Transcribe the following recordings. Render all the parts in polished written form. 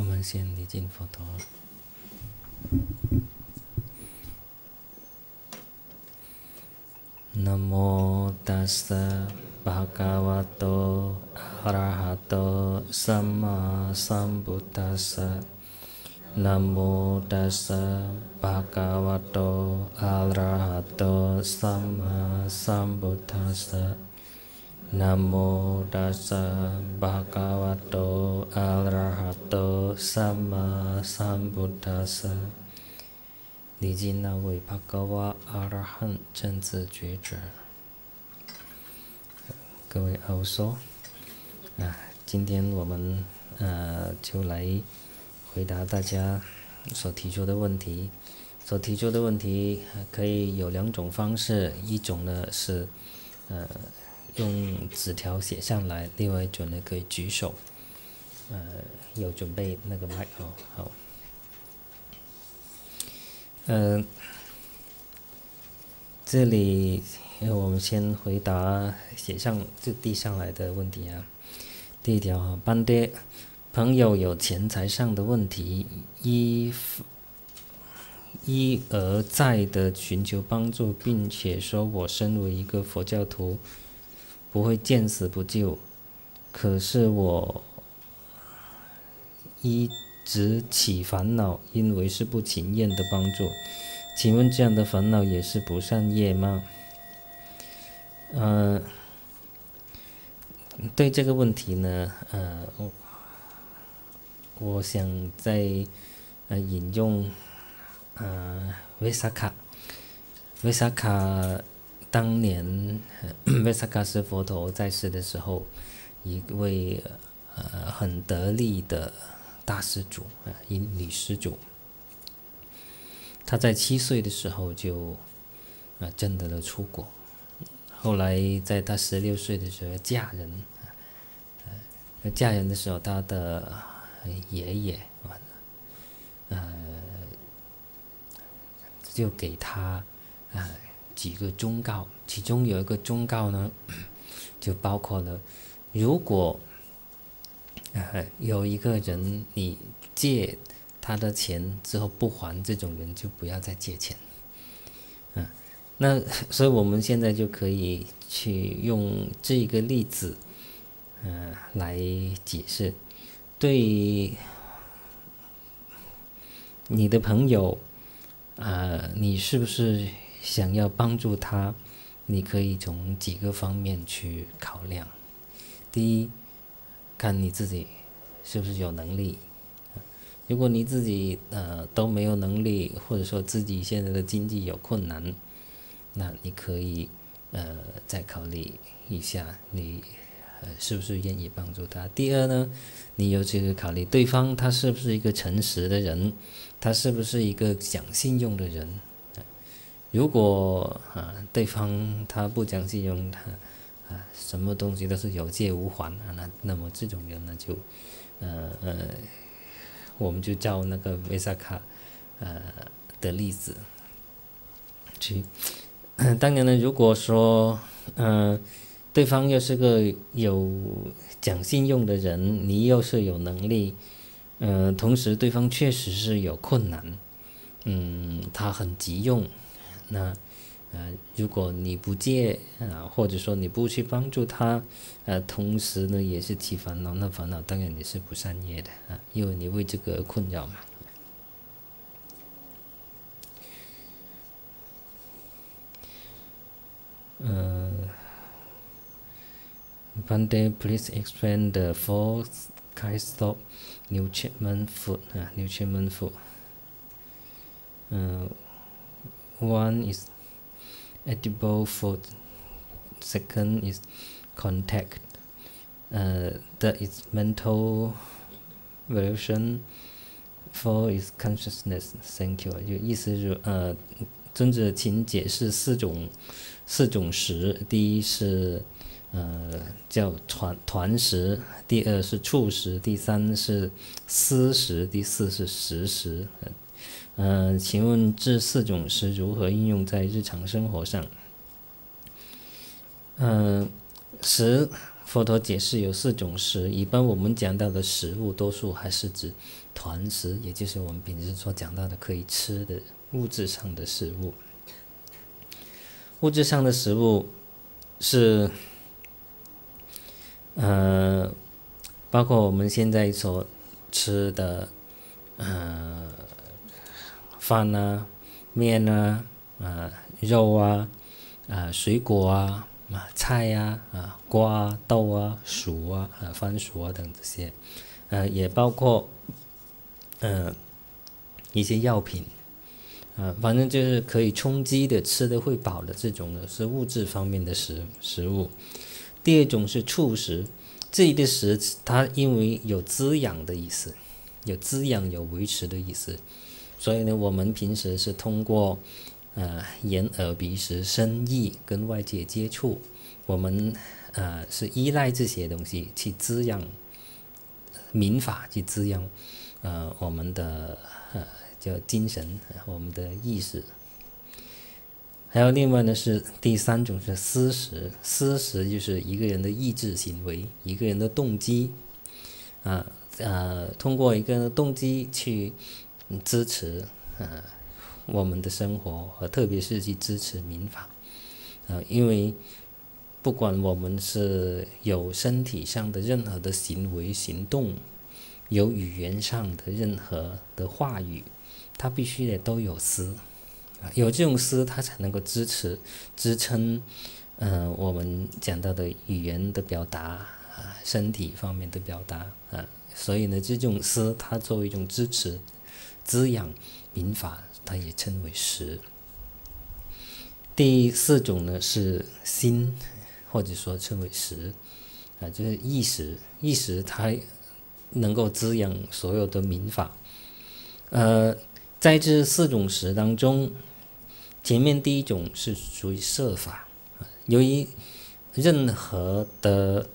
我们先礼敬佛陀。Namo tassa bhagavato arahato samma sambuddhassa. Namo tassa bhagavato arahato samma sambuddhassa. Namo tassa bhagavato arahato samma sambuddhassa。礼敬那位巴嘎哇阿拉汉正知觉者。各位阿乌说，今天我们就来回答大家所提出的问题。所提出的问题可以有两种方式，一种呢是用纸条写上来，另外一种呢可以举手。有准备那个麦克好。这里我们先回答就递上来的问题啊。第一条班爹，朋友有钱财上的问题，一而再的寻求帮助，并且说我身为一个佛教徒，不会见死不救，可是我一直起烦恼，因为是不情愿的帮助，请问这样的烦恼也是不善业吗？对这个问题呢，我想再引用维萨卡。维萨卡当年维萨卡是佛陀在世的时候一位很得力的大施主女施主。他在7岁的时候就证得了出国，后来在他16岁的时候嫁人。嫁人的时候，他的爷爷就给他几个忠告，其中有一个忠告呢，就包括了如果有一个人你借他的钱之后不还，这种人就不要再借钱。那所以我们现在就可以去用这个例子来解释。对你的朋友你是不是想要帮助他，你可以从几个方面去考量。第一，看你自己是不是有能力。如果你自己都没有能力，或者说自己现在的经济有困难，那你可以再考虑一下你是不是愿意帮助他。第二呢，你有这个考虑对方他是不是一个诚实的人，他是不是一个讲信用的人。如果对方他不讲信用，他什么东西都是有借无还那么这种人呢就我们就照那个维萨卡的例子去。当然呢，如果说对方又是个有讲信用的人，你又是有能力，同时对方确实是有困难，他很急用，那如果你不借或者说你不去帮助他，同时呢也是起烦恼，那烦恼当然也是不善业的因为你为这个困扰嘛。Bhante, please explain the 4 kinds of nutriment food. One is edible food. Second is contact. Third is mental volition. Four is consciousness. Thank you. 就意思是尊者请解释四种食。第一是叫团食，第二是触食，第三是思食，第四是食食。请问这4种食如何应用在日常生活上？食佛陀解释有4种食，一般我们讲到的食物多数还是指团食，也就是我们平时所讲到的可以吃的物质上的食物。物质上的食物是包括我们现在所吃的饭啊、面啊、肉啊、水果啊、菜啊、瓜啊、豆啊、薯啊、番薯啊等这些，也包括一些药品，反正就是可以充饥的、吃的会饱的这种呢，是物质方面的食物。第二种是畜食，这里的食它因为有滋养的意思，有滋养、有维持的意思，所以呢，我们平时是通过眼、耳、鼻、舌、身、意跟外界接触，我们是依赖这些东西去滋养民法，去滋养我们的叫精神，我们的意识。还有另外呢是第三种是私食，私食就是一个人的意志行为，一个人的动机，通过一个动机去支持我们的生活，和特别是去支持民法，因为不管我们是有身体上的任何的行为行动，有语言上的任何的话语，它必须得都有思。有这种思，它才能够支撑我们讲到的语言的表达，身体方面的表达，所以呢，这种思它作为一种支持、滋养民法，它也称为食。第四种呢是心，或者说称为识，就是意识，意识它能够滋养所有的民法。在这四种识当中，前面第一种是属于摄法，由于任何的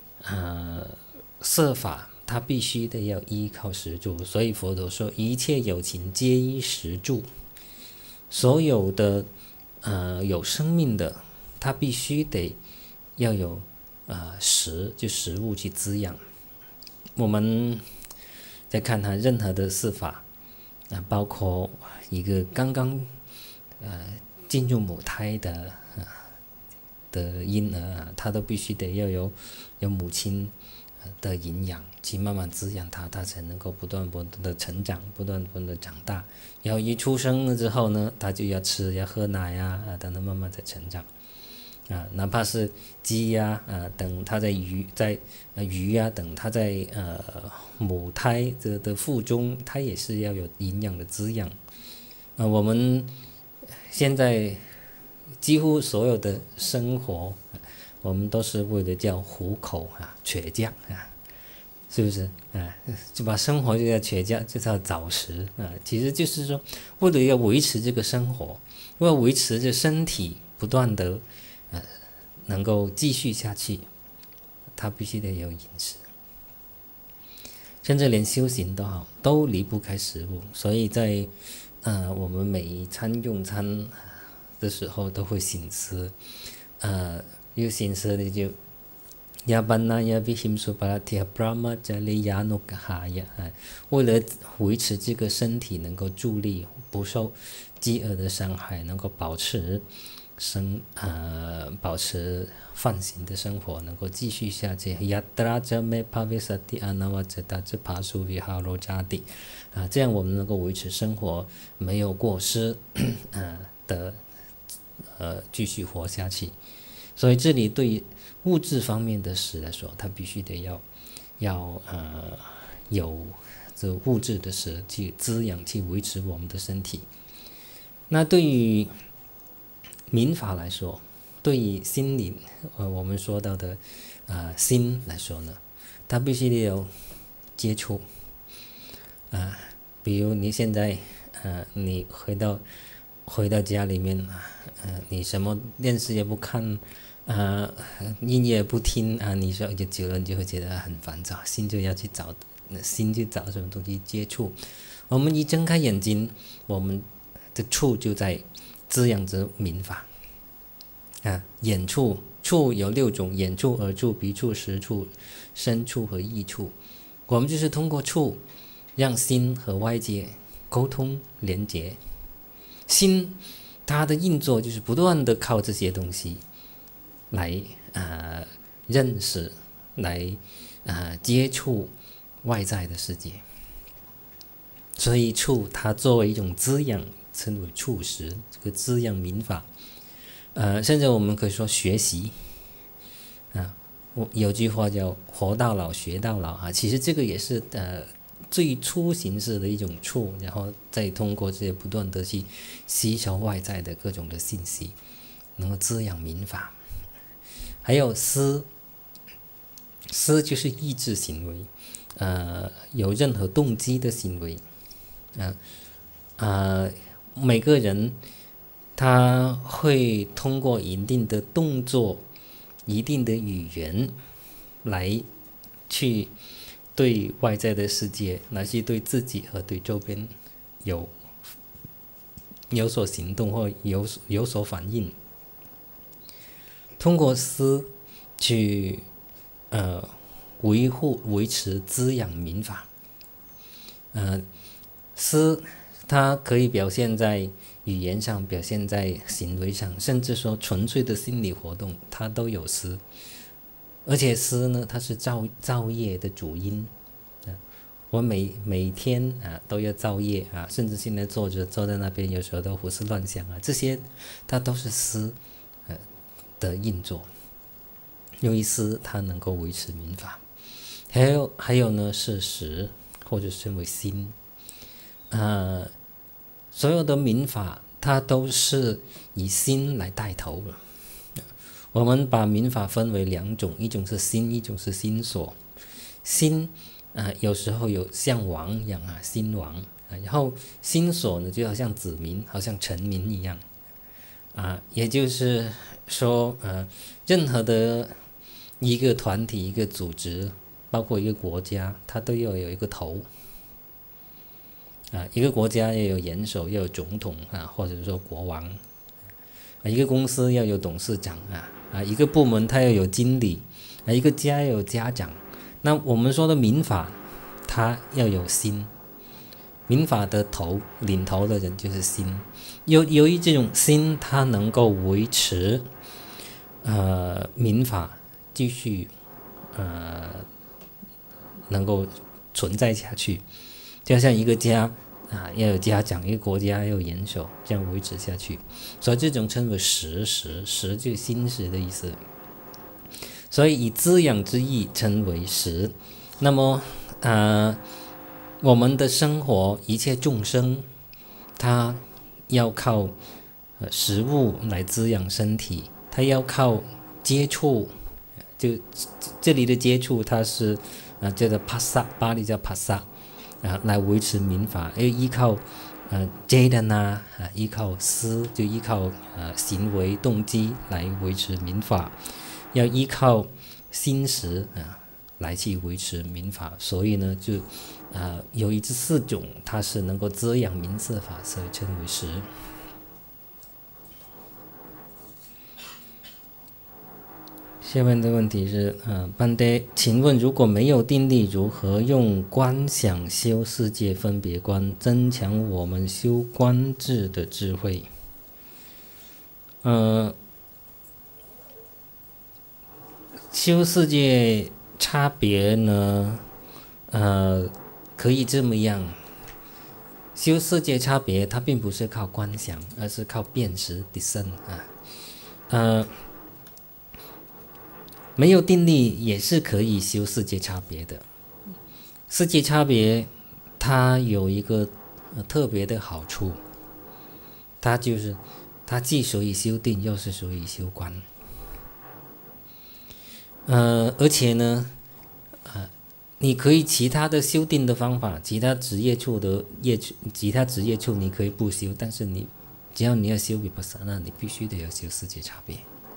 摄法，它必须得要依靠食住，所以佛陀说一切有情皆依食住，所有的有生命的，它必须得要有食，就食物去滋养。我们再看它任何的摄法，包括一个刚刚进入母胎的婴儿，他都必须得要有母亲的营养去慢慢滋养他，他才能够不断的成长，不断的长大。然后一出生了之后呢，他就要吃要喝奶等他慢慢在成长。哪怕是鸡等它在鱼等它在母胎的腹中，它也是要有营养的滋养。我们现在几乎所有的生活，我们都是为了叫糊口缺觉是不是就把生活就叫缺觉，就叫早食其实就是说，为了要维持这个生活，为了维持这身体不断的能够继续下去，它必须得有饮食。甚至连修行都好，都离不开食物。所以在我们每一餐用餐的时候都会省思，有省思的就亚班那亚比辛苏巴拉提布拉玛加利亚诺卡哈亚，为了维持这个身体能够助力，不受饥饿的伤害，能够保持放心的生活，能够继续下去。这样我们能够维持生活没有过失的继续活下去。所以这里对于物质方面的食来说，它必须得要有这物质的食去滋养，去维持我们的身体。那对于民法来说，对于心灵我们说到的心来说呢，它必须得有接触比如你现在你回到家里面你什么电视也不看音乐也不听你说就久了你就会觉得很烦躁，心就去找什么东西接触。我们一睁开眼睛，我们的触就在滋养着民法眼触有6种，眼触、耳触、鼻触、食触、身触和意触。我们就是通过触， 让心和外界沟通连接。心它的运作就是不断的靠这些东西来认识，来接触外在的世界。所以触它作为一种滋养，称为触识，这个滋养民法。甚至我们可以说学习有句话叫活到老学到老其实这个也是最初形式的一种触，然后再通过这些不断的去吸收外在的各种的信息，能够滋养民法。还有思就是意志行为，有任何动机的行为，每个人他会通过一定的动作、一定的语言来去对外在的世界，来去对自己和对周边有所行动或有所反应。通过思去维持滋养民法。思它可以表现在语言上，表现在行为上，甚至说纯粹的心理活动它都有思。而且思呢，它是造业的主因。我每天都要造业甚至现在坐在那边，有时候都胡思乱想这些它都是思的运作。由于思它能够维持民法。还有呢是识，或者称为心。所有的民法它都是以心来带头的。我们把民法分为两种，一种是心，一种是心所。心有时候有像王一样心王，然后心所呢就好像子民，好像臣民一样也就是说任何的一个团体、一个组织，包括一个国家，它都要有一个头一个国家要有元首，要有总统或者说国王一个公司要有董事长一个部门它要有经理一个家要有家长。那我们说的民法，它要有心，民法的领头的人就是心。由于这种心，它能够维持民法继续能够存在下去。就像一个家要有家长，一个国家要有元首，这样维持下去。所以这种称为识就是心识的意思。所以以滋养之意称为识。那么我们的生活，一切众生他要靠食物来滋养身体，他要靠接触，就这里的接触它是叫做帕萨，巴利叫帕萨来维持民法。要依靠jhana依靠思，就依靠行为动机来维持民法，要依靠心识来去维持民法。所以呢就由于这四种它是能够滋养民事法，所以称为识。下面的问题是班爹，请问如果没有定力，如何用观想修世界分别观，增强我们修观智的智慧？修世界差别呢可以这么样，修世界差别它并不是靠观想，而是靠辨识 discern 没有定力也是可以修世界差别的。世界差别它有一个特别的好处，它就是它既属于修定，又是属于修观。而且呢你可以其他的修定的方法，其他职业处你可以不修，但是只要你要修vipassana，你必须得要修世界差别。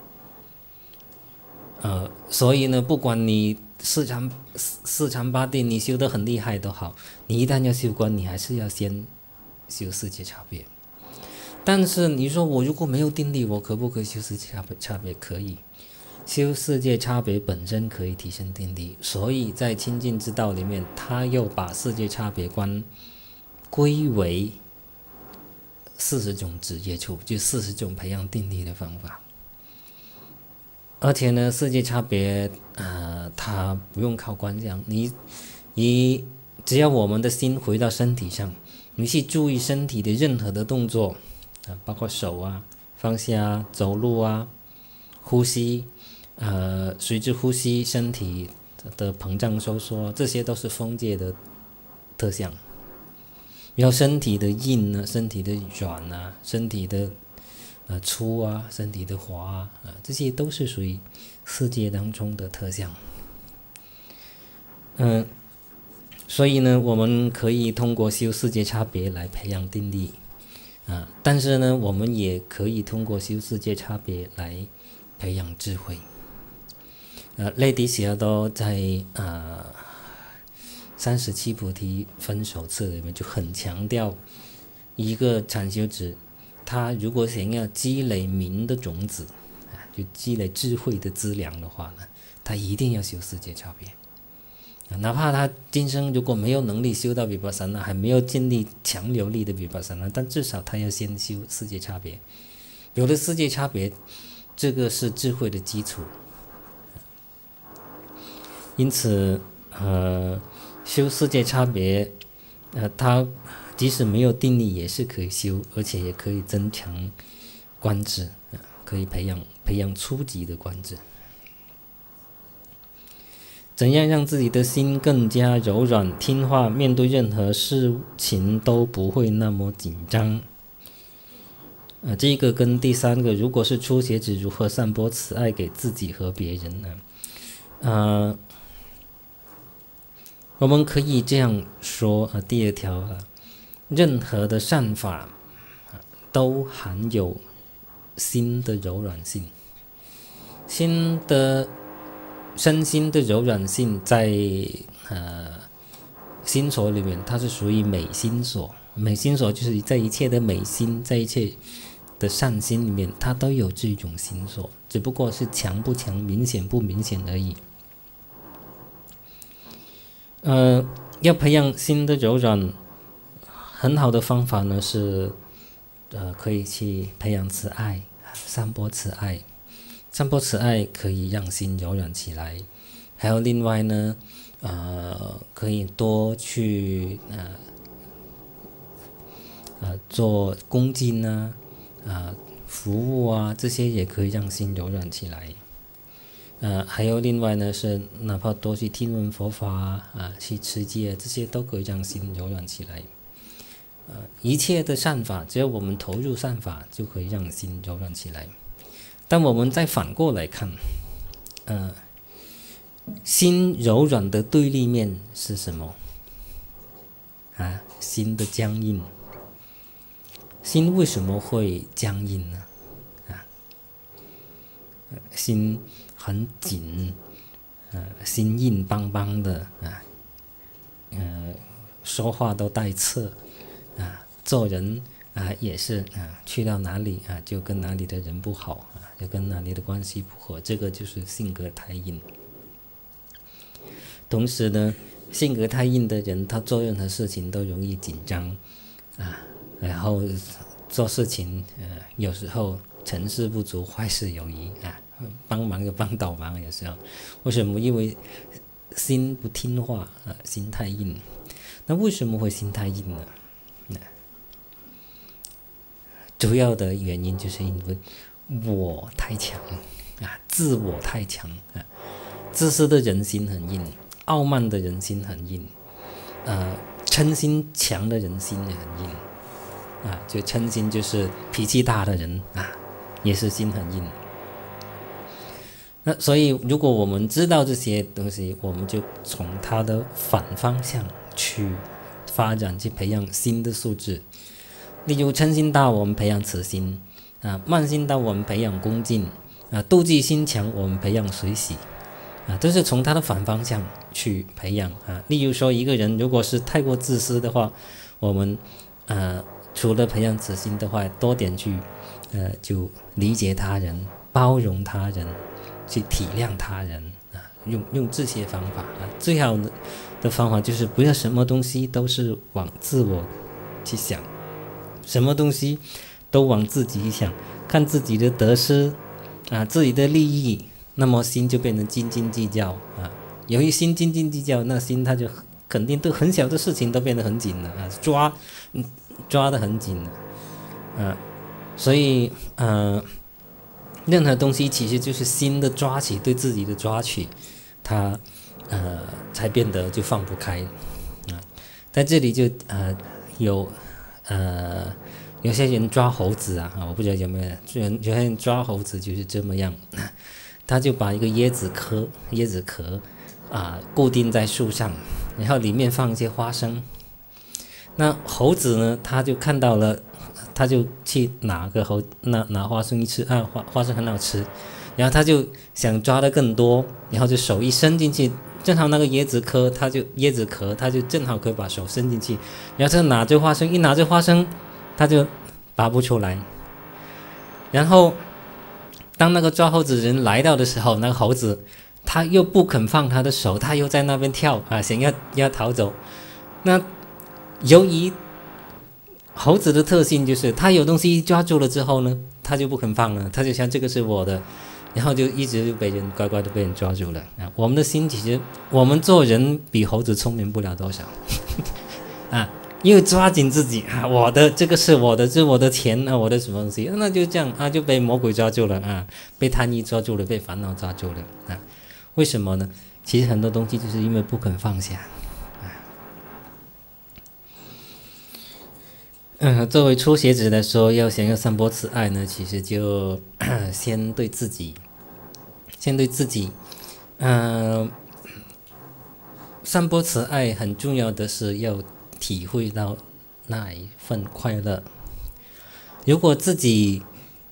所以呢，不管你四禅八定你修得很厉害都好，你一旦要修观，你还是要先修世界差别。但是你说我如果没有定力，我可不可以修世界差别？可以。 修世界差别本身可以提升定力，所以在清净之道里面，他又把世界差别观归为40种直接处，就40种培养定力的方法。而且呢，世界差别它不用靠观想，你只要我们的心回到身体上，你去注意身体的任何的动作包括手啊放下、走路啊、呼吸随着呼吸身体的膨胀收缩，这些都是风界的特象。然后身体的硬啊，身体的软啊，身体的粗啊，身体的滑这些都是属于世界当中的特象。所以呢，我们可以通过修世界差别来培养定力但是呢，我们也可以通过修世界差别来培养智慧。类迪喜尔多在37菩提分手册里面就很强调，一个禅修者他如果想要积累明的种子就积累智慧的资粮的话呢，他一定要修世界差别。哪怕他今生如果没有能力修到毗婆舍那，还没有建立强有力的毗婆舍那，但至少他要先修世界差别。有了世界差别，这个是智慧的基础。因此修世界差别他即使没有定力也是可以修，而且也可以增强观智可以培养初级的观智。怎样让自己的心更加柔软听话，面对任何事情都不会那么紧张这个跟第3个，如果是初学者如何散播慈爱给自己和别人呢我们可以这样说第2条任何的善法都含有心的柔软性。身心的柔软性在心所里面，它是属于美心所。美心所就是在一切的美心，在一切的善心里面，它都有这种心所，只不过是强不强、明显不明显而已。要培养心的柔软，很好的方法呢是可以去培养慈爱，散播慈爱。散播慈爱可以让心柔软起来。还有另外呢可以多去做恭敬服务这些也可以让心柔软起来。还有另外呢是哪怕多去听闻佛法去持戒，这些都可以让心柔软起来。一切的善法，只要我们投入善法，就可以让心柔软起来。但我们再反过来看心柔软的对立面是什么心的僵硬。心为什么会僵硬呢心很紧心硬邦邦的说话都带刺做人也是去到哪里就跟哪里的人不好就跟哪里的关系不合，这个就是性格太硬。同时呢，性格太硬的人，他做任何事情都容易紧张然后做事情有时候成事不足坏事有余帮忙就帮倒忙，有时候为什么？因为心不听话心太硬。那为什么会心太硬呢？主要的原因就是因为我太强自我太强自私的人心很硬，傲慢的人心很硬嗔心强的人心也很硬就嗔心就是脾气大的人也是心很硬。那所以如果我们知道这些东西，我们就从它的反方向去发展，去培养新的素质。例如嗔心大，我们培养慈心慢心大，我们培养恭敬妒忌心强，我们培养随喜都是从他的反方向去培养例如说一个人如果是太过自私的话，我们除了培养慈心的话，多点去就理解他人，包容他人去体谅他人啊，用这些方法啊。最好的方法就是不要什么东西都是往自我去想，什么东西都往自己想，看自己的得失啊，自己的利益，那么心就变成斤斤计较啊。由于心斤斤计较，那心它就肯定对很小的事情都变得很紧了啊，抓得很紧了啊。所以任何东西其实就是心的抓取，对自己的抓取，它才变得就放不开啊。在这里就有些人抓猴子啊，我不知道有没有，有些人抓猴子就是这么样，他就把一个椰子壳固定在树上，然后里面放一些花生。那猴子呢，他就看到了，他就去拿花生一吃啊，花生很好吃，然后他就想抓的更多，然后就手一伸进去，正好那个椰子壳他就正好可以把手伸进去，然后他拿着花生，他就拔不出来。然后当那个抓猴子的人来到的时候，那个猴子他又不肯放他的手，他又在那边跳啊，想要逃走。那由于猴子的特性就是他有东西抓住了之后呢，他就不肯放了，他就想这个是我的，然后就一直就乖乖的被人抓住了啊。我们的心其实我们做人比猴子聪明不了多少啊，因为抓紧自己啊，我的这个是我的，这是我的钱啊，我的什么东西，那就这样啊，就被魔鬼抓住了啊，被贪欲抓住了，被烦恼抓住了啊。为什么呢？其实很多东西就是因为不肯放下。作为初学者来说，想要散播慈爱呢，其实就先对自己，散播慈爱很重要的是要体会到那一份快乐。如果自己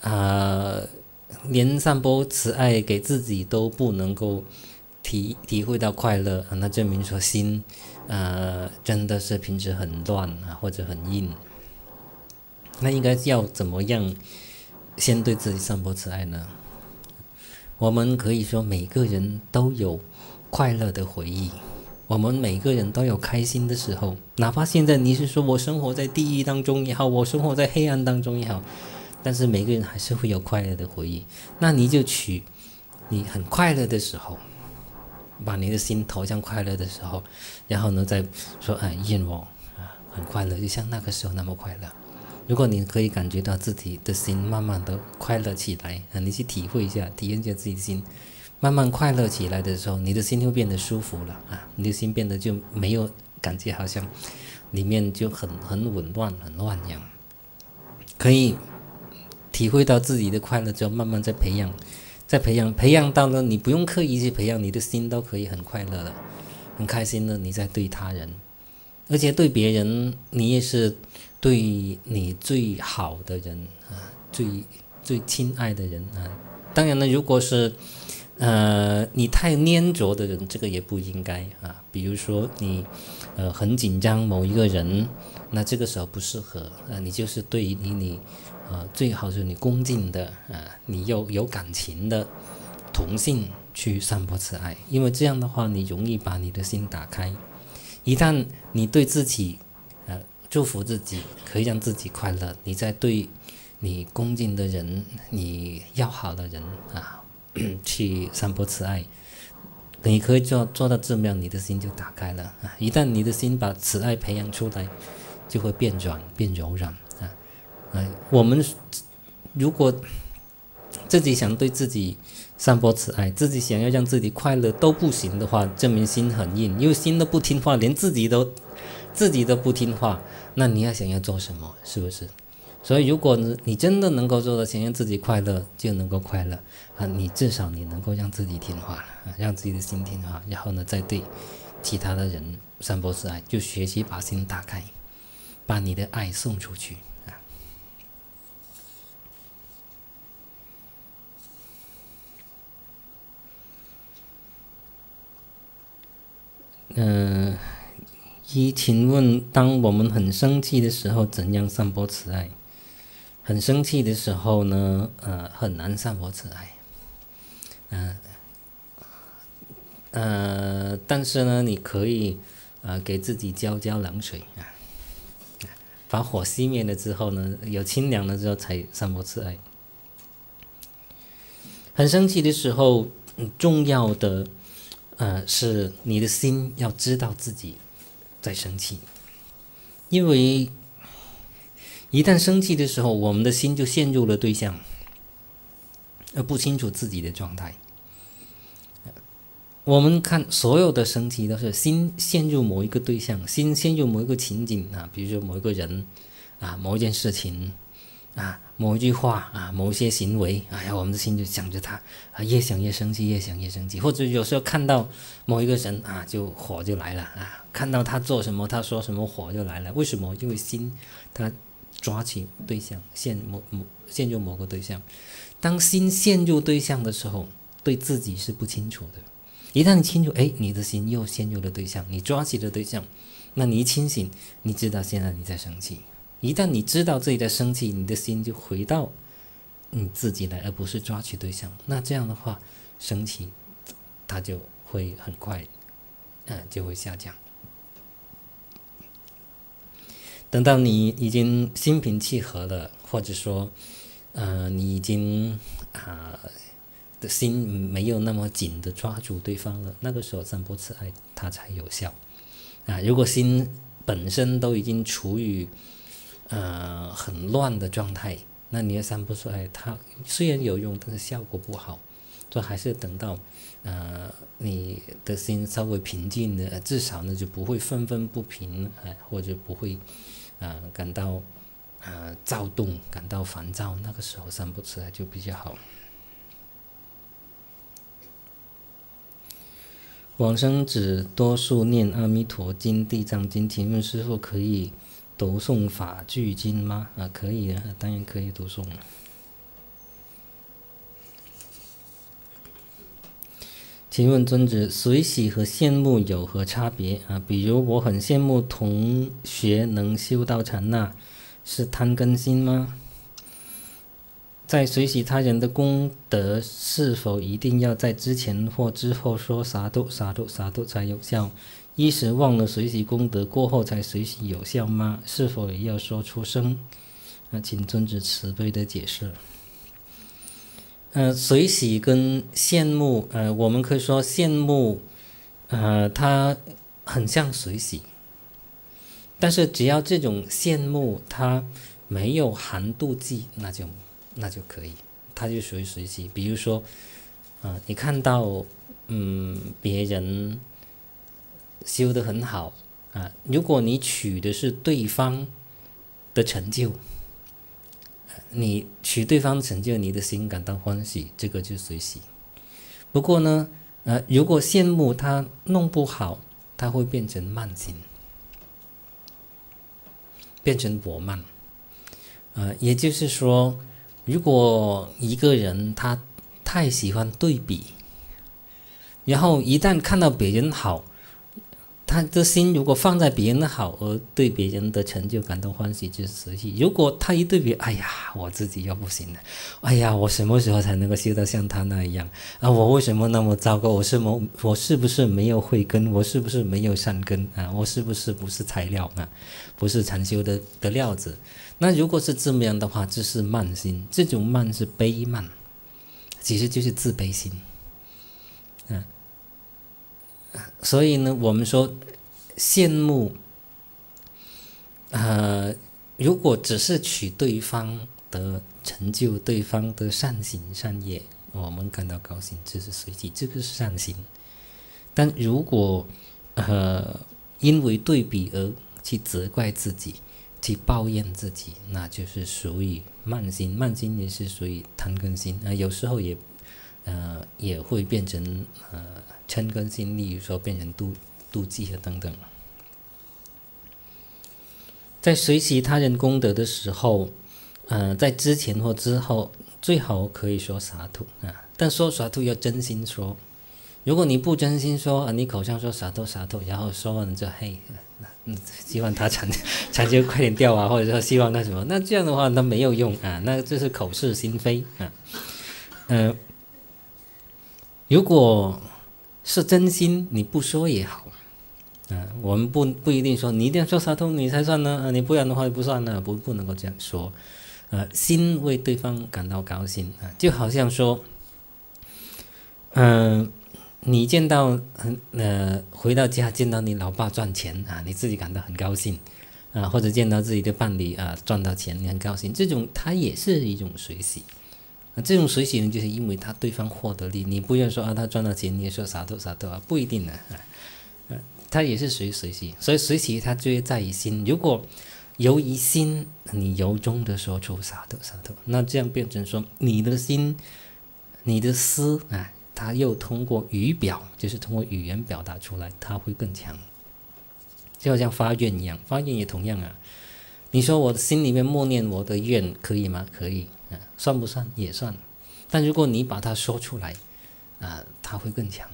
连散播慈爱给自己都不能够体会到快乐，那证明说心真的是平时很乱啊，或者很硬。那应该要怎么样先对自己散播慈爱呢？我们可以说每个人都有快乐的回忆，我们每个人都有开心的时候，哪怕现在你是说我生活在地狱当中也好，我生活在黑暗当中也好，但是每个人还是会有快乐的回忆。那你就取你很快乐的时候，把你的心投向快乐的时候，然后呢再说愿我很快乐，就像那个时候那么快乐。如果你可以感觉到自己的心慢慢的快乐起来你去体会一下，体验一下自己的心慢慢快乐起来的时候，你的心就变得舒服了你的心变得就没有感觉好像里面就很紊乱很乱一样。可以体会到自己的快乐之后，慢慢再培养到了你不用刻意去培养，你的心都可以很快乐了，很开心了，你再对他人，而且对别人你也是对你最好的人最亲爱的人当然了，如果是你太粘着的人，这个也不应该比如说你很紧张某一个人，那这个时候不适合你就是对于你最好是你恭敬的你有感情的同性去散播慈爱，因为这样的话你容易把你的心打开。一旦你对自己祝福自己，可以让自己快乐，你再对你恭敬的人，你要好的人去散播慈爱，你可以做到这么样，你的心就打开了一旦你的心把慈爱培养出来，就会变软变柔软我们如果自己想对自己散播慈爱，自己想要让自己快乐都不行的话，证明心很硬，因为心都不听话，连自己都不听话，那你要想要做什么，是不是？所以如果你真的能够做到想让自己快乐就能够快乐你至少你能够让自己听话让自己的心听话，然后呢再对其他的人散播慈爱，就学习把心打开，把你的爱送出去请问当我们很生气的时候怎样散播慈爱？很生气的时候呢很难散播慈爱但是呢，你可以给自己浇冷水把火熄灭了之后呢，有清凉了之后才散播慈爱。很生气的时候，重要的是你的心要知道自己在生气，因为一旦生气的时候，我们的心就陷入了对象，而不清楚自己的状态。我们看所有的生气都是心陷入某一个对象，心陷入某一个情景比如说某一个人某一件事情某一句话某一些行为，我们的心就想着他越想越生气，越想越生气。或者有时候看到某一个人就火就来了看到他做什么，他说什么，火就来了。为什么？因为心他抓起对象，陷入某个对象。当心陷入对象的时候，对自己是不清楚的。一旦你清楚，你的心又陷入了对象，你抓起了对象，那你一清醒，你知道现在你在生气。一旦你知道自己在生气，你的心就回到你自己来，而不是抓取对象。那这样的话，生气它就会很快就会下降。等到你已经心平气和了，或者说你已经的心没有那么紧的抓住对方了，那个时候散播慈爱它才有效如果心本身都已经处于很乱的状态，那你要散播出来，它虽然有用，但是效果不好。所以还是等到你的心稍微平静了，至少呢就不会愤愤不平或者不会感到躁动，感到烦躁，那个时候散播出来就比较好。往生者多数念阿弥陀经、地藏经，请问师父可以读诵法句经吗？可以的，当然可以读诵。请问尊者，随喜和羡慕有何差别比如我很羡慕同学能修到禅那，是贪根心吗？在随喜他人的功德，是否一定要在之前或之后说洒度洒度洒度才有效？一时忘了随喜功德过后才随喜有效吗？是否也要说出声？请尊者慈悲的解释。随喜跟羡慕，我们可以说羡慕，它很像随喜，但是只要这种羡慕它没有含妒忌，那就可以，它就属于随喜。比如说，你看到别人修得很好如果你取的是对方的成就，你取对方的成就，你的心感到欢喜，这个就随喜。不过呢，如果羡慕他弄不好，他会变成慢心，变成我慢。也就是说，如果一个人他太喜欢对比，然后一旦看到别人好，他的心如果放在别人的好，而对别人的成就感到欢喜，就是随喜。如果他一对比，哎呀，我自己又不行了，哎呀，我什么时候才能够修到像他那样我为什么那么糟糕？我是不是没有慧根？我是不是没有善根我是不是材料不是禅修的料子？那如果是这么样的话，这是慢心，这种慢是卑慢，其实就是自卑心所以呢，我们说羡慕如果只是取对方的成就，对方的善行善业，我们感到高兴，这是随喜，这个是善行。但如果因为对比而去责怪自己，去抱怨自己，那就是属于慢心。慢心也是属于贪根心有时候也会变成嗔根心，例如说变成妒忌等等。在随喜他人功德的时候在之前或之后最好可以说洒土但说洒土要真心说。如果你不真心说你口上说洒土洒土，然后说完就嘿希望他禅就快点掉或者说希望那什么，那这样的话那没有用那这是口是心非如果是真心，你不说也好。我们不一定说你一定要说洒脱你才算呢，你不然的话就不算呢，不能够这样说。心为对方感到高兴就好像说，你见到回到家见到你老爸赚钱你自己感到很高兴或者见到自己的伴侣赚到钱，你很高兴，这种它也是一种随喜。这种随喜呢，就是因为他对方获得利，你不要说他赚到钱，你也说洒脱不一定的他也是随喜，所以随喜他就会在于心。如果由于心，你由衷的说出洒脱，那这样变成说你的心、你的思它又通过语表，就是通过语言表达出来，它会更强。就好像发愿一样，发愿也同样你说我心里面默念我的愿可以吗？可以算不算？也算。但如果你把它说出来它会更强。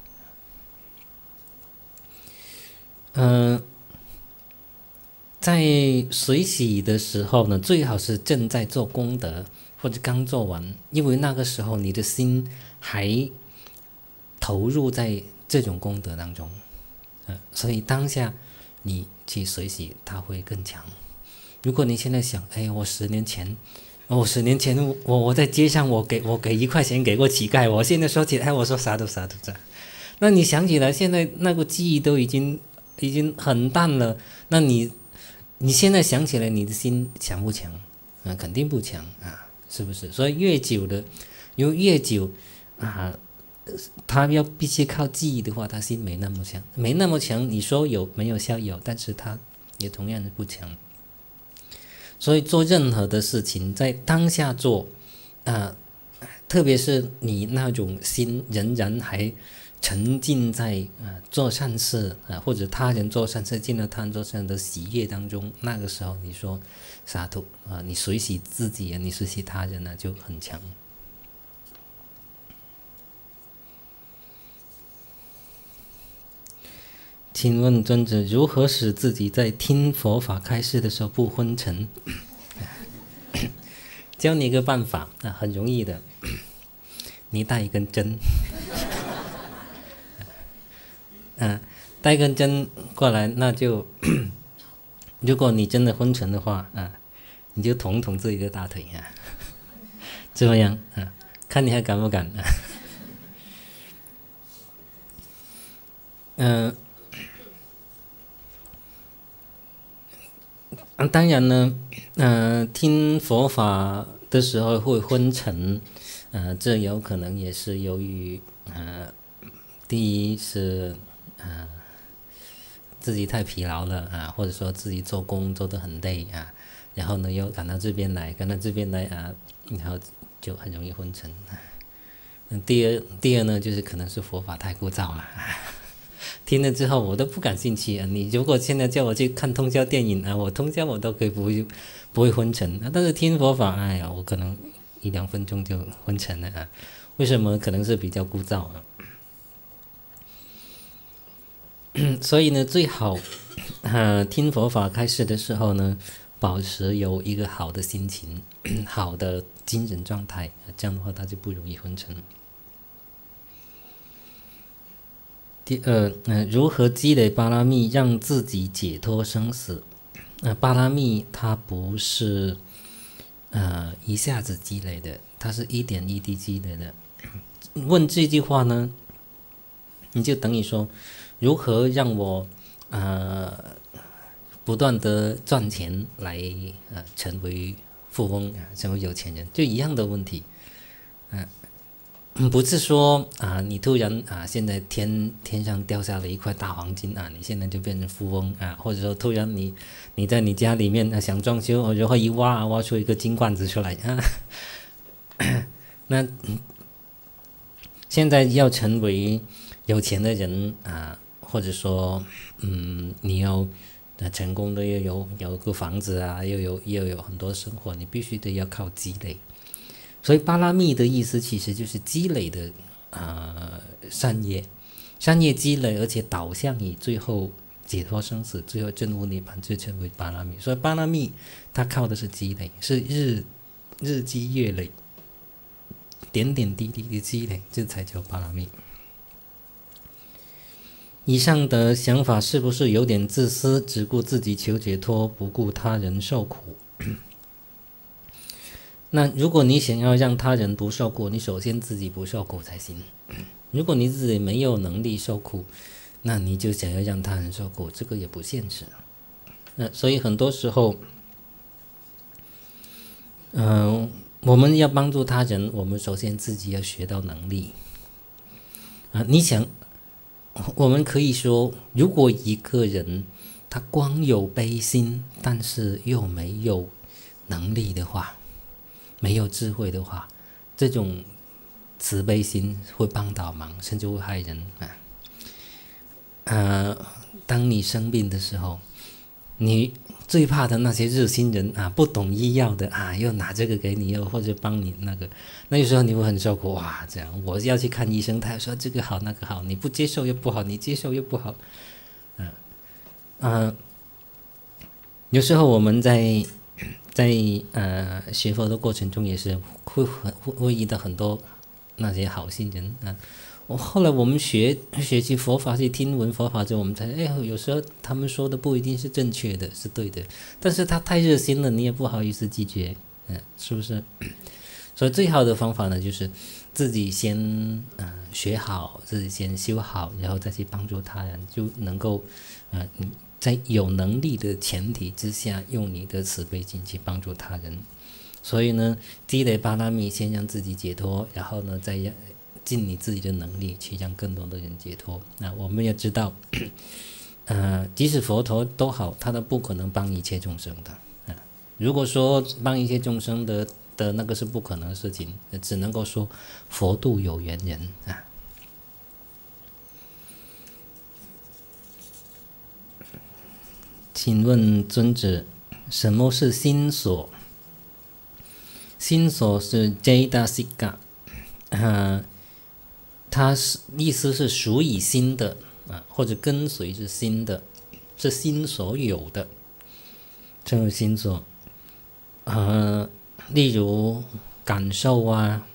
在随喜的时候呢，最好是正在做功德或者刚做完，因为那个时候你的心还投入在这种功德当中所以当下你去随喜它会更强。如果你现在想我10年前我在街上我给1块钱给过乞丐，我现在说起来我说洒脱那你想起来现在那个记忆都已经很淡了，那你现在想起来你的心强不强肯定不强是不是？所以越久他要必须靠记忆的话，他心没那么强你说有没有效？有，但是他也同样的不强。所以做任何的事情在当下做特别是你那种心仍然还沉浸在做善事或者他人做善事见到他人做善事的喜悦当中，那个时候你说洒脱你随喜自己你随喜他人就很强。请问尊者，如何使自己在听佛法开示的时候不昏沉？教你一个办法很容易的，你带一根针带一根针过来，那就如果你真的昏沉的话你就捅自己的大腿这样看你还敢不敢当然呢听佛法的时候会昏沉这有可能也是由于第一是自己太疲劳了或者说自己做工做得很累然后呢又赶到这边来然后就很容易昏沉第二呢就是可能是佛法太枯燥了听了之后我都不感兴趣你如果现在叫我去看通宵电影我通宵我都可以不会昏沉但是听佛法我可能1-2分钟就昏沉了为什么？可能是比较枯燥所以呢最好听佛法开示的时候呢保持有一个好的心情好的精神状态这样的话他就不容易昏沉。第二如何积累巴拉密让自己解脱生死巴拉密它不是一下子积累的，它是一点一滴积累的。问这句话呢你就等于说如何让我不断的赚钱来成为富翁成为有钱人，就一样的问题不是说你突然现在天上掉下了一块大黄金你现在就变成富翁或者说突然你在你家里面想装修然后一挖出一个金罐子出来那现在要成为有钱的人或者说你要成功的又有个房子又有很多生活，你必须得要靠积累。所以巴拉密的意思其实就是积累的善业积累，而且导向你最后解脱生死，最后证悟涅槃，就成为巴拉密。所以巴拉密它靠的是积累，是日积月累。 点点滴滴的积累，这才叫巴拉密。以上的想法是不是有点自私，只顾自己求解脱，不顾他人受苦？那如果你想要让他人不受苦，你首先自己不受苦才行。如果你自己没有能力受苦，那你就想要让他人受苦，这个也不现实。所以很多时候，我们要帮助他人，我们首先自己要学到能力。你想，我们可以说，如果一个人他光有悲心，但是又没有能力的话，没有智慧的话，这种慈悲心会帮倒忙，甚至会害人。当你生病的时候，你最怕的那些热心人不懂医药的又拿这个给你，又或者帮你那个时候你会很受苦。哇，这样我要去看医生，他说这个好那个好，你不接受又不好，你接受又不好。有时候我们在学佛的过程中，也是会遇到很多那些好心人。后来我们学习佛法，去听闻佛法之后，我们才有时候他们说的不一定是正确的，是对的，但是他太热心了，你也不好意思拒绝，是不是？所以最好的方法呢，就是自己先学好，自己先修好，然后再去帮助他人，就能够在有能力的前提之下，用你的慈悲心去帮助他人。所以呢，积累巴拉密，先让自己解脱，然后呢，再尽你自己的能力去让更多的人解脱。我们要知道，即使佛陀都好，他都不可能帮一切众生的。如果说帮一切众生的那个是不可能的事情，只能够说佛度有缘人。请问尊者，什么是心所？心所是 Jaitasika，它意思是属于心的或者跟随着心的，是心所有的，称为心所。例如感受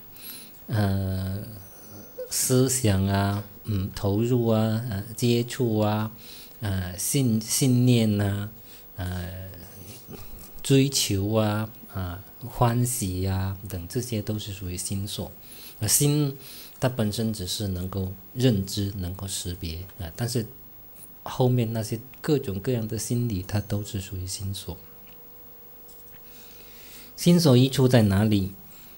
思想投入接触信念追求欢喜等，这些都是属于心所。心它本身只是能够认知，能够识别但是后面那些各种各样的心理，它都是属于心所。心所一处在哪里？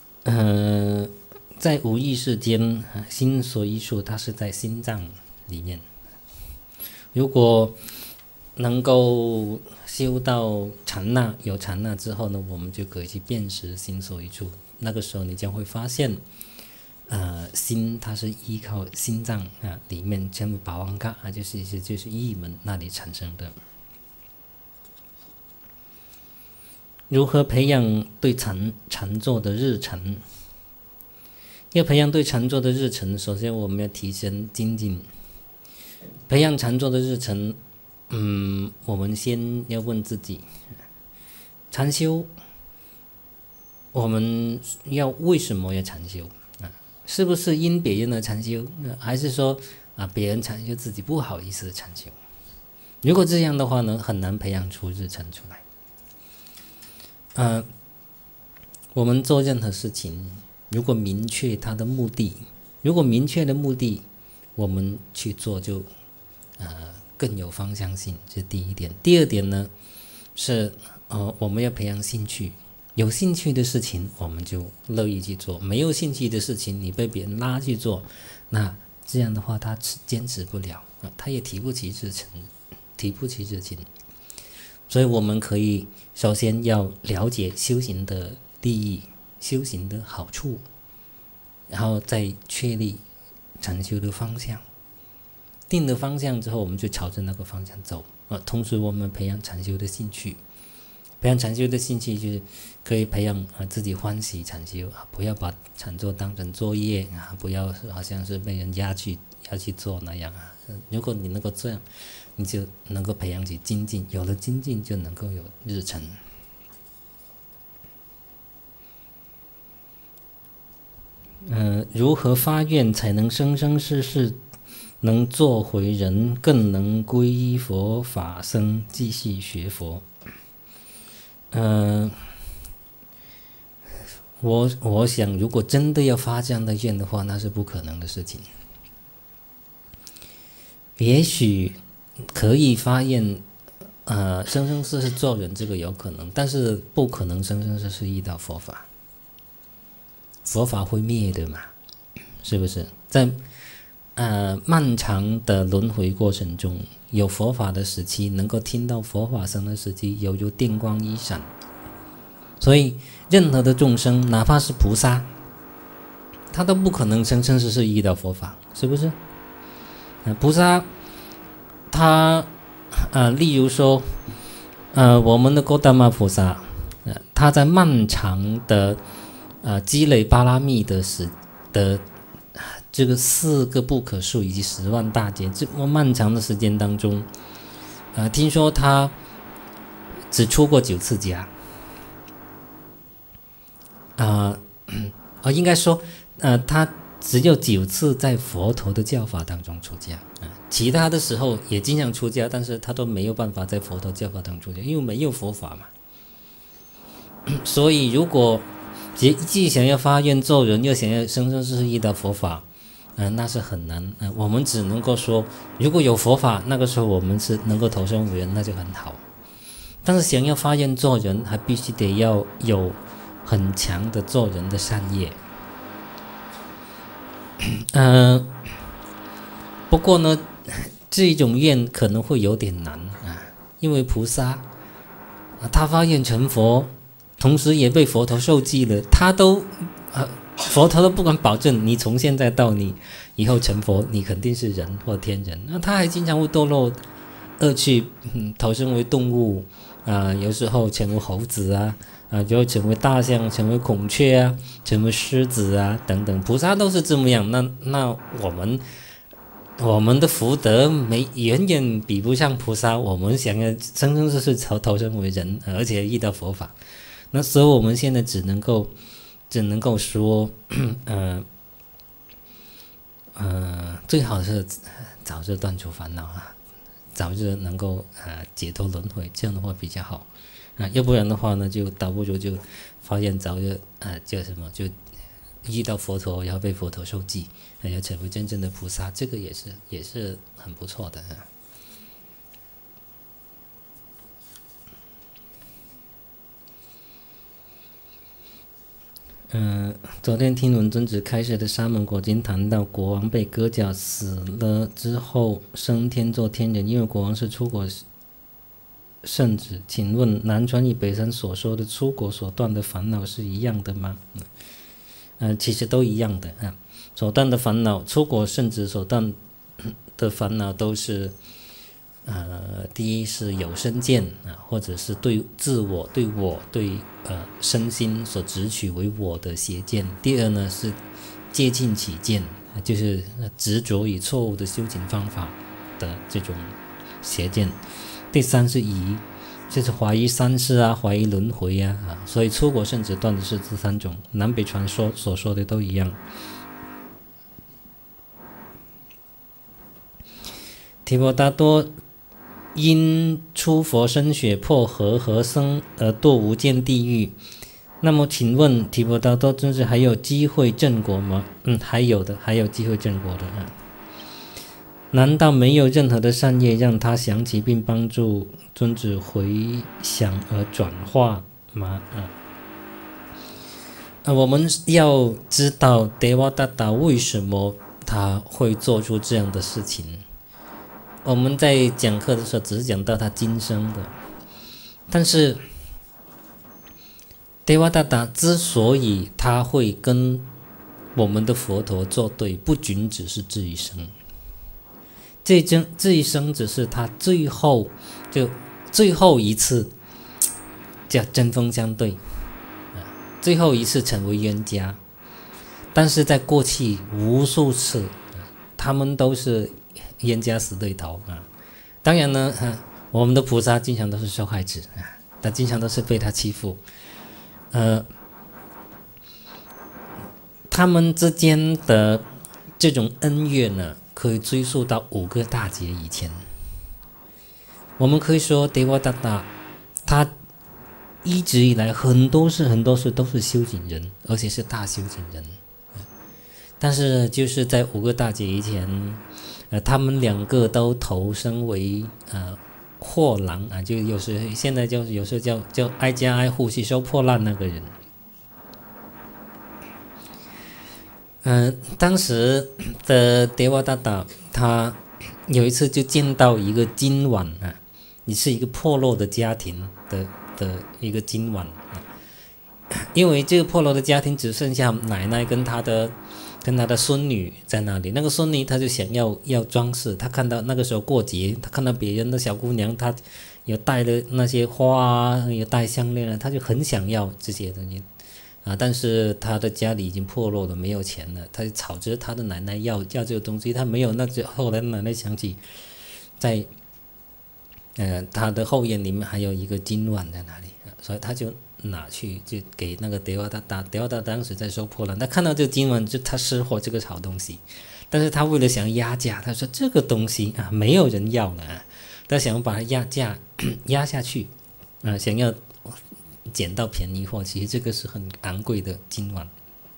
在无意识间，心所一处它是在心脏里面。如果能够修到禅那，有禅那之后呢，我们就可以去辨识心所一处。那个时候你将会发现，心它是依靠心脏里面全部巴旺嘎就是意门那里产生的。如何培养对禅坐的日程？要培养对禅坐的日程，首先我们要提升精进。培养禅坐的日程，我们先要问自己，禅修，我们为什么要禅修？是不是因别人而禅修？还是说别人禅修自己不好意思禅修？如果这样的话呢，很难培养出日程出来。我们做任何事情，如果明确它的目的，如果明确的目的，我们去做就更有方向性，这是第一点。第二点呢，是我们要培养兴趣。有兴趣的事情我们就乐意去做，没有兴趣的事情你被别人拉去做，那这样的话他坚持不了他也提不起日程，提不起热情。所以我们可以首先要了解修行的利益，修行的好处，然后再确立禅修的方向。定了方向之后，我们就朝着那个方向走同时我们培养禅修的兴趣。培养禅修的兴趣就是可以培养自己欢喜禅修不要把禅坐当成作业不要好像是被人压去做那样如果你能够这样，你就能够培养起精进，有了精进就能够有日程。 。 。 。 。。。。。。。。。。。。。。。。。。。。。。。。。。。。。。。。。。。。。。。。。。。。。。。。。。。。。。。。。。。。。。。。。。。。。。。。。。。。。。。。。。。。。。。。。。。。。。。。。。。。。。。。。。。。。。。。。。。。。。。。。。。。。。。。。。。。。。。 如何发愿才能生生世世能做回人，更能皈依佛法僧，继续学佛？我想，如果真的要发这样的愿的话，那是不可能的事情。也许可以发愿，生生世世做人，这个有可能，但是不可能生生世世遇到佛法。佛法会灭的嘛，是不是？在漫长的轮回过程中，有佛法的时期，能够听到佛法声的时期，犹如电光一闪。所以，任何的众生，哪怕是菩萨，他都不可能生生世世遇到佛法，是不是？菩萨，他例如说，我们的哥达玛菩萨，他在漫长的积累巴拉密的这个4个不可数以及10万大劫这么漫长的时间当中，听说他只出过9次家，应该说，他只有9次在佛陀的教法当中出家，其他的时候也经常出家，但是他都没有办法在佛陀教法当中出家，因为没有佛法嘛。所以，如果既想要发愿做人，又想要生生世世遇到佛法，那是很难。我们只能够说，如果有佛法，那个时候我们是能够投生为人，那就很好。但是想要发愿做人，还必须得要有很强的做人的善业。不过呢，这种愿可能会有点难因为菩萨他发愿成佛，同时也被佛陀受记了，佛陀都不敢保证你从现在到你以后成佛，你肯定是人或天人。那他还经常会堕落恶趣，投生为动物有时候成为猴子就会成为大象，成为孔雀成为狮子等等。菩萨都是这么样，那我们的福德远远比不上菩萨。我们想要生生世世投生为人，而且遇到佛法，那所以我们现在只能够说，最好是早日断除烦恼早日能够解脱轮回，这样的话比较好要不然的话呢，就倒不如就发愿早日叫什么，就遇到佛陀，然后被佛陀受记，要成为真正的菩萨，这个也是很不错的昨天听文尊子开示的《沙门果经》谈到，国王被割脚死了之后升天做天人，因为国王是出国圣子。请问南传与北传所说的出国所断的烦恼是一样的吗？其实都一样的所断的烦恼，出国圣子所断的烦恼都是第一是有身见或者是对自我、对身心所执取为我的邪见。第二呢是接近起见，就是执着于错误的修行方法的这种邪见。第三是疑，就是怀疑三世怀疑轮回所以出国圣子断的是这3种，南北传所说的都一样。提婆达多因出佛身血破和生而堕无间地狱，那么请问提婆达多尊者还有机会正果吗？还有的，还有机会正果的难道没有任何的善业让他想起并帮助尊者回想而转化吗？我们要知道德瓦达达为什么他会做出这样的事情。我们在讲课的时候只是讲到他今生的，但是德瓦达达之所以他会跟我们的佛陀作对，不仅只是这一生，这一生只是他最后一次叫针锋相对，最后一次成为冤家。但是在过去无数次他们都是冤家死对头当然呢我们的菩萨经常都是受害者他经常都是被他欺负他们之间的这种恩怨呢，可以追溯到5个大劫以前。我们可以说Devadatta他一直以来很多事都是修行人，而且是大修行人。但是就是在5个大劫以前，他们2个都投生为货郎啊，就有时现在就有时候叫挨家挨户去收破烂那个人。当时的Devadatta他有一次就见到一个金碗啊，你是一个破落的家庭的一个金碗啊，因为这个破落的家庭只剩下奶奶跟她的孙女在那里。那个孙女她就想要装饰，她看到那个时候过节，她看到别人的小姑娘，她有戴的那些花啊，有戴项链啊，她就很想要这些东西啊。但是她的家里已经破落了，没有钱了，她就吵着她的奶奶要这个东西，她没有。那就后来奶奶想起，在她的后院里面还有一个金碗在那里，所以她就拿去就给那个Devadatta当时在收破烂，他看到这个金碗就他识货这个好东西，但是他为了想压价，他说这个东西啊没有人要了啊，他想把它压下去啊，想要捡到便宜货，其实这个是很昂贵的金碗，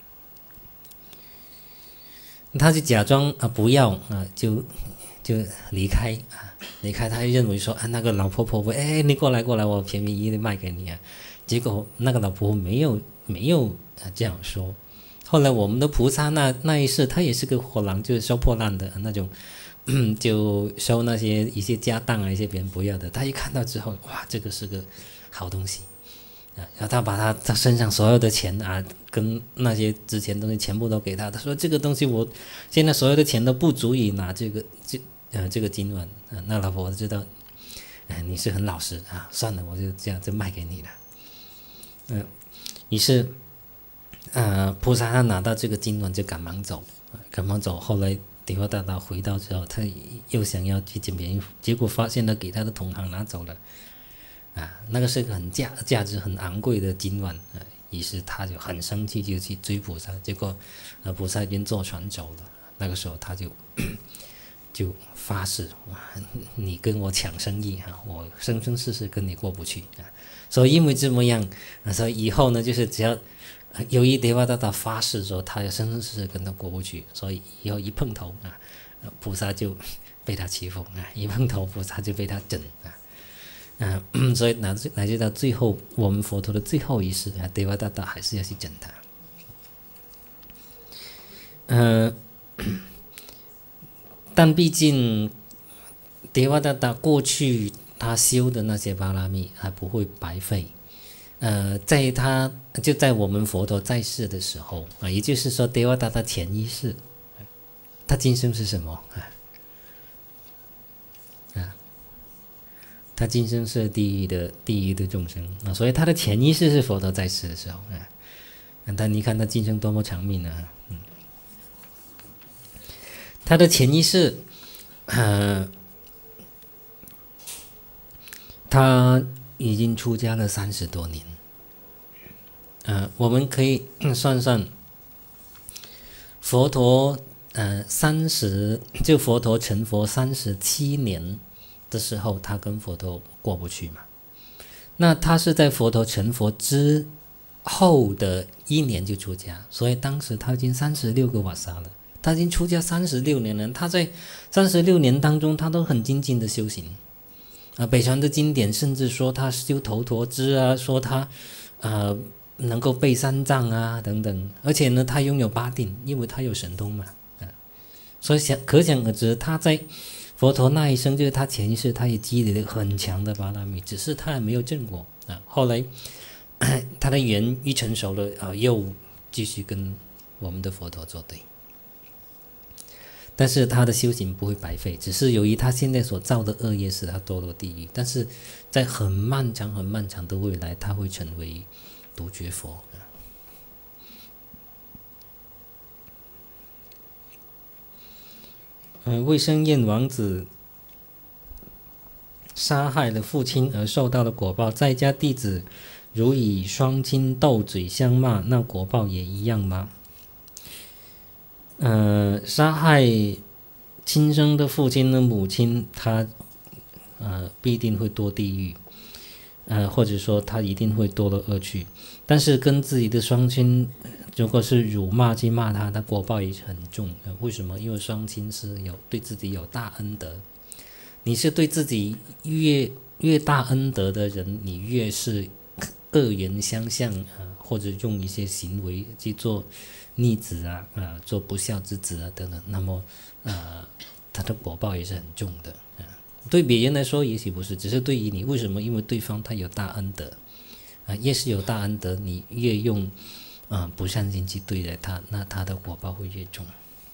他就假装不要啊，就离开啊，离开，他就认为说那个老婆婆你过来，我便宜的卖给你啊。结果那个老婆婆没有这样说。后来我们的菩萨那一世，他也是个货郎，就是收破烂的那种，就收那些一些家当啊，一些别人不要的。他一看到之后，哇，这个是个好东西啊！然后他把他身上所有的钱啊，跟那些值钱的东西全部都给他。他说这个东西我现在所有的钱都不足以拿这个金碗啊。那老婆婆知道，你是很老实啊，算了，我就这样就卖给你了。于是，菩萨他拿到这个金碗就赶忙走。后来Devadatta回到之后，他又想要去捡便宜，结果发现了给他的同行拿走了。那个是个很价值很昂贵的金碗。于是他就很生气，就去追菩萨。结果，菩萨已经坐船走了。那个时候他就发誓，你跟我抢生意我生生世世跟你过不去啊！所以因为这么样，所以以后呢，就是只要由于Devadatta发誓说他要生生世世跟他过不去，所以以后一碰头菩萨就被他欺负一碰头菩萨就被他整所以乃至到最后，我们佛陀的最后一世Devadatta还是要去整他。但毕竟Devadatta过去他修的那些巴拉密还不会白费。在我们佛陀在世的时候也就是说Devadatta前一世，他今生是什么他今生是地狱的众生所以他的前一世是佛陀在世的时候但你看他今生多么长命他的前一世他已经出家了30多年。我们可以算算，佛陀佛陀成佛37年的时候，他跟佛陀过不去嘛。那他是在佛陀成佛之后的1年就出家，所以当时他已经36个瓦萨了。他已经出家36年了，他在36年当中，他都很精进的修行北传的经典甚至说他修头陀支说他能够背3藏等等，而且呢，他拥有8定，因为他有神通嘛所以可想而知，他在佛陀那一生，就是他前一世，他也积累了很强的巴拉密，只是他还没有证果后来他的缘一成熟了又继续跟我们的佛陀作对。但是他的修行不会白费，只是由于他现在所造的恶业使他堕落地狱，但是在很漫长的未来，他会成为独觉佛。卫生燕王子杀害了父亲而受到的果报，在家弟子如以双亲斗嘴相骂，那果报也一样吗？ 杀害亲生的父亲的母亲，他必定会堕地狱，或者说他一定会堕了恶趣。但是跟自己的双亲，如果是辱骂去骂他，他果报也是很重。为什么？因为双亲是对自己有大恩德，你是对自己越大恩德的人，你越是恶言相向或者用一些行为去做逆子做不孝之子等等，那么他的果报也是很重的。对别人来说也许不是，只是对于你，为什么？因为对方他有大恩德越是有大恩德，你越用不善心去对待他，那他的果报会越重。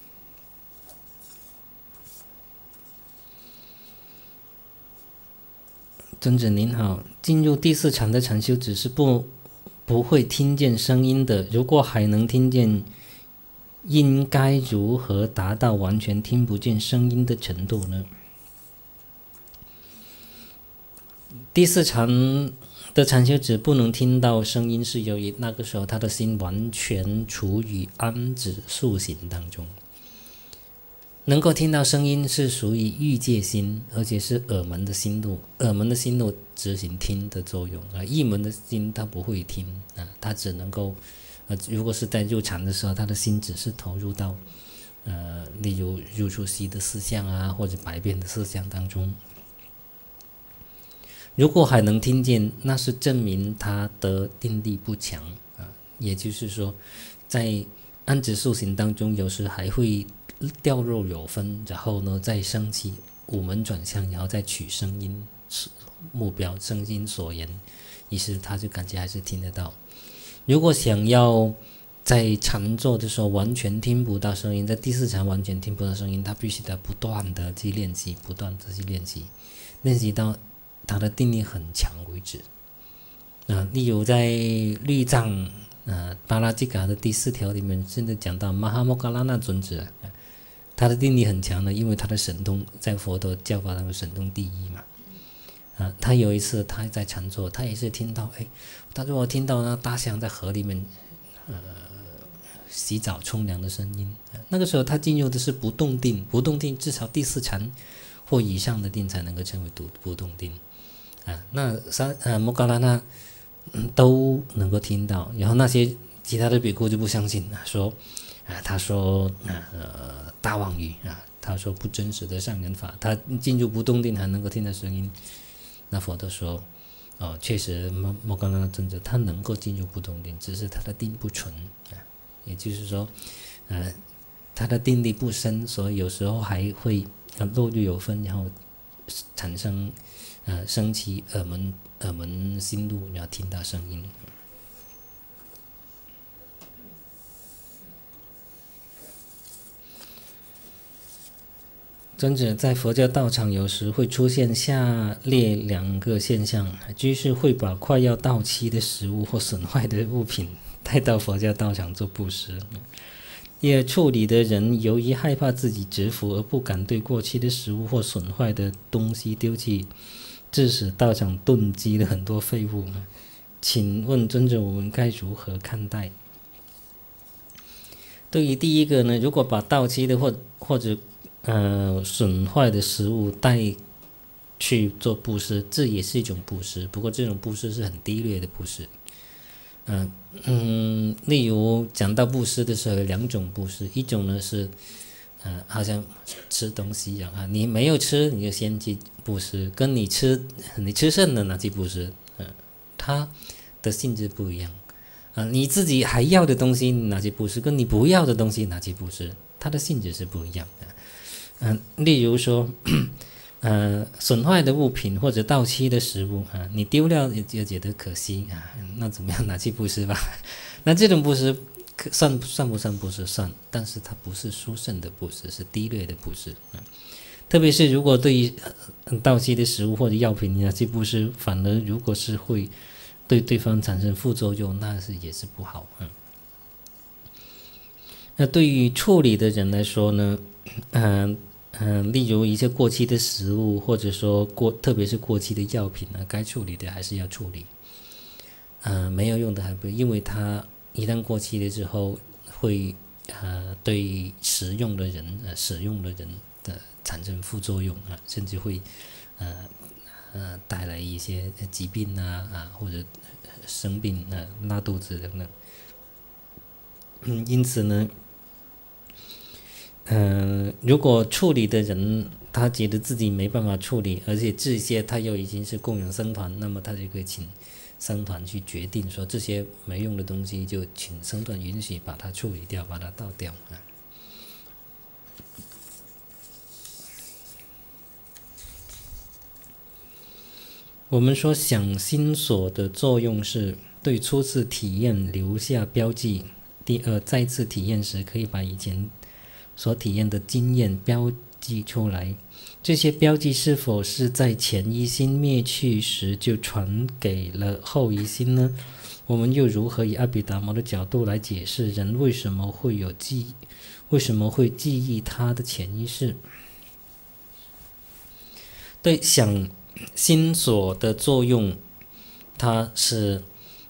尊者您好，进入第4禅的禅修只是不会听见声音的，如果还能听见，应该如何达到完全听不见声音的程度呢？第4禅的禅修只不能听到声音，是由于那个时候他的心完全处于安止宿行当中。能够听到声音是属于欲界心，而且是耳门的心路，耳门的心路执行听的作用意门的心它不会听它只能够如果是在入禅的时候，他的心只是投入到例如入出息的思想或者百变的思想当中。如果还能听见，那是证明他的定力不强也就是说，在安止宿行当中，有时还会掉肉有分，然后呢再升起五门转向，然后再取声音目标，声音所言，于是他就感觉还是听得到。如果想要在禅坐的时候完全听不到声音，在第4禅完全听不到声音，他必须得不断的去练习，不断的去练习，练习到他的定力很强为止例如在律藏巴拉吉嘎的第4条里面，甚至讲到马哈摩嘎拉那尊者他的定力很强的，因为他的神通在佛陀教法当中神通第一嘛他有一次他在禅坐，他也是听到他说我听到那大象在河里面洗澡冲凉的声音那个时候他进入的是不动定，不动定至少第4禅或以上的定才能够称为不动定那摩嘎拉那都能够听到，然后那些其他的比丘就不相信说他说大妄语他说不真实的上人法，他进入不动定还能够听到声音。那佛陀说确实摩嘎拉那尊者他能够进入不动定，只是他的定不纯也就是说他的定力不深，所以有时候还会漏略有分，然后产生升起耳门心路，然后听到声音。尊者在佛教道场有时会出现下列2个现象：居士会把快要到期的食物或损坏的物品带到佛教道场做布施。第二，处理的人由于害怕自己折服而不敢对过期的食物或损坏的东西丢弃，致使道场囤积了很多废物。请问尊者，我们该如何看待？对于第一个呢，如果把到期的或者损坏的食物带去做布施，这也是一种布施，不过这种布施是很低劣的布施。例如讲到布施的时候有2种布施，一种呢是好像吃东西一样你没有吃你就先去布施，跟你吃剩了拿去布施它的性质不一样你自己还要的东西拿去布施，跟你不要的东西拿去布施，它的性质是不一样的例如说损坏的物品或者到期的食物你丢掉也觉得可惜那怎么样拿去布施吧那这种布施算不算布施？算，但是它不是殊胜的布施，是低劣的布施特别是如果对于到期的食物或者药品你拿去布施，反而如果是会对对方产生副作用，那也是不好那对于处理的人来说呢例如一些过期的食物，或者说特别是过期的药品该处理的还是要处理没有用的还不，因为它一旦过期了之后会对使用的人的产生副作用甚至会带来一些疾病或者生病拉肚子等等。因此呢，如果处理的人他觉得自己没办法处理，而且这些他又已经是供养僧团，那么他就可以请僧团去决定说这些没用的东西就请僧团允许把它处理掉，把它倒掉我们说想心所的作用是对初次体验留下标记，第二，再次体验时可以把以前所体验的经验标记出来。这些标记是否是在前一心灭去时就传给了后一心呢？我们又如何以阿毗达摩的角度来解释人为什么会记忆他的潜意识？对想心所的作用，它是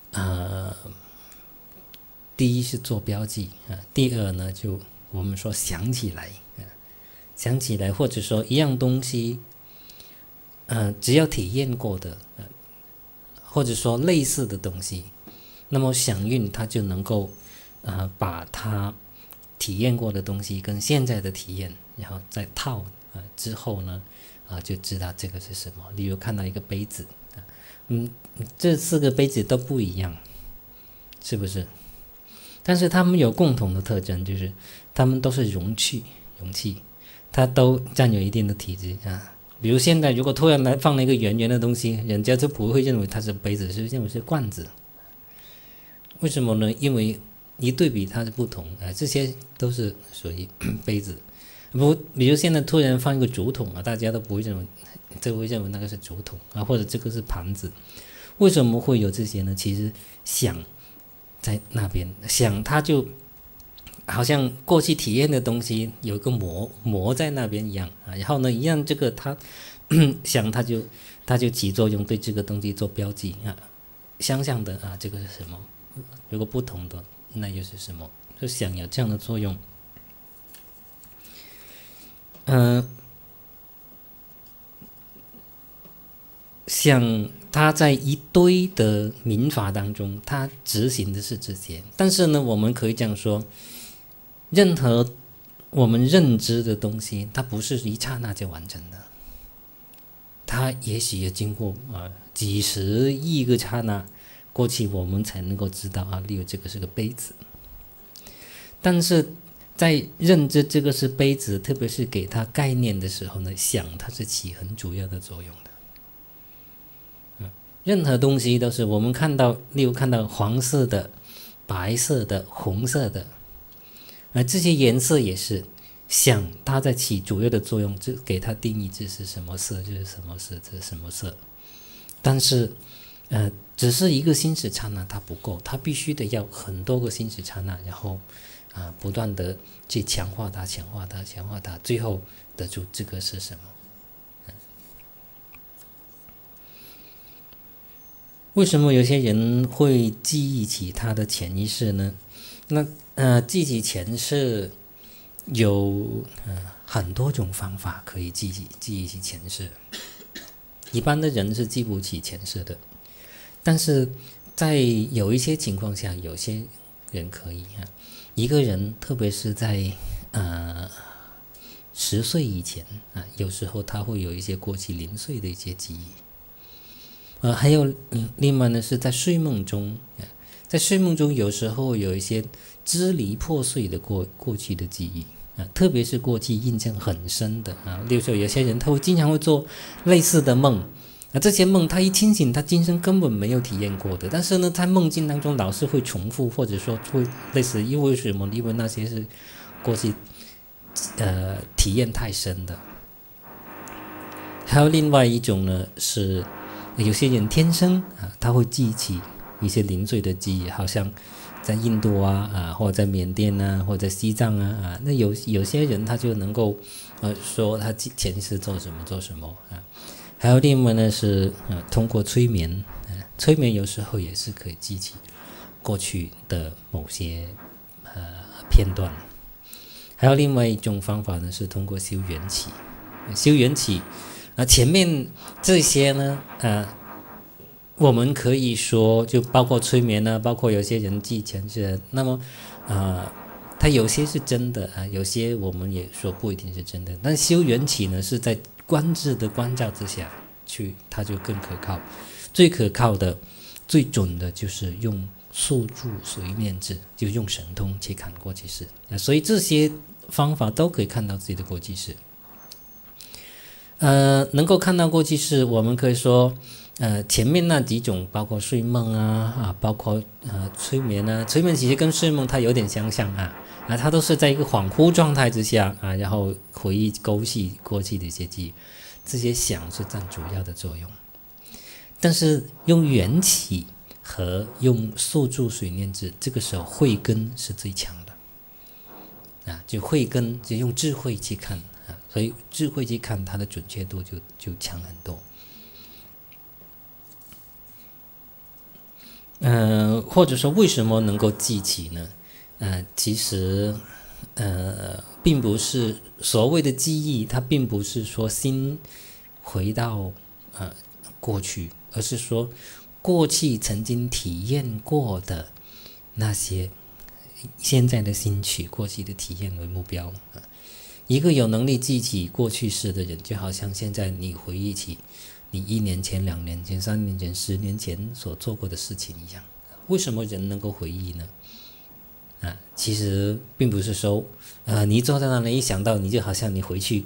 第一是做标记第二呢，就我们说想起来，或者说一样东西只要体验过的或者说类似的东西，那么响应它就能够把它体验过的东西跟现在的体验，然后再套之后呢就知道这个是什么。例如看到一个杯子这4个杯子都不一样，是不是？但是它们有共同的特征，就是它们都是容器，它都占有一定的体积比如现在如果突然来放了一个圆圆的东西，人家就不会认为它是杯子，是认为是罐子。为什么呢？因为一对比它是不同这些都是属于杯子。比如现在突然放一个竹筒大家都不会认为，会认为那个是竹筒或者这个是盘子。为什么会有这些呢？其实想在那边，想它就好像过去体验的东西有一个膜在那边一样然后呢，一样这个它想它就起作用，对这个东西做标记相像的这个是什么？如果不同的，那又是什么？就想有这样的作用。想它在一堆的民法当中，它执行的是这些，但是呢，我们可以这样说，任何我们认知的东西，它不是一刹那就完成的，它也许要经过几十亿个刹那过去，我们才能够知道例如这个是个杯子。但是在认知这个是杯子，特别是给它概念的时候呢，想它是起很主要的作用的。任何东西都是我们看到，例如看到黄色的、白色的、红色的，这些颜色也是想它在起主要的作用，就给它定义这是什么色，这是什么色，这是什么色。但是只是一个心识刹那它不够，它必须得要很多个心识刹那，然后不断的去强化它，最后得出这个是什么。为什么有些人会记忆起他的潜意识呢？那记起前世有很多种方法可以记忆起前世。一般的人是记不起前世的，但是在有一些情况下，有些人可以一个人特别是在10岁以前有时候他会有一些过去0岁的一些记忆。还有另外呢，是在睡梦中，有时候有一些支离破碎的过去的记忆特别是过去印象很深的例如说有些人他会经常会做类似的梦这些梦他一清醒，他今生根本没有体验过的，但是呢，在梦境当中老是会重复，或者说会类似，因为什么？因为那些是过去体验太深的。还有另外一种呢，是有些人天生他会记起一些零碎的记忆，好像在印度或者在缅甸或者在西藏那有些人他就能够说他前世做什么还有另外呢是通过催眠，催眠有时候也是可以记起过去的某些片段。 还有另外一种方法呢，是通过修缘起。修缘起前面这些呢，我们可以说就包括催眠啊，包括有些人记前世，那么它有些是真的有些我们也说不一定是真的。但修缘起呢，是在观自的关照之下去，它就更可靠。最可靠的、最准的就是用宿住随念智，就用神通去看过去式。所以这些方法都可以看到自己的过去式。能够看到过去式，我们可以说前面那几种包括睡梦包括催眠催眠其实跟睡梦它有点相像它都是在一个恍惚状态之下然后回忆勾起过去的一些记忆，这些想是占主要的作用。但是用缘起和用宿住随念智，这个时候慧根是最强的就慧根就用智慧去看所以智慧去看它的准确度就强很多。或者说为什么能够记起呢？其实并不是所谓的记忆，它并不是说心回到过去，而是说过去曾经体验过的那些，现在的心取过去的体验为目标。一个有能力记起过去式的人，就好像现在你回忆起你1年前、2年前、3年前、10年前所做过的事情一样。为什么人能够回忆呢？其实并不是说你坐在那里一想到你就好像你回去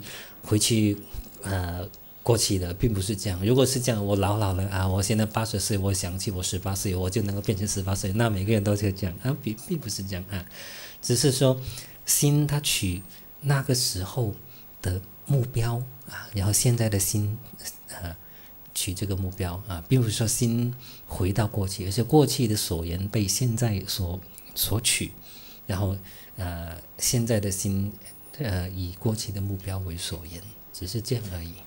过去的，并不是这样。如果是这样，我老了我现在80岁，我想起我18岁，我就能够变成18岁，那每个人都是这样并不是这样只是说心它取那个时候的目标然后现在的心取这个目标并不是说心回到过去，而是过去的所言被现在所取，然后现在的心以过去的目标为所言，只是这样而已。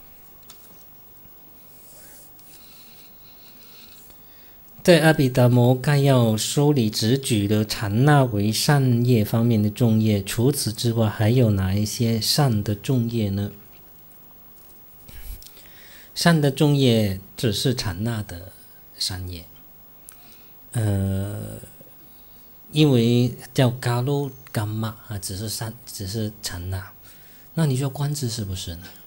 在阿毗达摩概要收里只举了禅那为善业方面的重业，除此之外还有哪一些善的重业呢？善的重业只是禅那的善业，因为叫嘎鲁伽玛只是禅那。那你说观自是不是呢？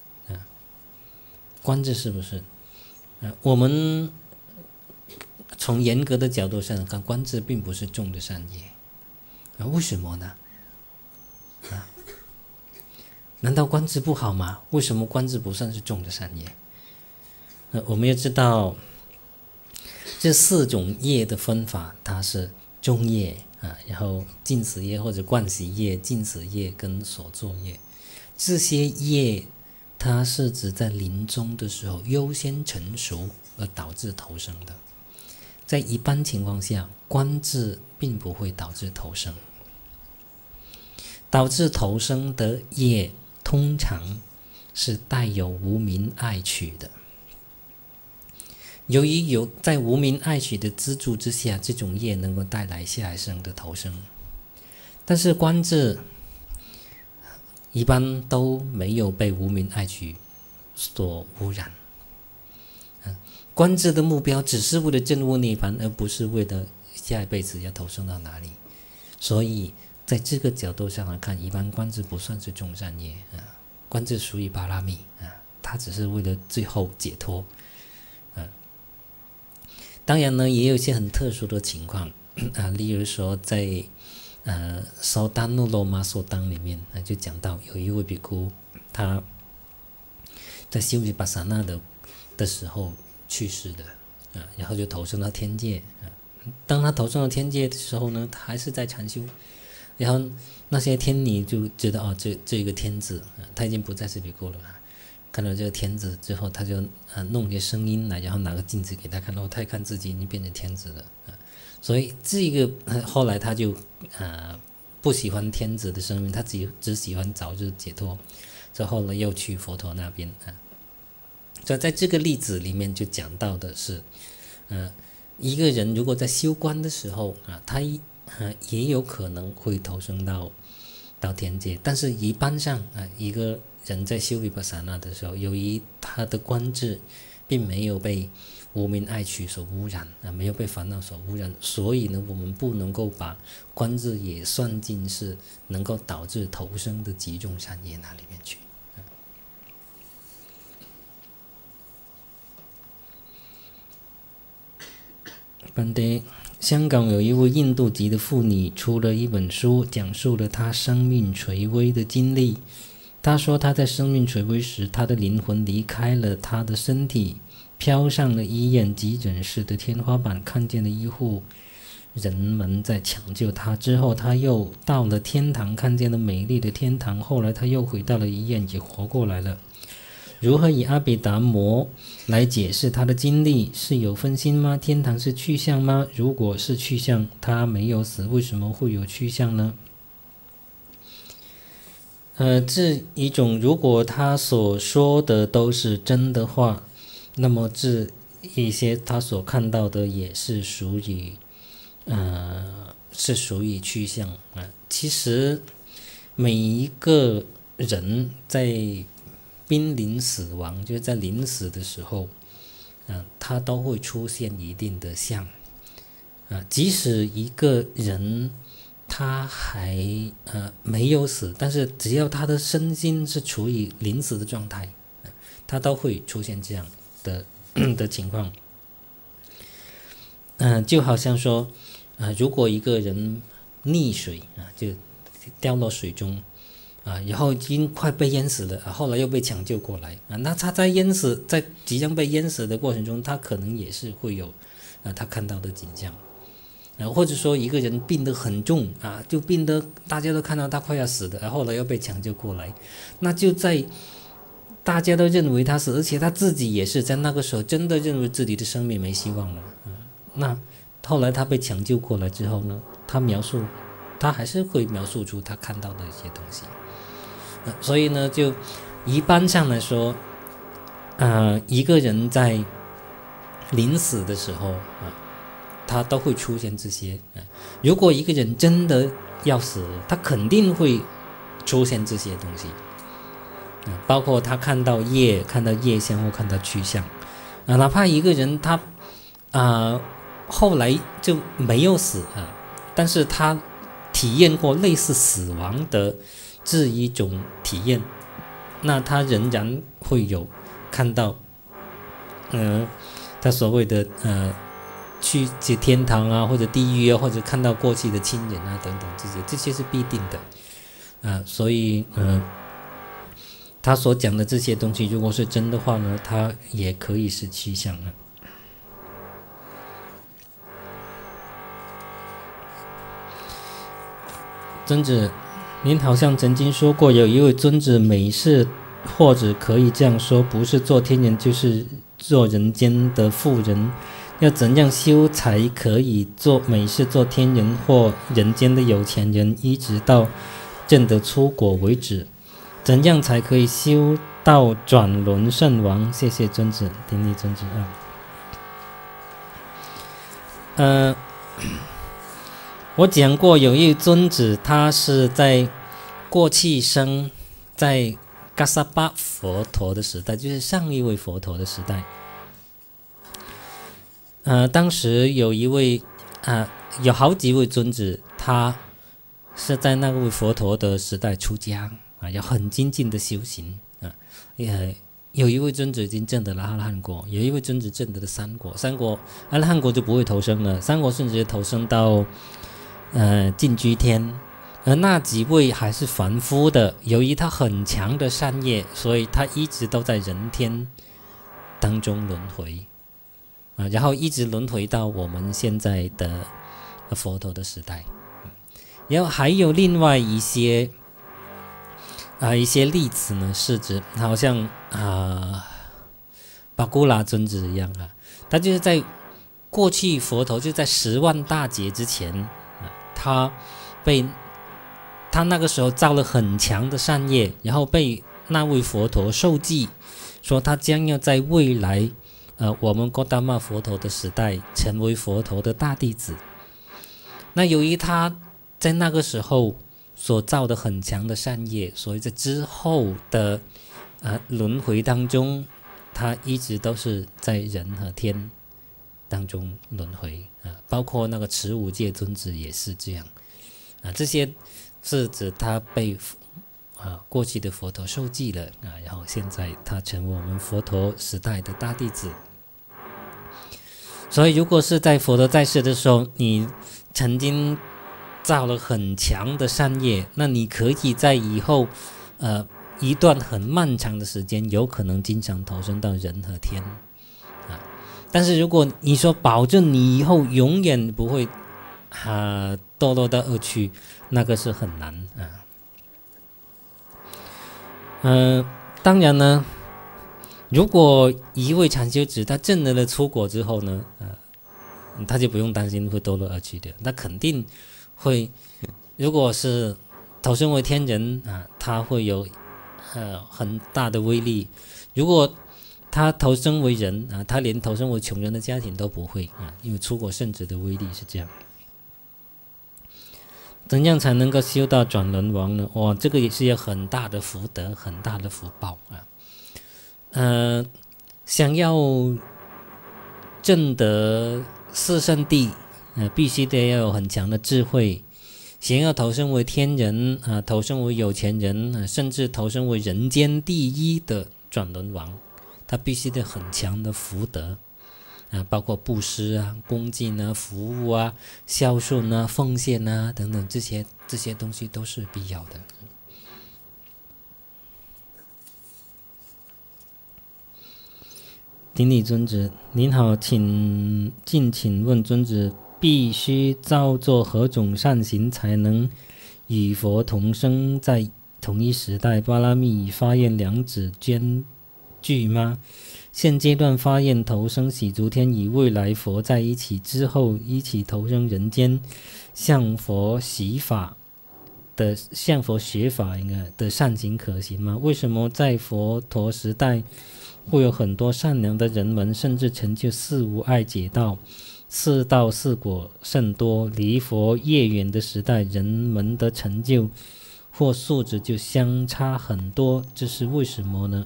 观自是不是？我们从严格的角度上看，观自并不是重的善业为什么呢？难道观自不好吗？为什么观自不算是重的善业？我们要知道这4种业的分法，它是重业然后尽此业或者惯习业、尽此业跟所作业。这些业它是指在临终的时候优先成熟而导致投生的。在一般情况下，观自并不会导致投生。导致投生的业通常是带有无明爱取的。由于有在无明爱取的资助之下，这种业能够带来下一生的投生。但是观自一般都没有被无明爱取所污染。观自的目标只是为了证悟涅槃，而不是为了下一辈子要投生到哪里。所以在这个角度上来看，一般观自不算是重善业观自属于巴拉密它只是为了最后解脱当然呢，也有一些很特殊的情况例如说在烧丹怒罗玛所当里面就讲到有一位比丘，他在修习巴萨那的时候去世的然后就投生到天界当他投生到天界的时候呢，他还是在禅修，然后那些天女就知道这个天子他已经不再是比丘了看到这个天子之后，他就弄些声音来，然后拿个镜子给他看，然后他看自己已经变成天子了所以这个后来他就不喜欢天子的声音，他只喜欢早日解脱，之后呢又去佛陀那边所以在这个例子里面就讲到的是一个人如果在修观的时候他也有可能会投生到到天界。但是一般上一个人在修vipassana的时候，由于他的观智并没有被无明爱取所污染没有被烦恼所污染，所以呢，我们不能够把观智也算进是能够导致投生的极重善业那里面去。本地香港有一位印度籍的妇女出了一本书，讲述了她生命垂危的经历。她说她在生命垂危时，她的灵魂离开了她的身体，飘上了医院急诊室的天花板，看见了医护人们在抢救她。之后她又到了天堂，看见了美丽的天堂。后来她又回到了医院，也活过来了。如何以阿毗达摩来解释他的经历？是有分心吗？天堂是去向吗？如果是去向，他没有死，为什么会有去向呢？这一种如果他所说的都是真的话，那么这一些他所看到的也是属于去向其实每一个人在濒临死亡，就是在临死的时候他都会出现一定的相即使一个人他还没有死，但是只要他的身心是处于临死的状态他都会出现这样的情况就好像说如果一个人溺水就掉落水中然后已经快被淹死了后来又被抢救过来那他在即将被淹死的过程中，他可能也是会有他看到的景象或者说一个人病得很重就病得大家都看到他快要死了后来又被抢救过来，那就在大家都认为他死，而且他自己也是在那个时候真的认为自己的生命没希望了那后来他被抢救过来之后呢，他还是会描述出他看到的一些东西所以呢，就一般上来说一个人在临死的时候他都会出现这些如果一个人真的要死了，他肯定会出现这些东西包括他看到业相或看到趋向哪怕一个人他后来就没有死但是他体验过类似死亡的这一种体验，那他仍然会有看到他所谓的去天堂或者地狱或者看到过去的亲人等等这些是必定的所以他所讲的这些东西如果是真的话呢，他也可以是趋向尊者，您好像曾经说过，有一位尊者每世，或者可以这样说，不是做天人就是做人间的富人，要怎样修才可以每世做天人或人间的有钱人，一直到证得出果为止？怎样才可以修到转轮圣王？谢谢尊者，顶礼尊者我讲过有一位尊者，他是在过去生在嘎萨巴佛陀的时代，就是上一位佛陀的时代当时有一位有好几位尊者，他是在那位佛陀的时代出家要很精进的修行有一位尊者已经证得了阿罗汉果，有一位尊者证得了三果阿罗汉果就不会投生了，三果甚至投生到净居天，而那几位还是凡夫的，由于他很强的善业，所以他一直都在人天当中轮回然后一直轮回到我们现在的佛陀的时代然后还有另外一些例子呢，是指好像巴古拉尊者一样他就是在过去佛陀就在10万大劫之前他那个时候造了很强的善业，然后被那位佛陀受记，说他将要在未来我们哥达玛佛陀的时代成为佛陀的大弟子。那由于他在那个时候所造的很强的善业，所以在之后的轮回当中，他一直都是在人和天当中轮回包括那个持五戒尊者也是这样这些是指他被过去的佛陀受记了然后现在他成为我们佛陀时代的大弟子。所以如果是在佛陀在世的时候，你曾经造了很强的善业，那你可以在以后一段很漫长的时间有可能经常投生到人和天但是如果你说保证你以后永远不会堕落到恶趣，那个是很难当然呢，如果一位禅修子他证得了出果之后呢他就不用担心会堕落恶趣的，那肯定会，如果是投生为天人他会有很大的威力。如果他投生为人他连投生为穷人的家庭都不会因为出果圣者的威力是这样。怎样才能够修到转轮王呢？这个也是有很大的福德，很大的福报想要证得四圣谛必须得要有很强的智慧。想要投生为天人投生为有钱人甚至投生为人间第一的转轮王，他必须得很强的福德包括布施恭敬服务孝顺奉献等等，这些东西都是必要的。顶礼尊者，您好，请问尊者，必须造作何种善行才能与佛同生在同一时代？巴拉密与发愿两者兼具吗？现阶段发愿投生喜足天，与未来佛在一起之后一起投生人间，向佛学法的善行可行吗？为什么在佛陀时代会有很多善良的人们，甚至成就四无碍解道，四道四果甚多，离佛越远的时代，人们的成就或素质就相差很多，这是为什么呢？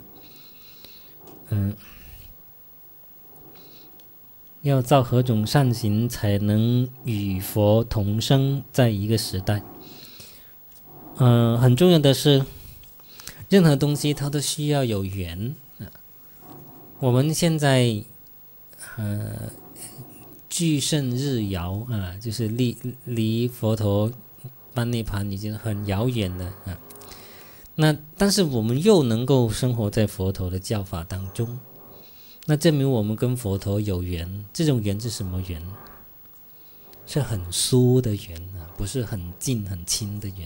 要造何种善行才能与佛同生在一个时代？很重要的是，任何东西它都需要有缘我们现在距胜日遥就是离佛陀般涅槃已经很遥远了那但是我们又能够生活在佛陀的教法当中，那证明我们跟佛陀有缘。这种缘是什么缘？是很疏的缘不是很近很亲的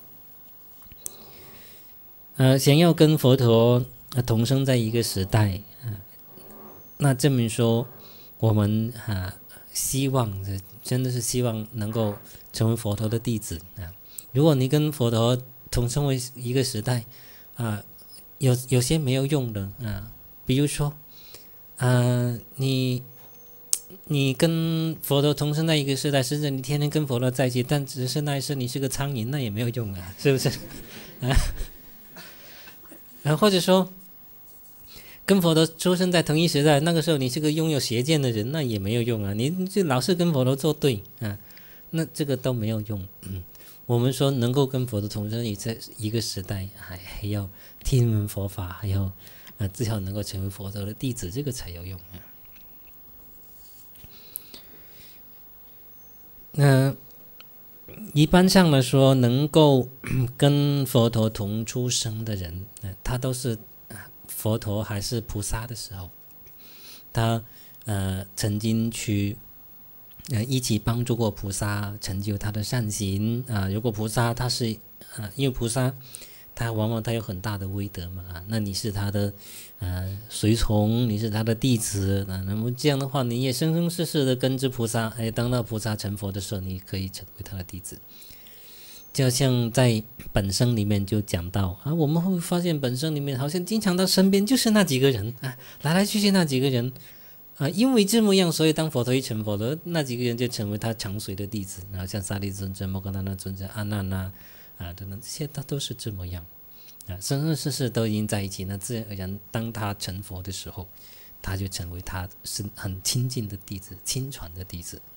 缘想要跟佛陀同生在一个时代那证明说我们希望真的是希望能够成为佛陀的弟子如果你跟佛陀同生为一个时代有些没有用的比如说你跟佛陀同生在一个时代，甚至你天天跟佛陀在一起，但只是那一世你是个苍蝇，那也没有用是不是或者说跟佛陀出生在同一时代，那个时候你是个拥有邪见的人，那也没有用你就老是跟佛陀作对那这个都没有用我们说能够跟佛陀同生在一个时代还要听闻佛法，还要至少能够成为佛陀的弟子，这个才有用一般上来说，能够跟佛陀同出生的人他都是佛陀还是菩萨的时候，他曾经去一起帮助过菩萨成就他的善行如果菩萨他是因为菩萨他往往他有很大的威德嘛那你是他的随从，你是他的弟子那么这样的话你也生生世世的跟着菩萨当到菩萨成佛的时候，你可以成为他的弟子。就像在本生里面就讲到我们会发现本生里面好像经常到身边就是那几个人来来去去那几个人因为这么样，所以当佛陀一成佛的那几个人就成为他常随的弟子像沙利尊者、摩诃达那尊者、阿难啊等等，这些它都是这么样啊，生生世世都已经在一起。那自然而然，当他成佛的时候，他就成为他是很亲近的弟子，亲传的弟子。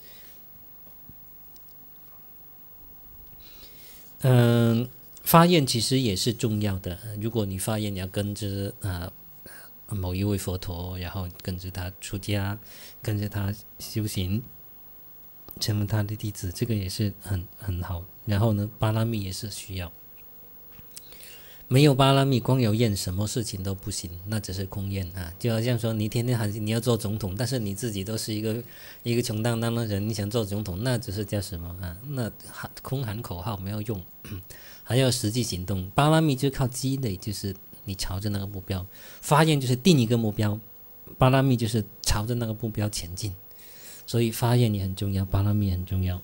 发愿其实也是重要的。如果你发愿你要跟着某一位佛陀，然后跟着他出家，跟着他修行，成为他的弟子，这个也是很好。然后呢，巴拉密也是需要。没有巴拉密，光有愿，什么事情都不行，那只是空愿啊！就好像说，你天天喊你要做总统，但是你自己都是一个穷荡荡的人，你想做总统，那只是叫什么啊？那空喊口号没有用，还要实际行动。巴拉密就靠积累，就是你朝着那个目标发愿，就是定一个目标，巴拉密就是朝着那个目标前进。所以发愿也很重要，巴拉密很重要。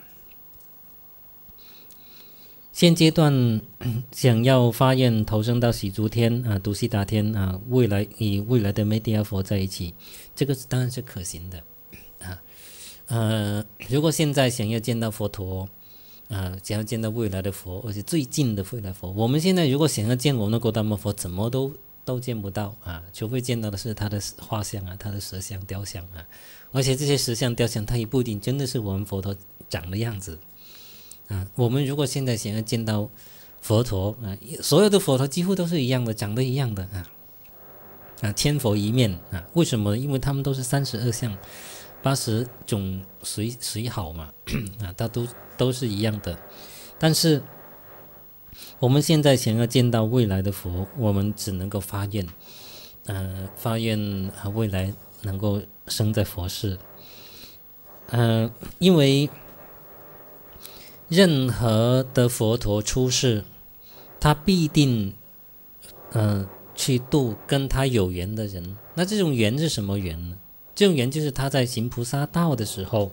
现阶段想要发愿投生到喜足天啊、毒悉达天啊，未来与未来的梅地亚佛在一起，这个当然是可行的啊。如果现在想要见到佛陀想要见到未来的佛，而且最近的未来佛，我们现在如果想要见我们的果达摩佛，怎么都见不到啊，除非见到的是他的画像啊，他的石像、雕像啊，而且这些石像、雕像，它也不一定真的是我们佛陀长的样子。我们如果现在想要见到佛陀所有的佛陀几乎都是一样的，长得一样的千佛一面为什么？因为他们都是32相，80种随好嘛它都是一样的。但是我们现在想要见到未来的佛，我们只能够发愿，发愿未来能够生在佛世，因为任何的佛陀出世，他必定去度跟他有缘的人。那这种缘是什么缘呢？这种缘就是他在行菩萨道的时候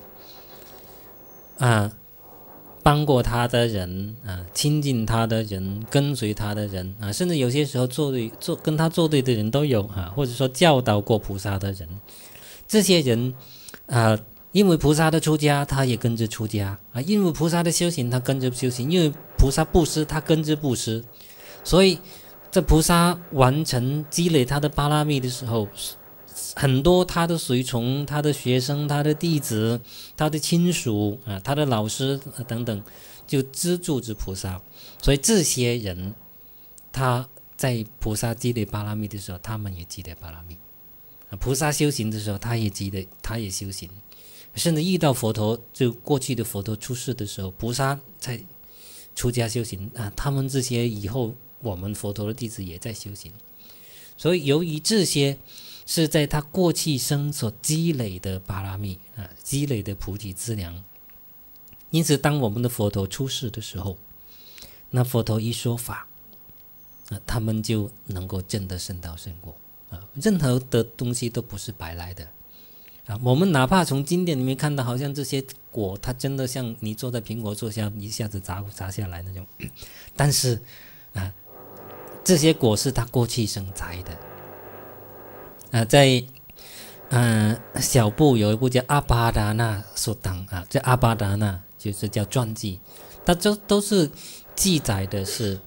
帮过他的人亲近他的人，跟随他的人甚至有些时候跟他作对的人都有或者说教导过菩萨的人，这些人因为菩萨的出家，他也跟着出家因为菩萨的修行，他跟着修行；因为菩萨布施，他跟着布施。所以，在菩萨完成积累他的巴拉密的时候，很多他的随从、他的学生、他的弟子、他的亲属他的老师等等，就资助着菩萨。所以这些人，他在菩萨积累巴拉密的时候，他们也积累巴拉密；菩萨修行的时候，他也积累，他也修行。甚至遇到佛陀，就过去的佛陀出世的时候，菩萨在出家修行他们这些以后我们佛陀的弟子也在修行。所以由于这些是在他过去生所积累的巴拉密积累的菩提资粮，因此当我们的佛陀出世的时候，那佛陀一说法他们就能够证得圣道圣果任何的东西都不是白来的我们哪怕从经典里面看到，好像这些果，它真的像你坐在苹果树下一下子砸下来那种，但是这些果是他过去生栽的在小部有一部叫《阿巴达那所当》这阿巴达那就是叫传记，它都是记载的是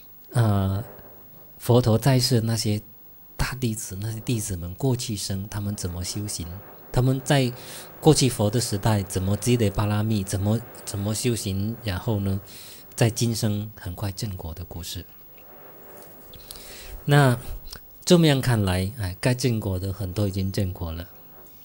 佛陀在世那些大弟子、那些弟子们过去生他们怎么修行。他们在过去佛的时代怎么积累巴拉密，怎么修行，然后呢，在今生很快证果的故事。那这么样看来，该证果的很多已经证果了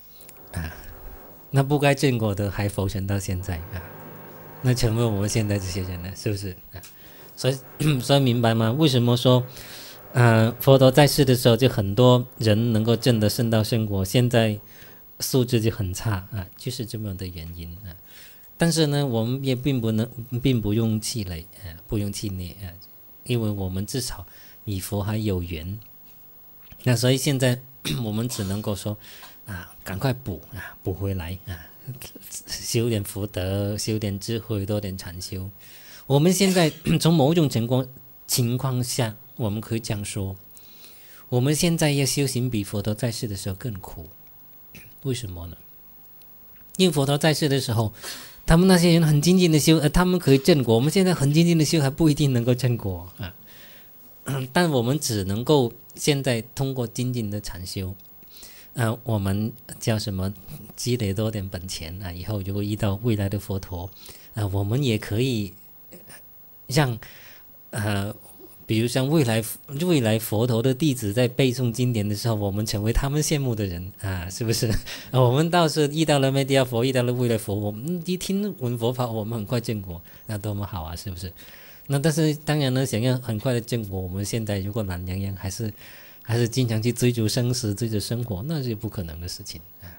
那不该证果的还浮沉到现在那成为我们现在这些人呢，是不是所以明白吗？为什么说佛陀在世的时候就很多人能够证得圣道圣果，现在素质就很差就是这么样的原因但是呢，我们也并不用气馁不用气馁因为我们至少与佛还有缘。那所以现在我们只能够说赶快补回来修点福德，修点智慧，多点禅修。我们现在从某种情况下，我们可以这样说，我们现在要修行比佛陀在世的时候更苦。为什么呢？因为佛陀在世的时候， 他们那些人很精进的修，他们可以正果。我们现在很精进的修，还不一定能够正果啊。但我们只能够现在通过精进的禅修，我们叫什么？积累多点本钱啊，以后如果遇到未来的佛陀，我们也可以让比如像未来佛陀的弟子在背诵经典的时候，我们成为他们羡慕的人啊，是不是？我们倒是遇到了弥地佛，遇到了未来佛，我们一听闻佛法，我们很快证果，那多么好啊，是不是？那但是当然呢，想要很快的证果，我们现在如果懒洋洋，还是经常去追逐生死，追逐生活，那是不可能的事情啊。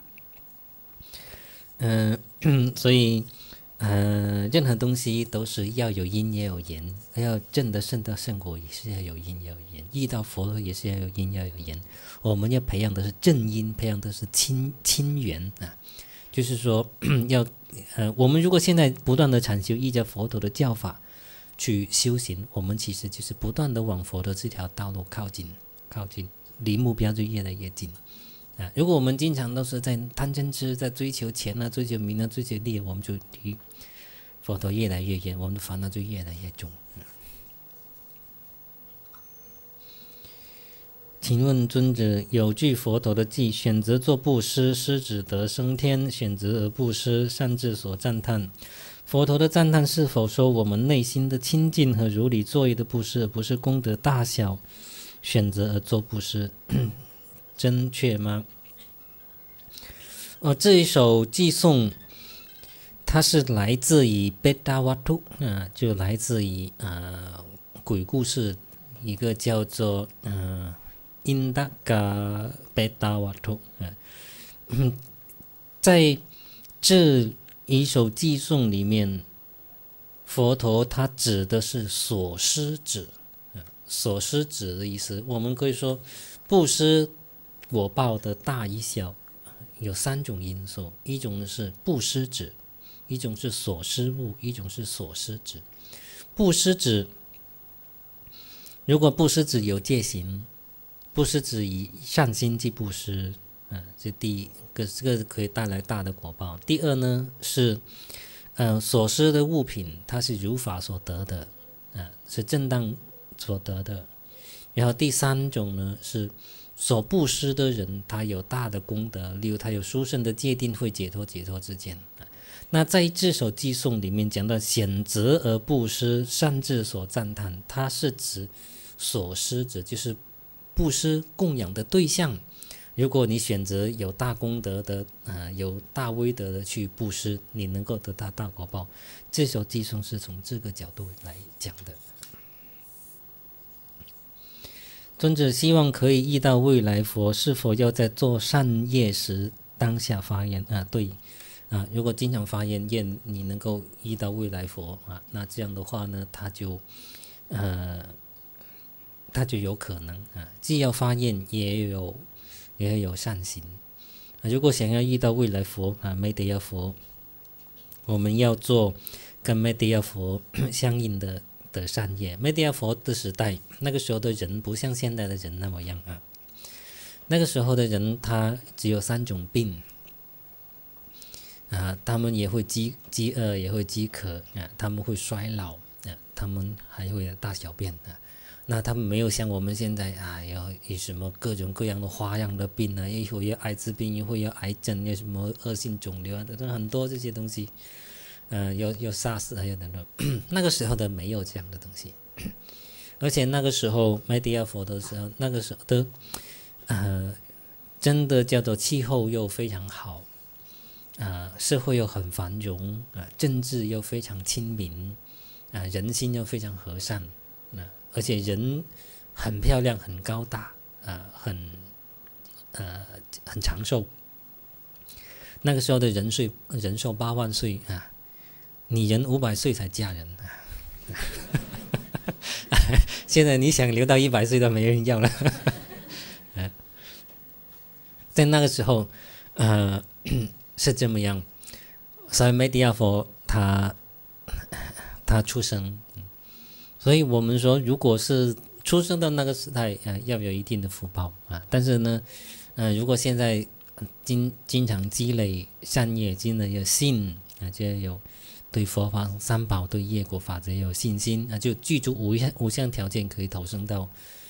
所以。任何东西都是要有因也有缘，要证得圣道圣果也是要有因也有缘，遇到佛也是要有因要有缘。我们要培养的是正因，培养的是亲缘啊，就是说我们如果现在不断的禅修，依着佛陀的教法去修行，我们其实就是不断的往佛的这条道路靠近，离目标就越来越近。如果我们经常都是在贪嗔痴，在追求钱啊、追求名啊、追求利，我们就离佛陀越来越远，我们的烦恼就越来越重。请问尊者，有句佛陀的偈：选择做布施，施子得升天；选择而布施，善智所赞叹。佛陀的赞叹是否说我们内心的清净和如理作意的布施，而不是功德大小选择而做布施？正确吗？这一首偈颂，它是来自于贝达瓦图就来自于鬼故事，一个叫做因达嘎贝达瓦图在这一首偈颂里面，佛陀他指的是所施子，所施子的意思，我们可以说布施果报的大与小有三种因素，一种是布施子，一种是所施物，一种是所施子。布施子，如果布施子有戒行，布施子以善心去布施，这第一个，这个可以带来大的果报。第二呢是所施的物品，它是如法所得的，是正当所得的。然后第三种呢是所布施的人，他有大的功德，例如他有殊胜的戒定慧、解脱之间。那在这首偈颂里面讲到选择而布施，善智所赞叹，它是指所施者，就是布施供养的对象。如果你选择有大功德的有大威德的去布施，你能够得到大果报。这首偈颂是从这个角度来讲的。尊者希望可以遇到未来佛，是否要在做善业时当下发愿？对，如果经常发愿你能够遇到未来佛那这样的话呢，他就有可能既要发愿，也有善行。如果想要遇到未来佛梅德亚佛，我们要做跟梅德亚佛相应的善业。梅德亚佛的时代，那个时候的人不像现在的人那么样那个时候的人他只有3种病他们也会饥饿，也会饥渴他们会衰老他们还会有大小便那他们没有像我们现在有什么各种各样的花样的病一会有艾滋病，一会有癌症，有什么恶性肿瘤等等很多这些东西。有 SARS 还有等等，那个时候的没有这样的东西，而且那个时候麦迪亚佛的时候，那个时候的真的叫做气候又非常好社会又很繁荣政治又非常亲民人心又非常和善而且人很漂亮，很高大很长寿。那个时候的人寿8万岁你人500岁才嫁人现在你想留到100岁都没人要了在那个时候是这么样。所以梅迪亚佛他出生，所以我们说如果是出生到那个时代要有一定的福报但是呢如果现在经常积累善业，积累有信就有对佛法三宝、对业果法则有信心，就具足五项条件，可以投生到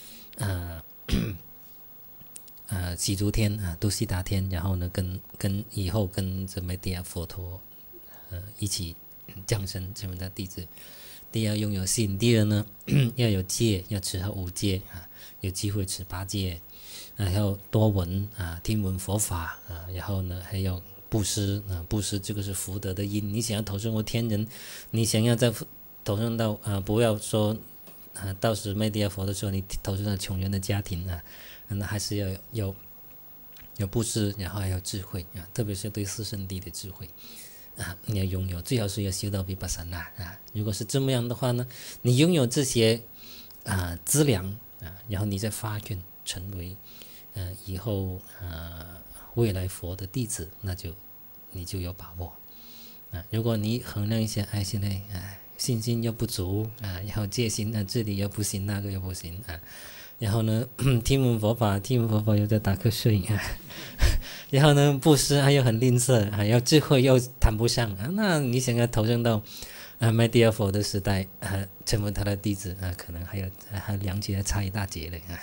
喜足天都悉达天，然后呢，以后跟着弥地佛陀一起降生成为他弟子。第一要拥有信，第二呢要有戒，要持好5戒有机会持8戒还有多闻听闻佛法然后呢还有布施布施这个是福德的因。你想要投生为天人，你想要再投生到不要说到时弥地佛的时候，你投生到穷人的家庭那还是要有布施，然后还有智慧特别是对四圣谛的智慧你要拥有，最好是要修到毗跋舍那如果是这么样的话呢，你拥有这些资粮然后你再发愿成为以后未来佛的弟子，那就你就有把握如果你衡量一下现在信心又不足然后戒心这里又不行，那个又不行然后呢听闻佛法又在打瞌睡然后呢布施又很吝啬要智慧又谈不上那你想要投生到弥地佛的时代成为他的弟子可能还两节还差一大截嘞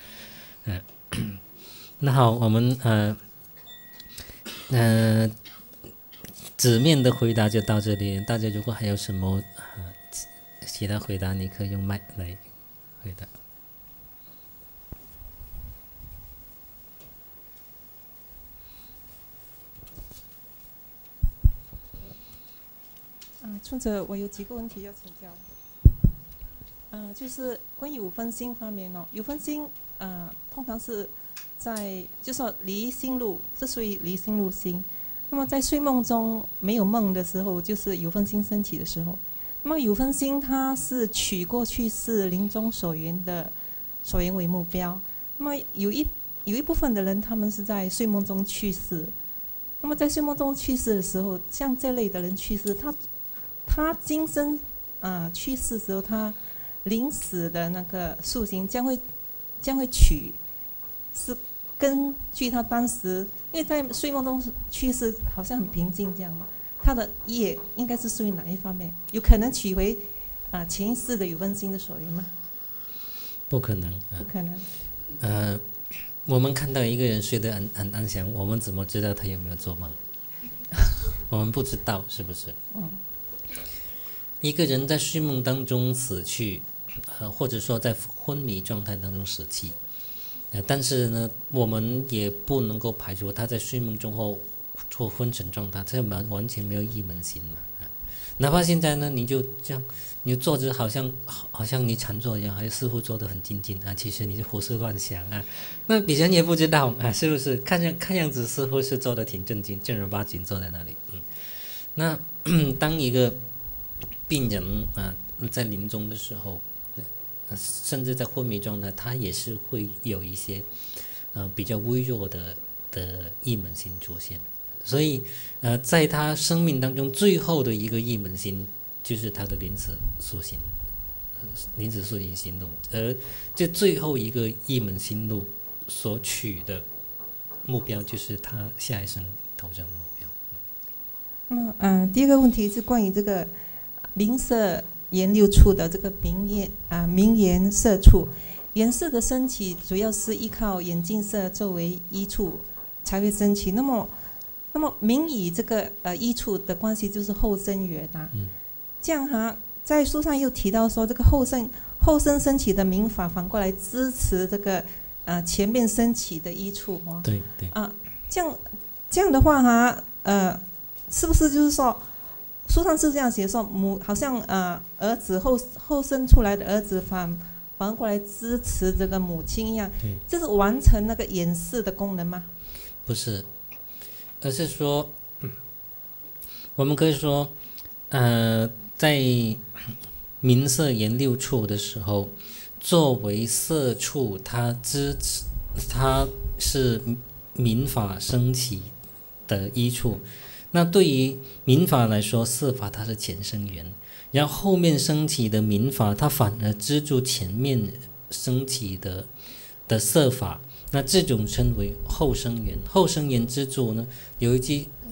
那好，我们纸面的回答就到这里。大家如果还有什么其他回答，你可以用麦来回答。 尊者，我有几个问题要请教。就是关于五分心方面五分心通常是就说离心路是属于离心路心。那么在睡梦中没有梦的时候，就是有分心升起的时候。那么有分心它是取过去世临终所缘为目标。那么有一部分的人，他们是在睡梦中去世。那么在睡梦中去世的时候，像这类的人去世，他今生去世的时候，他临死的那个宿行将会取，是根据他当时，因为在睡梦中去世好像很平静这样嘛，他的业应该是属于哪一方面？有可能取回前一世的有分心的所缘吗？ 不可能不可能我们看到一个人睡得很安详，我们怎么知道他有没有做梦？我们不知道，是不是？一个人在睡梦当中死去或者说在昏迷状态当中死去但是呢我们也不能够排除他在睡梦中后做昏沉状态，这完全没有一门心嘛哪怕现在呢你就这样你就坐着好像你禅坐一样，还似乎坐得很静静其实你是胡思乱想那别人也不知道是不是？看样子似乎是坐得挺正经，正儿八经坐在那里那当一个病人在临终的时候甚至在昏迷状态，他也是会有一些比较微弱的一门心出现。所以在他生命当中最后的一个一门心就是他的临死宿行行动，而这最后一个一门心路所取的目标就是他下一生投生的目标。 那么第二个问题是关于这个名色颜六处的这个名颜色处。颜色的升起主要是依靠眼镜色作为依处才会升起。那么名以这个依处的关系就是后生缘这样在书上又提到说，这个后生升起的名法反过来支持这个前面升起的依处对这样的话是不是就是说书上是这样写说好像儿子后生出来的儿子反过来支持这个母亲一样，就是完成那个掩饰的功能吗？ 不是，而是说我们可以说在名色颜六处的时候，作为色处它是民法升起的依处。那对于民法来说，色法它是前生缘，然后后面升起的民法它反而资助前面升起的色法，那这种称为后生缘。后生缘之助呢，有一句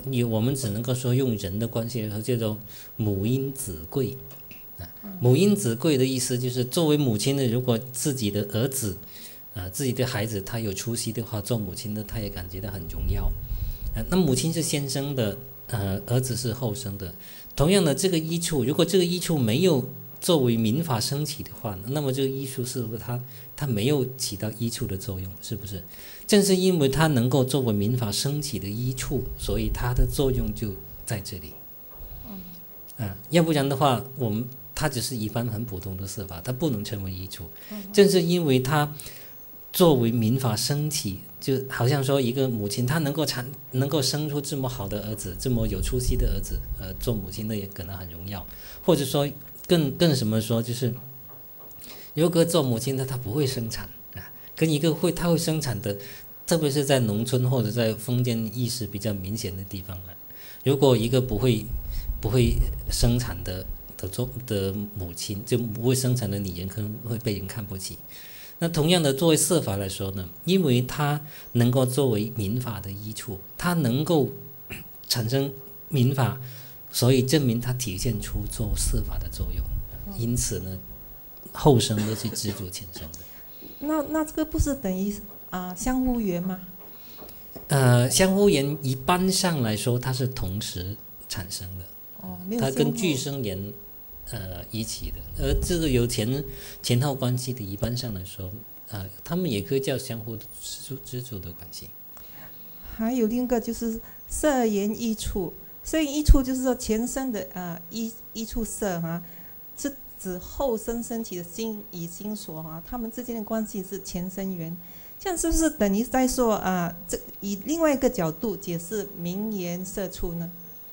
我们只能够说用人的关系来说，叫做母婴子贵。母婴子贵的意思就是，作为母亲的，如果自己的儿子自己的孩子他有出息的话，做母亲的他也感觉到很荣耀。那母亲是先生的，儿子是后生的。同样的，这个依处，如果这个依处没有作为民法升起的话，那么这个依处是不是它没有起到依处的作用？是不是？正是因为它能够作为民法升起的依处，所以它的作用就在这里。要不然的话，它只是一般很普通的色法，它不能成为依处。正是因为它作为民法升起，就好像说一个母亲，她能够生出这么好的儿子，这么有出息的儿子，做母亲的也可能很荣耀。或者说更什么说，就是如果做母亲的她不会生产跟一个她会生产的，特别是在农村或者在封建意识比较明显的地方如果一个不会生产的母亲，就不会生产的女人，可能会被人看不起。那同样的，作为色法来说呢，因为它能够作为民法的依处，它能够产生民法，所以证明它体现出做色法的作用。因此呢，后生都是知足前生的。 那这个不是等于相互缘吗？ 相互缘一般上来说，它是同时产生的。它跟俱生缘一起的，而这个有前后关系的，一般上来说，他们也可以叫相互知足的关系。 还有另一个就是色缘依处，色缘依处就是说前生的依处色是指后生升起的心与心所他们之间的关系是前生缘。这样是不是等于在说以另外一个角度解释名言色处呢？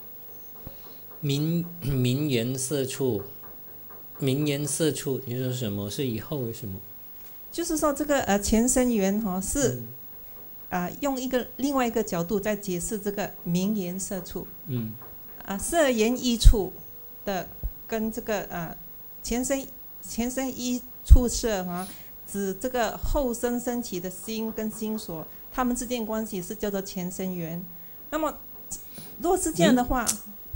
名言色处，你说什么？是以后为什么？ 就是说这个前生缘是用另外一个角度在解释这个名言色处。色缘依处的跟这个前生依处色指这个后生升起的心跟心所，他们之间的关系是叫做前生缘。那么如果是这样的话，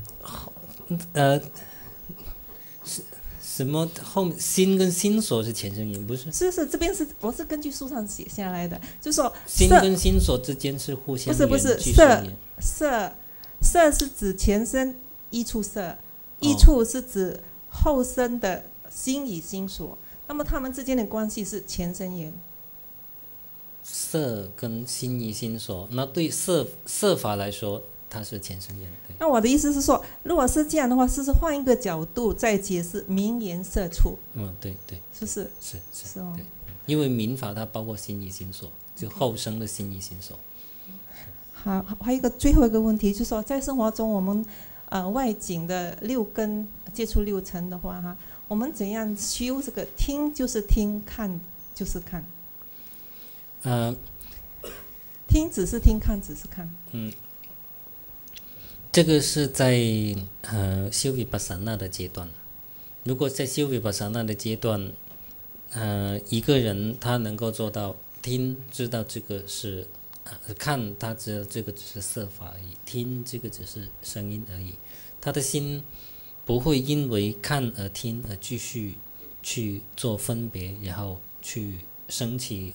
什么后心跟心所是前生缘，不是？ 是这边我是根据书上写下来的，就说心跟心所之间是互相不是色是指前生依处色，依处是指后生的心与心所，那么他们之间的关系是前生缘。 色跟心与心所，那对色法来说，它是前生缘。对。 那我的意思是说，如果是这样的话，是换一个角度再解释名言色处。 对， 是不是？ 是对，因为民法它包括心与心所，就后生的心与心所。 好，还有最后一个问题，就是说，在生活中我们外境的六根接触六尘的话我们怎样修这个听就是听，看就是看。听只是听，看只是看。 这个是在修维巴萨那的阶段。如果在修维巴萨那的阶段，一个人他能够做到听，知道这个是看，他知道这个只是色法而已；听，这个只是声音而已。他的心不会因为看而听而继续去做分别，然后去升起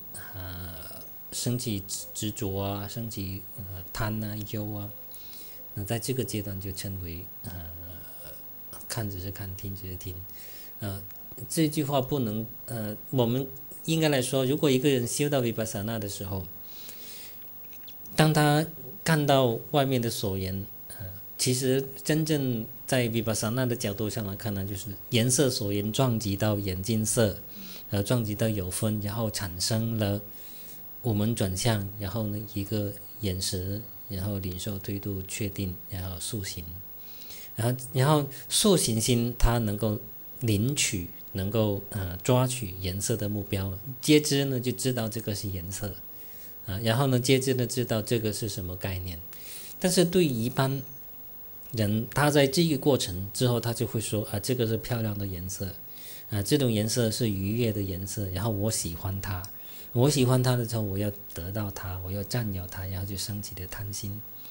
执着升起贪忧那在这个阶段就称为看只是看，听只是听。这句话不能我们应该来说，如果一个人修到维巴萨那的时候，当他看到外面的所缘，其实真正在维巴萨那的角度上来看呢，就是颜色所缘撞击到眼镜色，撞击到有分，然后产生了我们转向，然后呢一个眼识，然后领受推度确定，然后塑形，然后塑形心它能够领取，能够抓取颜色的目标，接之呢就知道这个是颜色然后呢接之呢知道这个是什么概念。但是对于一般人，他在这个过程之后，他就会说这个是漂亮的颜色这种颜色是愉悦的颜色，然后我喜欢它，我喜欢它的时候，我要得到它，我要占有它，然后就升起的贪心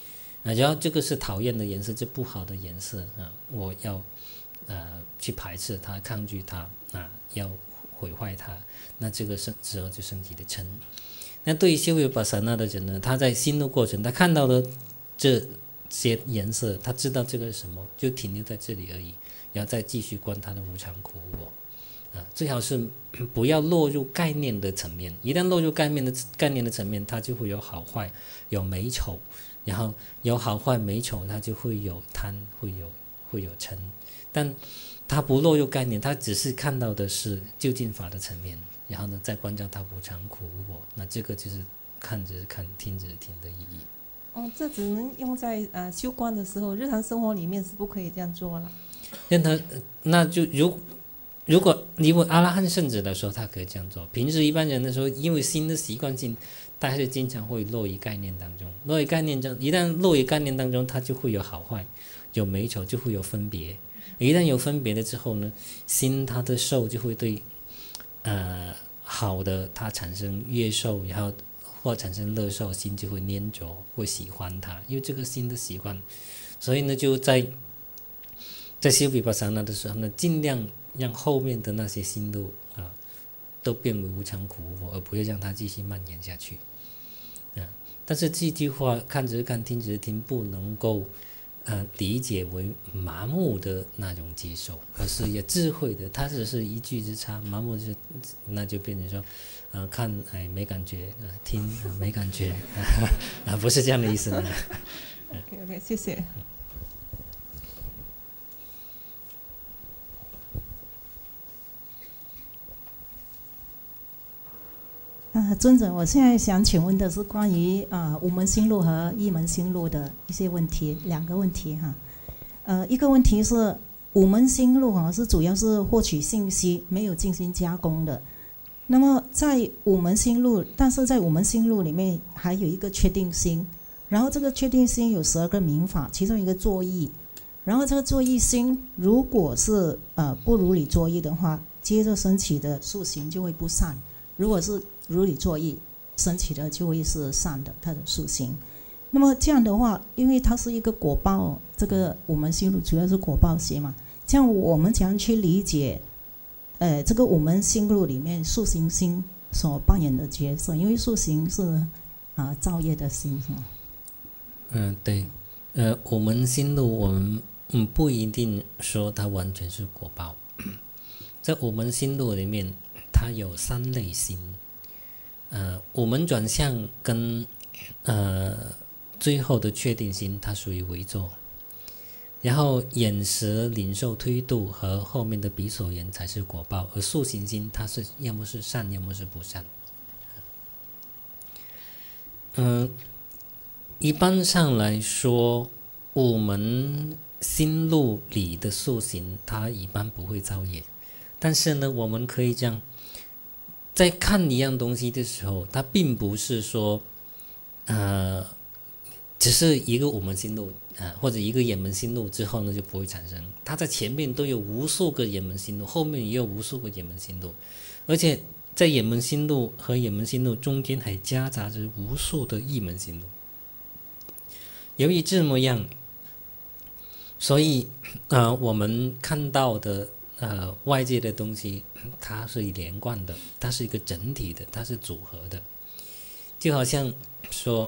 然后这个是讨厌的颜色，这不好的颜色我要去排斥它，抗拒它要毁坏它。那这个时候就升起的嗔。那对于修维巴萨那的人呢，他在心路过程，他看到了这些颜色，他知道这个是什么，就停留在这里而已，然后再继续观他的无常苦我。最好是不要落入概念的层面，一旦落入概念的层面，它就会有好坏，有美丑，然后有好坏美丑，它就会有贪，会有嗔。但它不落入概念，它只是看到的是究竟法的层面，然后呢再关照它无常苦我，那这个就是看只是看，听只是听的意义。 这只能用在修观的时候，日常生活里面是不可以这样做了。 那就如果你问阿拉汉圣者的时候，他可以这样做。平时一般人的时候，因为新的习惯性，他还是经常会落于概念当中。一旦落于概念当中，它就会有好坏，有美丑，就会有分别。一旦有分别了之后呢，心它的受就会对好的它产生悦受，然后或产生乐受，心就会粘着，会喜欢它，因为这个心的习惯。所以呢，就在修毗巴萨那的时候呢，尽量让后面的那些心路都变为无常苦我，而不要让它继续蔓延下去。但是这句话看只是看，听只是听，不能够理解为麻木的那种接受，而是有智慧的。它只是一句之差，麻木那就变成说看没感觉，听没感觉不是这样的意思呢。 OK， 谢谢。 尊者，我现在想请问的是关于五门心路和一门心路的一些问题，两个问题哈。一个问题是五门心路是主要是获取信息，没有进行加工的。那么在五门心路，但是在五门心路里面还有一个确定心，然后这个确定心有12个名法，其中一个作意，然后这个作意心如果是不如理作意的话，接着升起的速行就会不善。如果是如理作意升起的就会是善的，它的属性。那么这样的话，因为它是一个果报，这个五门心路主要是果报学嘛，这样我们怎样去理解这个五门心路里面属行心所扮演的角色？因为属行是造业的心是吗？ 对，五门心路我们不一定说它完全是果报。在五门心路里面，它有3类心。五门转向跟最后的确定心，它属于唯作。然后眼识、领受、推度和后面的比所言才是果报，而速行心它是要么是善，要么是不善。一般上来说，五门心路里的速行，它一般不会造业。但是呢，我们可以这样，在看一样东西的时候，它并不是说，只是一个五门心路或者一个眼门心路之后呢就不会产生。它在前面都有无数个眼门心路，后面也有无数个眼门心路，而且在眼门心路和眼门心路中间还夹杂着无数的意门心路。由于这么样，所以我们看到的外界的东西，它是连贯的，它是一个整体的，它是组合的。就好像说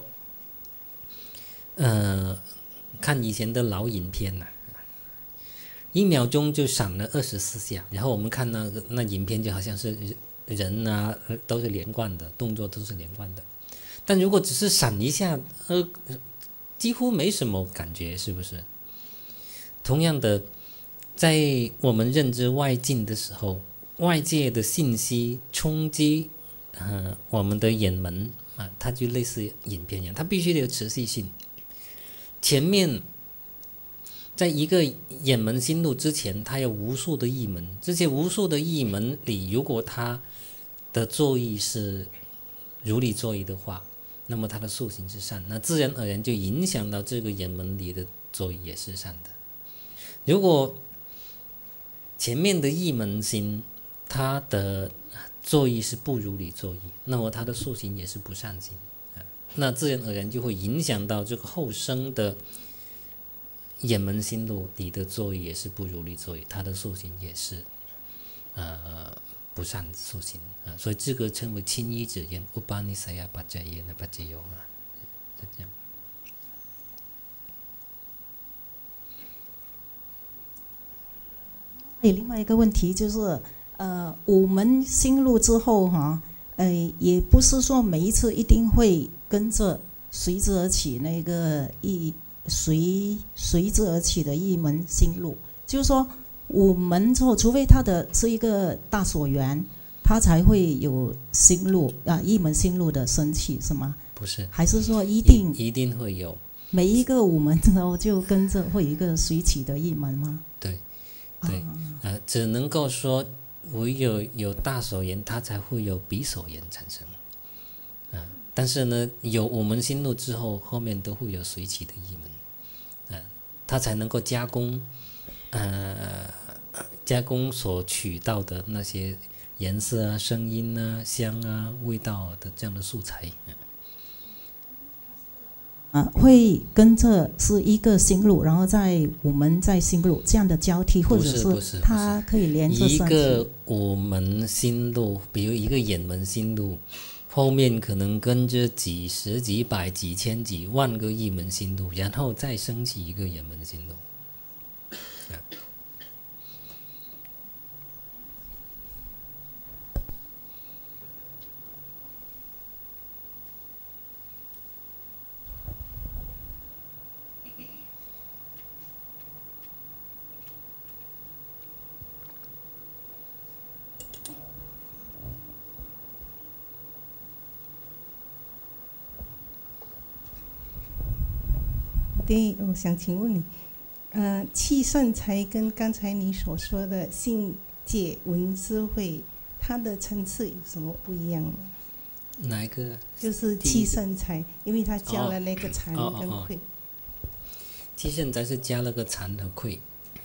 看以前的老影片1秒钟就闪了24下，然后我们看那影片就好像是人都是连贯的，动作都是连贯的。但如果只是闪一下，几乎没什么感觉，是不是？同样的，在我们认知外境的时候，外界的信息冲击我们的眼门它就类似影片一样，它必须得有持续性。前面在一个眼门心路之前，它有无数的意门，这些无数的意门里，如果它的作意是如理作意的话，那么它的速行是善，那自然而然就影响到这个眼门里的作意也是善的。如果前面的意门心它的作意是不如理作意，那么它的速行也是不善心。 那自然而然就会影响到这个后生的眼门心路，你的作业也是不如理作业，他的塑形也是不善塑形啊，所以这个称为亲依止言，Upanisaya Pajayena Pajayo啊，是这样。 有另外一个问题就是，我们心路之后哈，也不是说每一次一定会跟着随之而起那个随之而起的一门心路，就是说我们之后，除非他的是一个大所缘，他才会有心路一门心路的升起，是吗？ 不是， 还是说一定会有每一个我们之后就跟着会有一个随起的一门吗？ 对。对，只能够说唯有大所缘，它才会有比所缘产生，但是呢，有我们心路之后，后面都会有随起的一门，它才能够加工所取到的那些颜色啊、声音啊、香啊、味道的这样的素材。 会跟着是一个心路，然后我们在心路这样的交替，或者是它可以连着上去。 一个我们心路，比如一个眼门心路，后面可能跟着几十、几百、几千、几万个一门心路，然后再升起一个眼门心路。 对，我想请问你，气圣才跟刚才你所说的信解文思慧，它的层次有什么不一样吗？ 哪一个？ 就是气圣才，因为他加了那个禅跟慧。 气圣才是加了个禅和慧，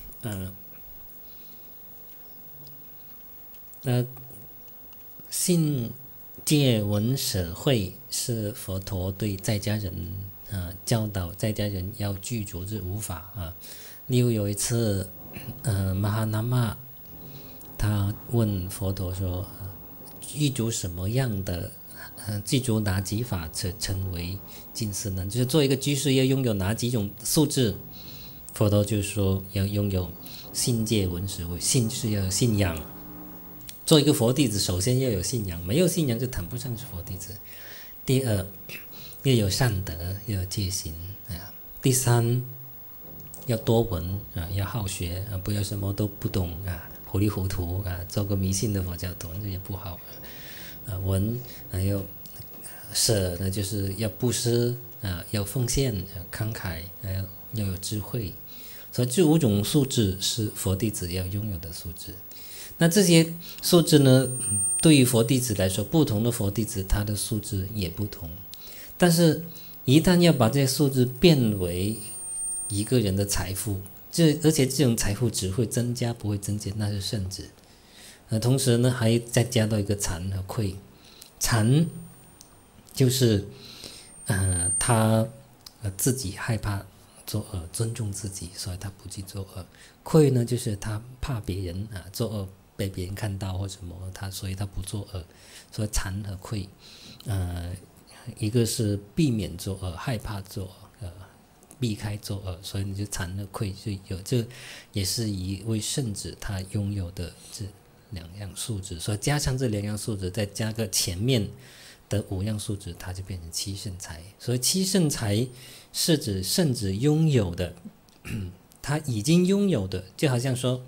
信戒闻舍慧是佛陀对在家人教导在家人要具足这五法啊。例如有一次，玛哈那玛他问佛陀说，具足什么样的具足哪几法成为近似呢？就是做一个居士要拥有哪几种素质？佛陀就说要拥有信戒闻舍慧，信是要有信仰。做一个佛弟子，首先要有信仰，没有信仰就谈不上是佛弟子。第二，要有善德，要有戒心第三，要多闻要好学不要什么都不懂糊里糊涂做个迷信的佛教徒这也不好闻还有舍呢，就是要布施要奉献慷慨要有智慧，所以这五种素质是佛弟子要拥有的素质。那这些素质呢，对于佛弟子来说，不同的佛弟子他的素质也不同，但是一旦要把这些素质变为一个人的财富，而且这种财富只会增加不会增减，那是圣智。同时呢，还再加到一个禅和慧。禅就是他自己害怕作恶，尊重自己，所以他不去作恶。慧呢，就是他怕别人作恶被别人看到或什么，所以他不作恶。所以禅和慧，一个是避免作恶，害怕作恶，避开作恶，所以你就禅和慧就有，这也是一位圣子他拥有的这两样素质。所以加上这两样素质，再加个前面的五样素质，它就变成七圣才。所以七圣才是指圣子拥有的，他已经拥有的，就好像说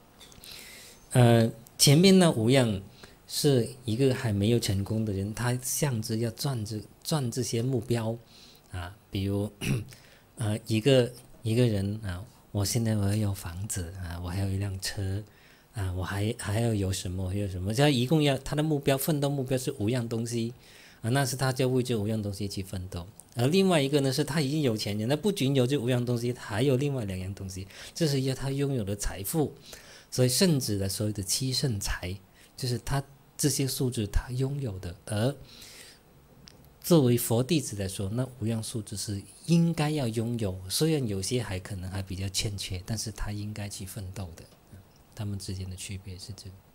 前面那五样是一个还没有成功的人，他想着要赚这些目标比如一个人我现在我要有房子我还有一辆车我还要有什么有什么，他一共要他的目标奋斗目标是五样东西那是他就为这五样东西去奋斗。而另外一个呢，是他已经有钱人，那不仅有这五样东西，还有另外两样东西，这是他拥有的财富。所以圣子的所谓的七圣才，就是他这些素质他拥有的，而作为佛弟子来说，那无量素质是应该要拥有，虽然有些可能还比较欠缺，但是他应该去奋斗的。他们之间的区别是这个。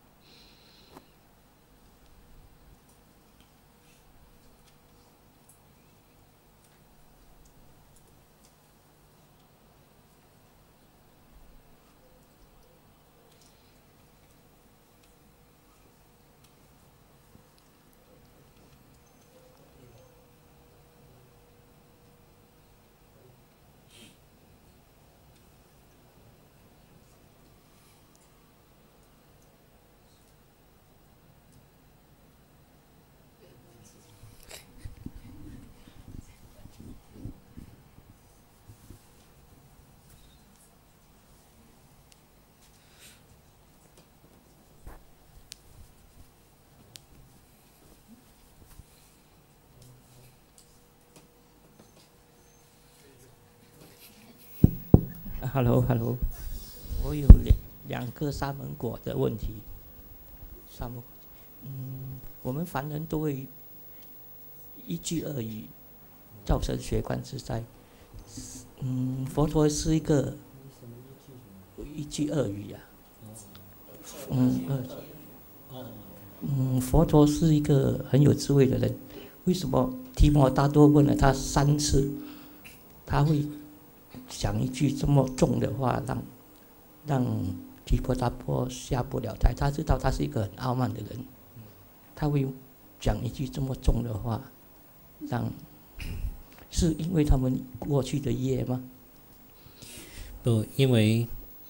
Hello， 我有两个沙门果的问题。沙门，我们凡人都会一句恶语造成血管之灾。佛陀是一个一句恶语啊。佛陀是一个很有智慧的人，为什么提摩达多问了他3次，他会讲一句这么重的话，让提婆达多下不了台？他知道他是一个很傲慢的人，他会讲一句这么重的话，是因为他们过去的业吗？ 不，因为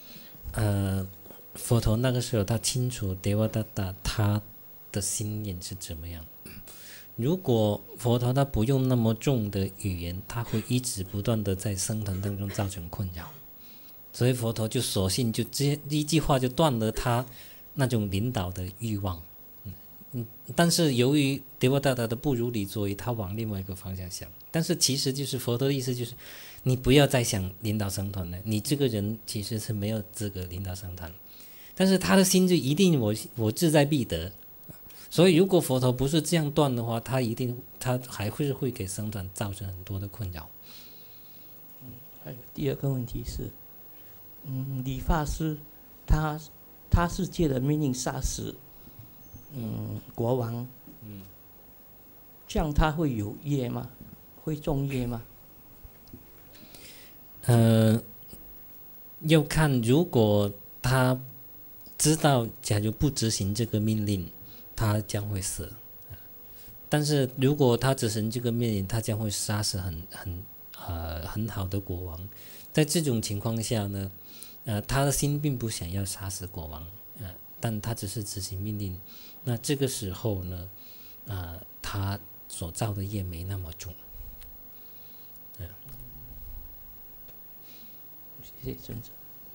佛陀那个时候他清楚德瓦达达他的心念是怎么样。如果佛陀他不用那么重的语言，他会一直不断的在僧团当中造成困扰，所以佛陀就索性就直接一句话就断了他那种领导的欲望。但是由于德瓦达达的不如理作意，他往另外一个方向想。但是其实就是佛陀的意思就是，你不要再想领导僧团了，你这个人其实是没有资格领导僧团。但是他的心就一定我志在必得。所以，如果佛陀不是这样断的话，他还会给僧团造成很多的困扰。 还有第二个问题是，理发师他是借了命令杀死国王，这样他会有业吗？会重业吗？ 要看如果他知道，假如不执行这个命令，他将会死。但是如果他执行这个命令，他将会杀死很好的国王。在这种情况下呢，他的心并不想要杀死国王，但他只是执行命令。那这个时候呢，他所造的业没那么重。 谢谢尊者。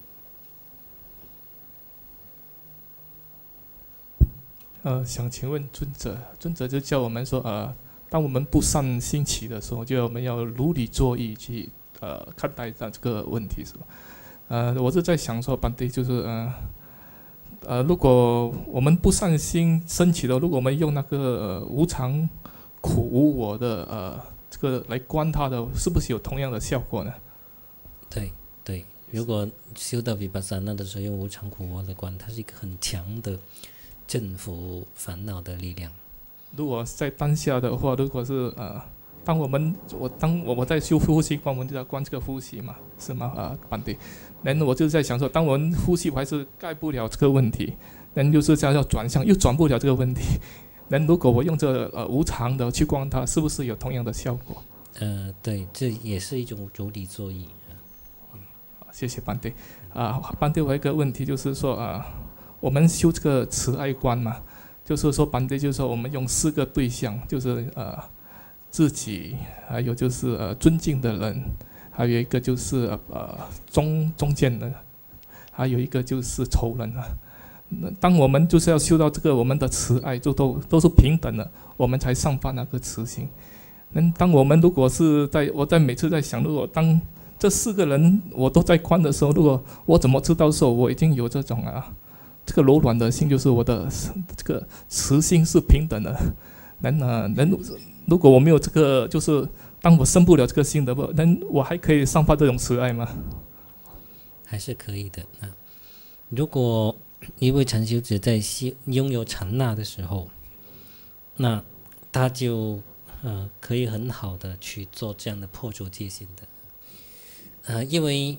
想请问尊者就叫我们说，当我们不善兴起的时候，就我们要如理作意去看待这个问题，是吧？我是在想说，班迪就是如果我们不善心升起的，如果我们用那个无常苦无我的这个来观它的，是不是有同样的效果呢？ 对，如果修到毗跋沙那的时候，用无常苦无我的观，它是一个很强的征服烦恼的力量。 如果在当下的话，如果是当我在修呼吸观，我们就要观这个呼吸嘛，是吗？班迪，然后我就在想说，当我们呼吸我还是盖不了这个问题，然后就是要转向，又转不了这个问题。那如果我用这无常的去观它，是不是有同样的效果？ 对，这也是一种如理作意。 谢谢班迪。班迪，我有一个问题就是说，我们修这个慈爱观嘛，就是说班迪就是说我们用4个对象，就是自己，还有就是尊敬的人，还有一个就是中间人，还有一个就是仇人啊。当我们就是要修到这个我们的慈爱，就都是平等的，我们才上发那个慈心。当我们如果是我每次在想，如果当这4个人我都在观的时候，如果我怎么知道说我已经有这种这个柔软的心，就是我的这个慈心是平等的， 如果我没有这个，就是当我生不了这个心的话，那我还可以散发这种慈爱吗？ 还是可以的啊。如果一位禅修者在拥有禅那的时候，那他就可以很好的去做这样的破除戒心的。因为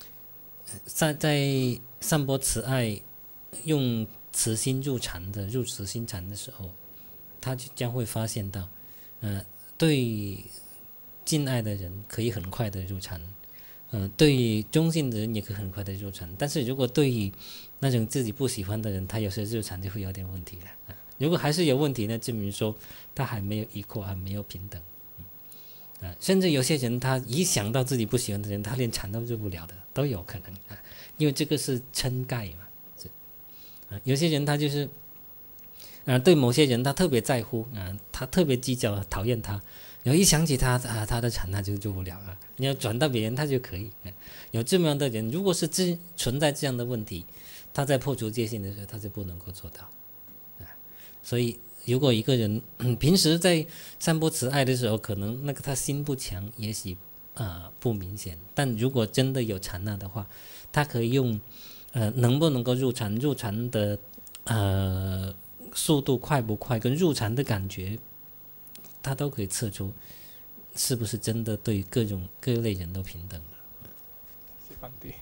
在散播慈爱、用慈心入慈心禅的时候，他就将会发现到，对敬爱的人可以很快的入禅，对于忠信的人也可以很快的入禅。但是如果对于那种自己不喜欢的人，他有时候入禅就会有点问题了。如果还是有问题呢，证明说他还没有equal，还没有平等。甚至有些人他一想到自己不喜欢的人，他连禅都入不了的，都有可能因为这个是嗔盖嘛。有些人他就是对某些人他特别在乎他特别计较，讨厌他，然后一想起他他的禅他就入不了了。你要转到别人他就可以。有这么样的人，如果是存在这样的问题，他在破除戒心的时候他是不能够做到。所以如果一个人平时在散播慈爱的时候，可能那个他心不强，也许不明显。但如果真的有禅那的话，他可以用能不能够入禅的速度快不快，跟入禅的感觉，他都可以测出是不是真的对各类人都平等了。 谢谢班迪。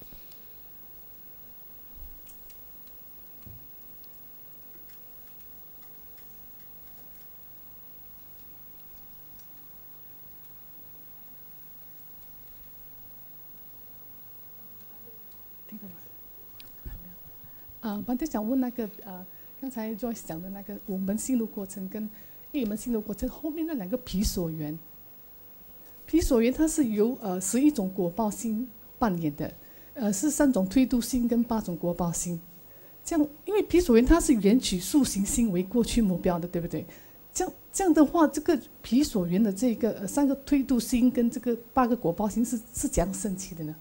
班队想问那个刚才 Joyce 讲的那个五门心路过程跟一门心路过程后面那两个毗所缘，毗所缘它是由11种果报心扮演的，是3种推度心跟8种果报心。这样，因为毗所缘它是缘取速行心为过去目标的，对不对？这样的话，这个毗所缘的这个3个推度心跟这个8个果报心是怎样升起的呢？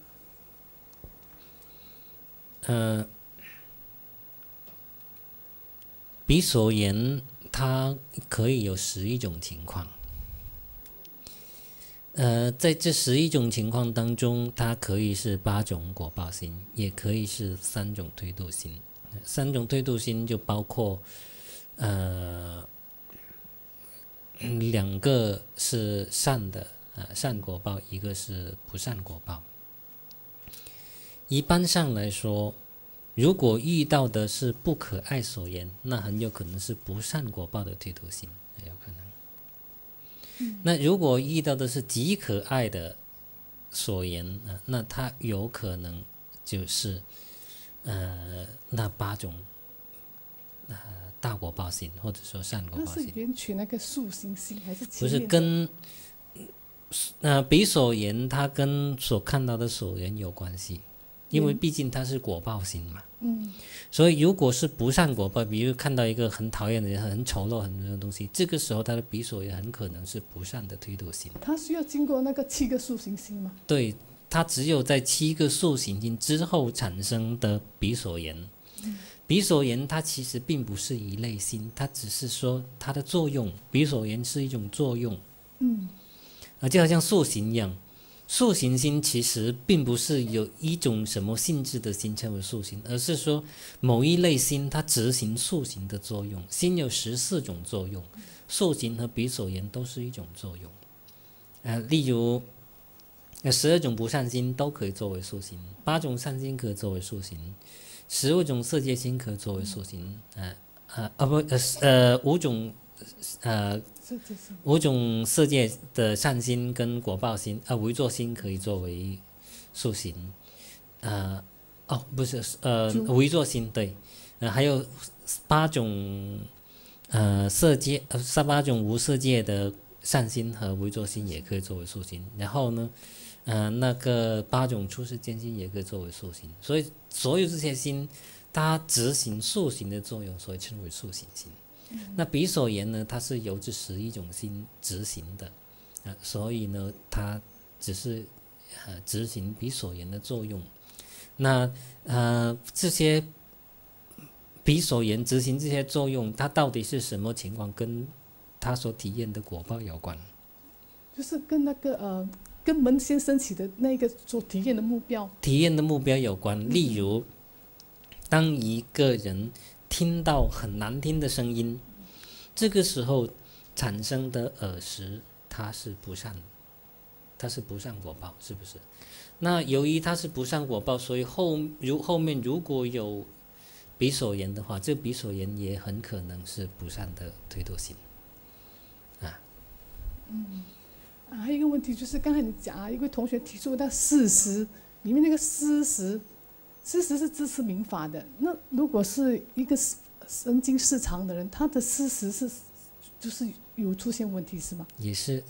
毗所缘它可以有11种情况。在这11种情况当中，它可以是8种果报心，也可以是3种推度心。3种推度心就包括2个是善的善果报，一个是不善果报。一般上来说，如果遇到的是不可爱所缘，那很有可能是不善果报的推度心，很有可能。那如果遇到的是极可爱的所缘，那它有可能就是那8种大果报心，或者说善果报心。 它是缘取那个速行心还是不是跟毗所缘它跟所看到的所缘有关系。因为毕竟它是果报心嘛，所以如果是不善果报，比如看到一个很讨厌的人、很丑陋、很多的东西，这个时候他的毗所缘很可能是不善的推度心。 它需要经过那个7个速行心吗？ 对，它只有在7个速行心之后产生的毗所缘。毗所缘它其实并不是一类心，它只是说它的作用，毗所缘是一种作用。就好像速行一样。速行心其实并不是有一种什么性质的心称为速行，而是说某一类心它执行速行的作用。心有14种作用，速行和毗所缘都是一种作用。例如12种不善心都可以作为速行，8种善心可以作为速行，15种色界心可以作为速行5种色界的善心跟果报心唯作心可以作为速行。不是唯作心对。还有8种8种无色界的善心和唯作心也可以作为速行。然后呢那个8种出世间心也可以作为速行。所以所有这些心它执行速行的作用，所以称为速行心。那毗所缘呢，它是由这11种心执行的，所以呢，它只是执行毗所缘的作用。那这些毗所缘执行这些作用，它到底是什么情况？跟他所体验的果报有关。 就是跟那个跟门先升起的那个所体验的目标有关。例如，当一个人听到很难听的声音，这个时候产生的耳识，它是不善果报，是不是？那由于它是不善果报，所以后面如果有鼻所缘的话，这鼻所缘也很可能是不善的推脱心。 还有一个问题就是刚才你讲一位同学提出那事实里面那个事实是支持民法的。那如果是一个神经失常的人，他的事实是就是有出现问题是吗？ 也是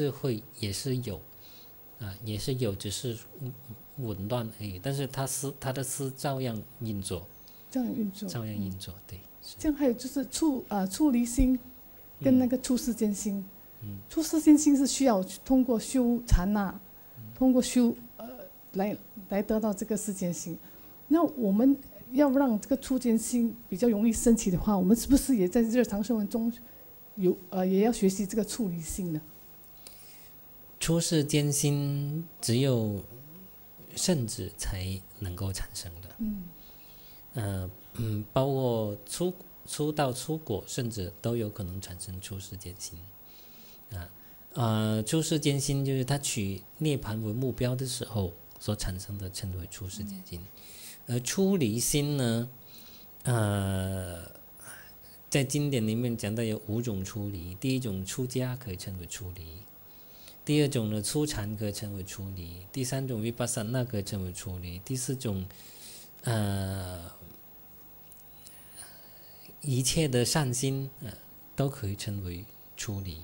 有，只是紊乱而已。但是他的思照样运作，对。 这样还有就是出离心跟那个出世间心。出世间心是需要通过修禅那，通过修来得到这个世间心。那我们要让这个出间心比较容易升起的话，我们是不是也在日常生活中也要学习这个出离心呢？ 出世间心只有圣子才能够产生的。包括出道出果，圣子都有可能产生出世间心。出世间心就是他取涅槃为目标的时候所产生的，称为出世间心。而出离心呢，在经典里面讲到有5种出离。第一种出家可以称为出离，第二种呢初禅可以称为出离，第三种vipassana可以称为出离，第四种一切的善心都可以称为出离。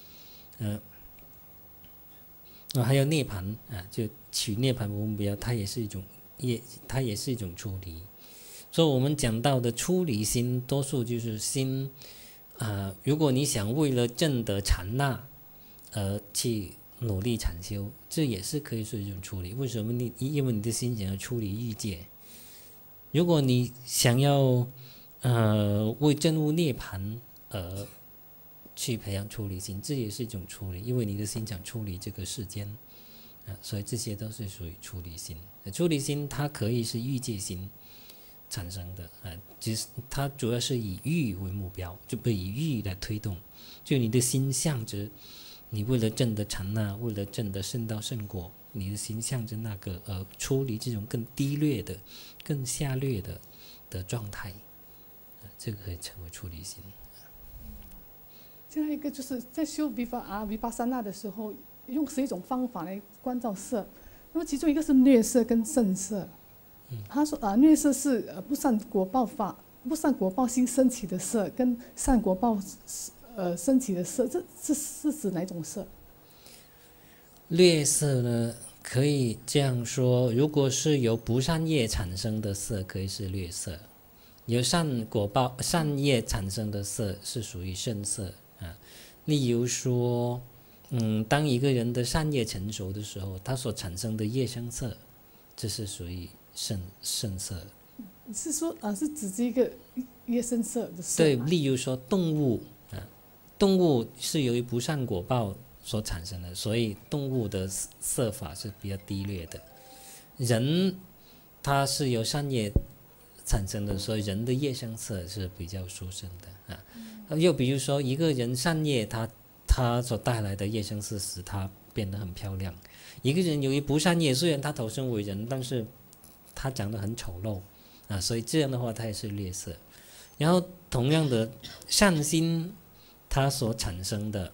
还有涅槃就取涅槃为目标，它也是一种出离。所以我们讲到的出离心，多数就是心如果你想为了证得禅那而去努力禅修，这也是可以是一种出离。为什么因为你的心想要出离欲界。如果你想要为证悟涅槃而去培养出离心，这也是一种出离，因为你的心想出离这个世间所以这些都是属于出离心。出离心它可以是欲界心产生的其实它主要是以欲为目标，就不以欲来推动，就你的心向着你为了证得禅那，为了证得圣道圣果，你的心向着那个出离这种更低劣的、更下劣的状态，这个可以称为出离心。 另外一个就是在修vipassana的时候，用11种方法来观照色。那么其中一个是略色跟胜色。他说略色是不善果报心升起的色，跟善果报升起的色，这是指哪种色？ 略色呢，可以这样说，如果是由不善业产生的色，可以是略色；由善业产生的色是属于胜色。例如说，当一个人的善业成熟的时候，他所产生的业生色，这是属于胜色。 你是说是指这个业生色的色？ 对，例如说动物是由于不善果报所产生的，所以动物的色法是比较低劣的。人它是由善业产生的，所以人的业生色是比较殊胜的又比如说一个人善业他所带来的业生色使他变得很漂亮。一个人由于不善业，虽然他投生为人，但是他长得很丑陋所以这样的话他也是劣色。然后同样的善心，它所产生的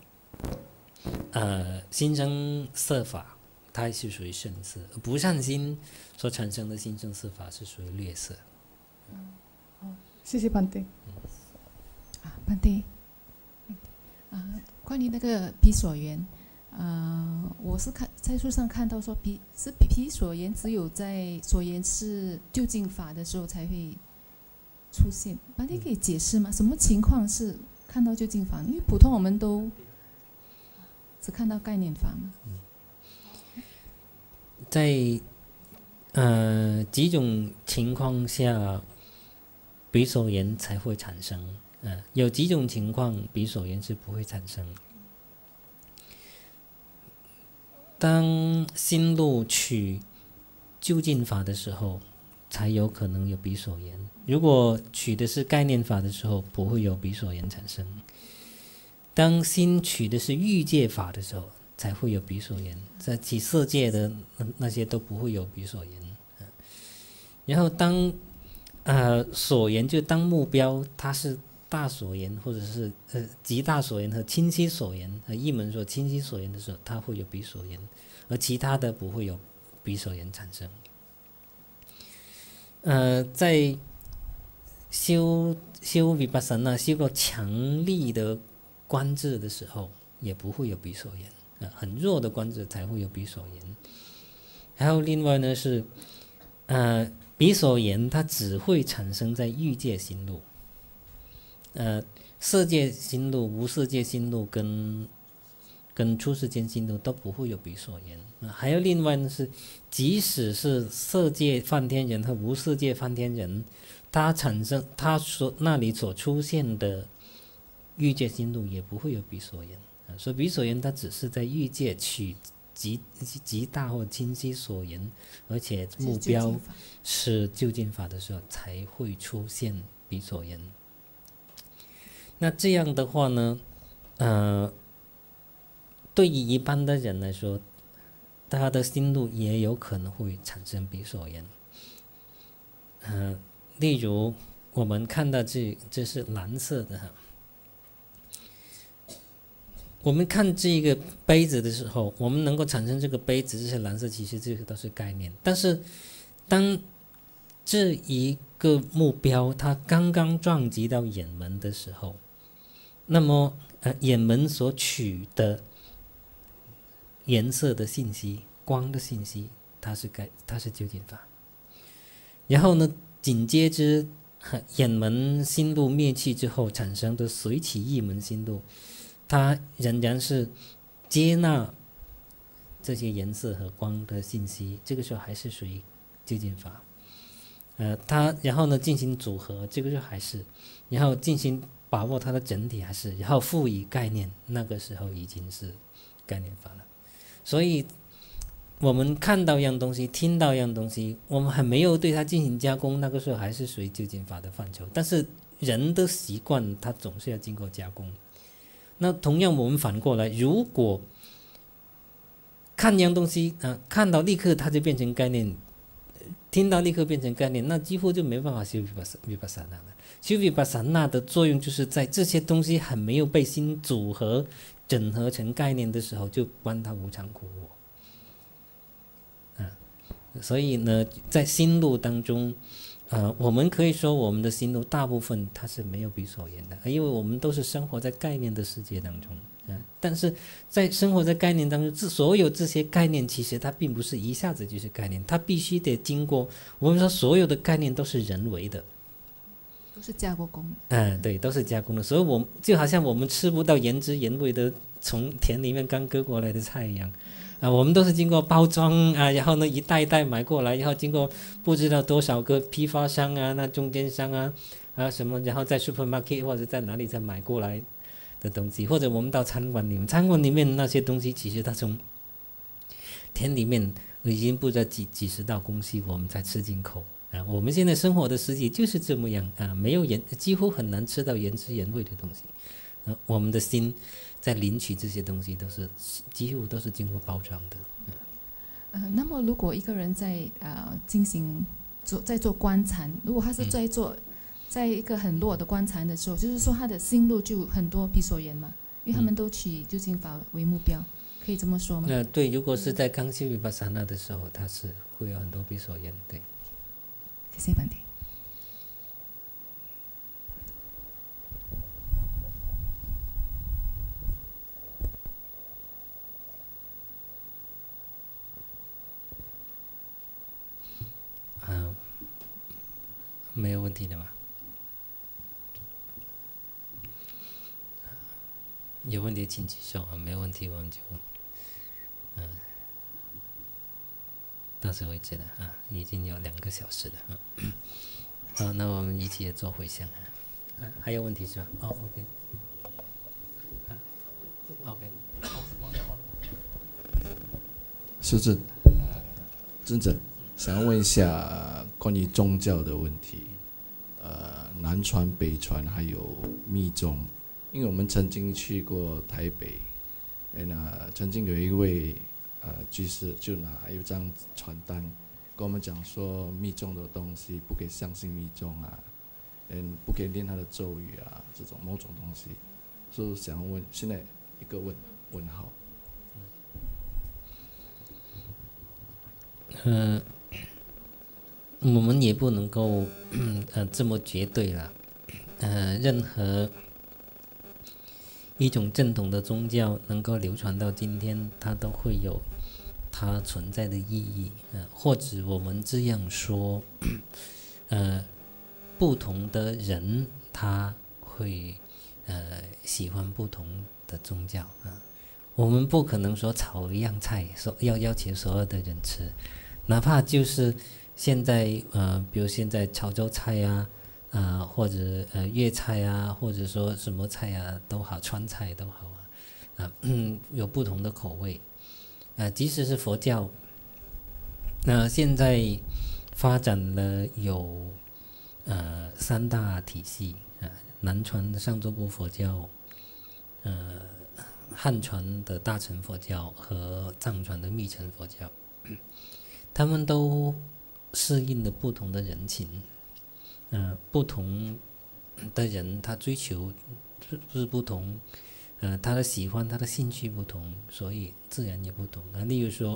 心生色法，它是属于胜色；不善心所产生的心生色法是属于劣色。 好，谢谢班弟。 班弟，关于那个毗所缘，我是在书上看到说毗所缘只有在所缘是究竟法的时候才会出现。班弟可以解释吗？什么情况是看到究竟法？因为普通我们都只看到概念法嘛。 在几种情况下，毗所缘才会产生。 有几种情况比所缘是不会产生。当心路取究竟法的时候，才有可能有比所缘。如果取的是概念法的时候，不会有比所缘产生。当心取的是欲界法的时候，才会有比所缘。在起色界的那些都不会有比所缘。然后当所缘就当目标，它是大所缘或者是极大所缘和清晰所缘，一门说清晰所缘的时候，它会有比所缘，而其他的不会有比所缘产生。在修 Vipassana 修过强力的观智的时候，也不会有比所缘，很弱的观智才会有比所缘。还有另外呢是比所缘它只会产生在欲界心路，色界心路、无色界心路跟出世间心路都不会有比所缘。还有另外呢是，即使是色界梵天人和无色界梵天人，他那里所出现的欲界心路也不会有比所缘。所以比所缘它只是在欲界取极大或清晰所缘，而且目标是究竟法的时候才会出现比所缘。那这样的话呢，对于一般的人来说，他的心路也有可能会产生比所缘。例如我们看到这是蓝色的，我们看这个杯子的时候，我们能够产生这个杯子这些蓝色，其实这个都是概念。但是当这一个目标它刚刚撞击到眼门的时候，那么眼门所取的颜色的信息、光的信息，它是究竟法。然后呢，紧接着眼门心路灭去之后产生的随起意门心路，它仍然是接纳这些颜色和光的信息，这个时候还是属于究竟法。它然后呢进行组合，这个时候还是，然后进行把握它的整体还是，然后赋予概念，那个时候已经是概念法了。所以我们看到一样东西，听到一样东西，我们还没有对它进行加工，那个时候还是属于究竟法的范畴。但是人的习惯，它总是要经过加工。那同样我们反过来，如果看一样东西看到立刻它就变成概念，听到立刻变成概念，那几乎就没办法修Vipassana了。修Vipassana的作用就是在这些东西还没有被心组合整合成概念的时候，就观它无常苦我。所以呢，在心路当中，我们可以说我们的心路大部分它是没有比所缘的，因为我们都是生活在概念的世界当中。但是在生活在概念当中，所有这些概念其实它并不是一下子就是概念，它必须得经过，我们说所有的概念都是人为的， 都是加过工。 对，都是加工的。所以我们就好像我们吃不到原汁原味的从田里面刚割过来的菜一样，我们都是经过包装然后呢一袋一袋买过来，然后经过不知道多少个批发商那中间商什么，然后在 supermarket 或者在哪里再买过来的东西，或者我们到餐馆里面那些东西，其实它从田里面已经不知道几十道工序，我们才吃进口。我们现在生活的世界就是这么样没有几乎很难吃到原汁原味的东西。我们的心在领取这些东西几乎都是经过包装的。 那么如果一个人在进行在做观禅，如果他是在一个很弱的观禅的时候，就是说他的心路就很多比所缘嘛，因为他们都取究竟法为目标，可以这么说吗？ 对，如果是在刚修Vipassana的时候，他是会有很多比所缘。对， 谢谢班迪。 没有问题的吗？有问题请举手没有问题我们就到此为止了已经有2个小时了好，那我们一起做回向还有问题是吧？哦，OK。OK。 师尊，尊者，想要问一下关于宗教的问题，南传、北传还有密宗，因为我们曾经去过台北，曾经有一位居士就拿一张传单跟我们讲说，密宗的东西不可以相信密宗啊，不可以念他的咒语啊，这种某种东西，所以想要问，现在一个问号。 我们也不能够这么绝对了。任何一种正统的宗教能够流传到今天，它都会有它存在的意义。或者我们这样说，不同的人他会喜欢不同的宗教啊。我们不可能说炒一样菜，要要求所有的人吃，哪怕就是现在比如现在潮州菜啊，或者粤菜啊，或者说什么菜啊都好，川菜都好有不同的口味即使是佛教，现在发展了有3大体系南传的上座部佛教，汉传的大乘佛教和藏传的密乘佛教，他们都适应了不同的人情，不同的人他追求是不同，他的喜欢他的兴趣不同，所以自然也不同例如说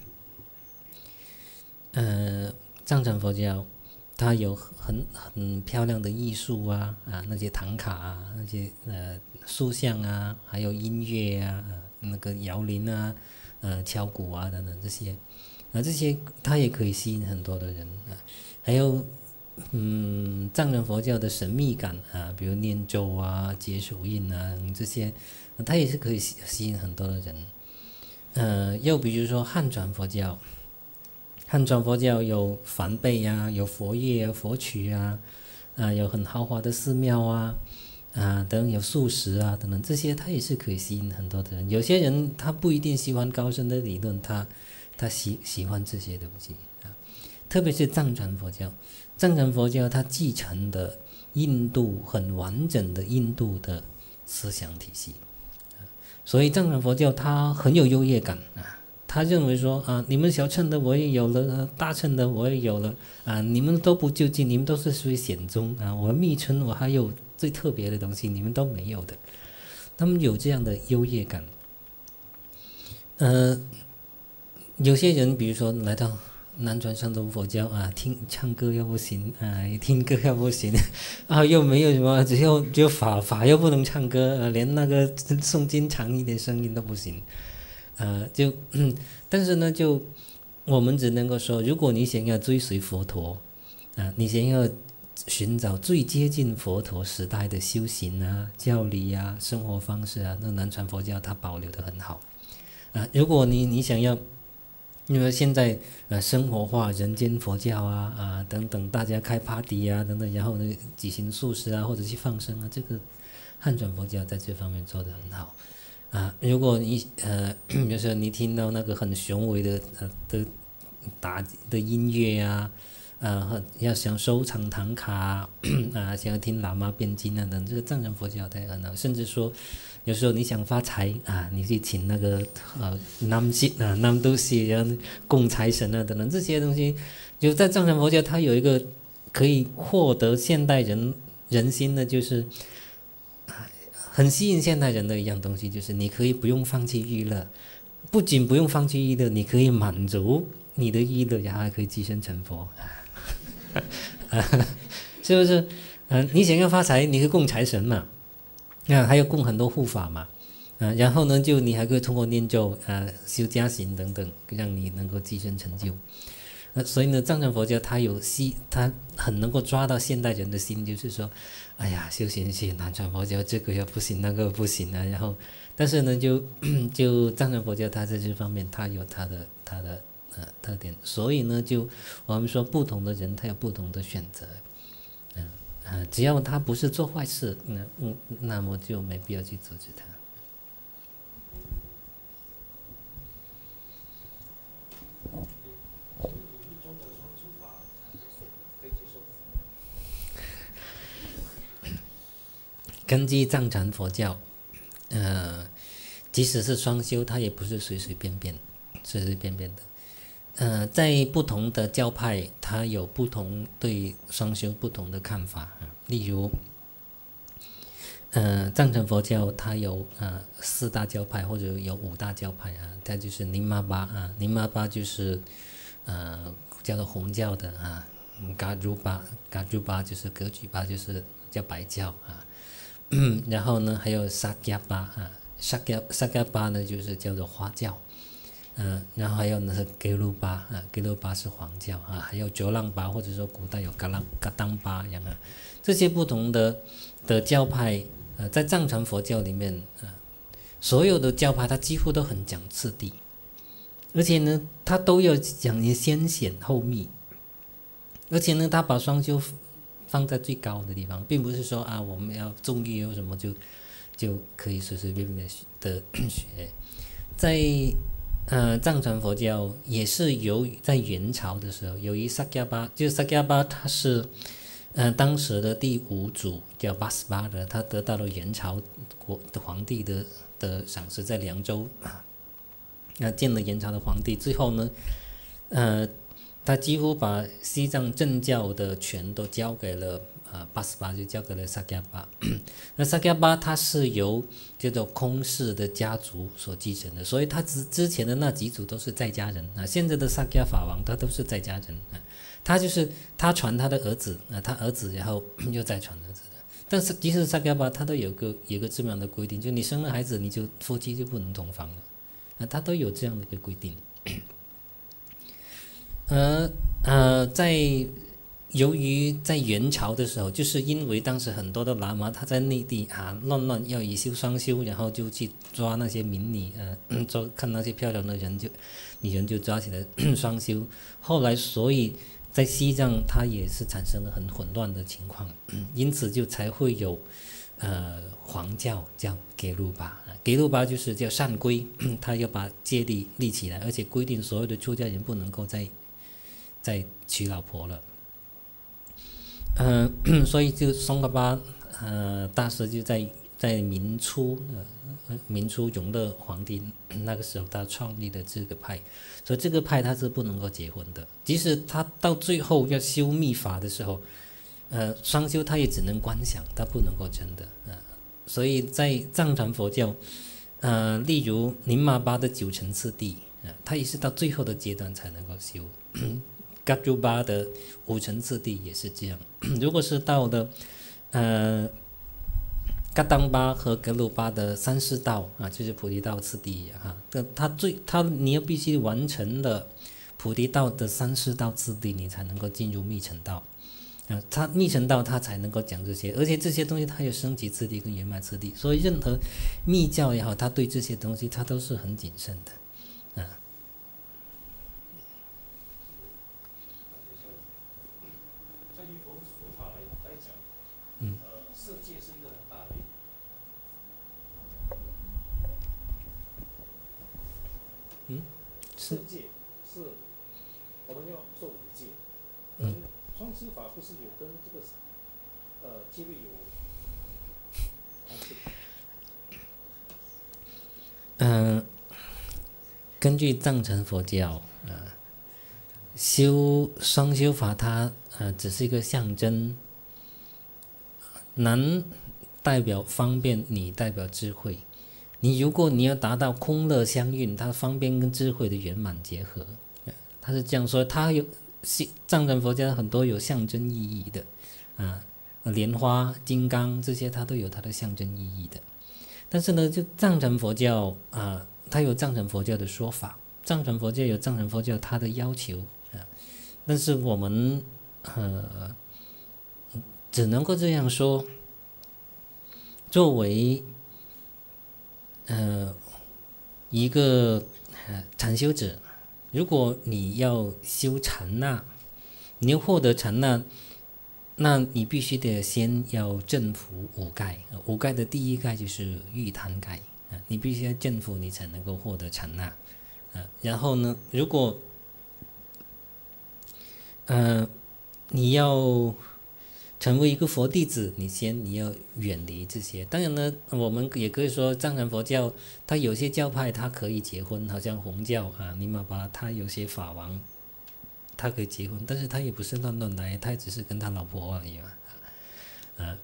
藏传佛教它有很漂亮的艺术那些唐卡那些塑像还有音乐那个摇铃敲鼓等等这些这些它也可以吸引很多的人还有藏传佛教的神秘感比如念咒结手印这些它也是可以吸引很多的人又比如说汉传佛教有梵呗有佛乐佛曲有很豪华的寺庙等有素食等等这些它也是可以吸引很多的人。有些人他不一定喜欢高深的理论，他喜欢这些东西特别是藏传佛教它继承的印度很完整的印度的思想体系所以藏传佛教它很有优越感他认为说你们小乘的我也有了，大乘的我也有了你们都不究竟，你们都是属于显宗我密乘我还有最特别的东西，你们都没有的。他们有这样的优越感。有些人比如说来到南传上座佛教唱歌又不行听歌又不行又没有什么，只有法又不能唱歌连那个诵经长一点声音都不行。但是呢，我们只能够说，如果你想要追随佛陀你想要寻找最接近佛陀时代的修行教理生活方式那南传佛教它保留得很好如果你想要，因为现在生活化人间佛教等等，大家开 party 等等，然后呢举行素食或者去放生这个汉传佛教在这方面做得很好如果你有时候你听到那个很雄伟的音乐要想收藏唐卡想要听喇嘛辩经等，这个藏传佛教它也很好。甚至说有时候你想发财你去请那个南都西然后供财神等等这些东西，就在藏传佛教它有一个可以获得现代人心的，就是很吸引现代人的一样东西，就是你可以不用放弃娱乐，不仅不用放弃娱乐，你可以满足你的娱乐，然后还可以跻身成佛是不是你想要发财，你可以供财神嘛还有供很多护法嘛然后呢你还可以通过念咒修加行等等，让你能够跻身成就所以呢藏传佛教它很能够抓到现代人的心，就是说哎呀修行南传佛教这个又不行那个不行然后但是呢就藏传佛教它在这方面它有它的特点，所以呢我们说不同的人他有不同的选择只要他不是做坏事，那么就没必要去阻止他。根据藏传佛教，即使是双修，它也不是随随便便的。在不同的教派，它有不同对双修不同的看法。例如，藏传佛教它有4大教派，或者有5大教派啊。它就是宁玛巴啊，宁玛巴就是叫做红教的啊，噶鲁巴就是格举巴，就是叫白教啊。然后呢，还有萨迦巴啊，萨迦巴呢就是叫做花教，然后还有呢是格鲁巴啊，格鲁巴是黄教啊，还有卓浪巴，或者说古代有噶当巴一样啊，这些不同的教派，在藏传佛教里面所有的教派它几乎都很讲次第，而且呢，它都有讲先显后密，而且呢，它把双修放在最高的地方，并不是说我们要重欲有什么就可以随随便便的学。在藏传佛教也是在元朝的时候，由于萨迦巴，就萨迦巴他是当时的第5祖叫巴斯巴的，他得到了元朝的皇帝的赏识，在凉州见了元朝的皇帝之后呢，他几乎把西藏正教的权都交给了巴斯巴，就交给了萨迦巴。那萨迦巴他是由叫做空氏的家族所继承的，所以他之前的那几祖都是在家人啊。现在的萨迦法王他都是在家人啊，他传他的儿子他儿子然后又再传儿子的。但是即使萨迦巴他都有个这么样的规定，就你生了孩子，你就夫妻就不能同房了他都有这样的一个规定。由于在元朝的时候，就是因为当时很多的喇嘛他在内地乱要以修双修，然后就去抓那些民女看那些漂亮的女人就抓起来双修。后来所以在西藏它也是产生了很混乱的情况，因此就才会有黄教叫给鲁巴，给鲁巴就是叫善规，他要把戒律立起来，而且规定所有的出家人不能够再娶老婆了。所以就松嘎巴大师就在明初永乐皇帝那个时候，他创立的这个派，所以这个派他是不能够结婚的，即使他到最后要修密法的时候，双修他也只能观想，他不能够真的所以在藏传佛教，例如宁玛巴的9层次第他也是到最后的阶段才能够修。噶鲁巴的5层次第也是这样。如果是到了噶当巴和格鲁巴的3世道就是菩提道次第你要必须完成了菩提道的3世道次第，你才能够进入密乘道。他密乘道他才能够讲这些，而且这些东西它有升级次第跟圆满次第，所以任何密教也好，他对这些东西他都是很谨慎的色界是一个很大的色界是我们要做5戒，双修法不是有跟这个戒律有关系？ 根据藏传佛教修双修法它只是一个象征，男代表方便，女代表智慧。如果你要达到空乐相运，它方便跟智慧的圆满结合，他是这样说。它有藏传佛教很多有象征意义的莲花、金刚这些，它都有它的象征意义的。但是呢，就藏传佛教它有藏传佛教的说法，藏传佛教有藏传佛教它的要求但是我们只能够这样说，作为一个禅修者，如果你要修禅那，你要获得禅那， 那你必须得先要征服五盖，五盖的第一盖就是玉坛盖啊，你必须要征服，你才能够获得禅那啊。然后呢，如果你要成为一个佛弟子，你要远离这些。当然呢，我们也可以说藏传佛教，它有些教派它可以结婚，好像红教啊、尼玛巴，它有些法王，他可以结婚，但是他也不是乱乱来，他只是跟他老婆而已嘛，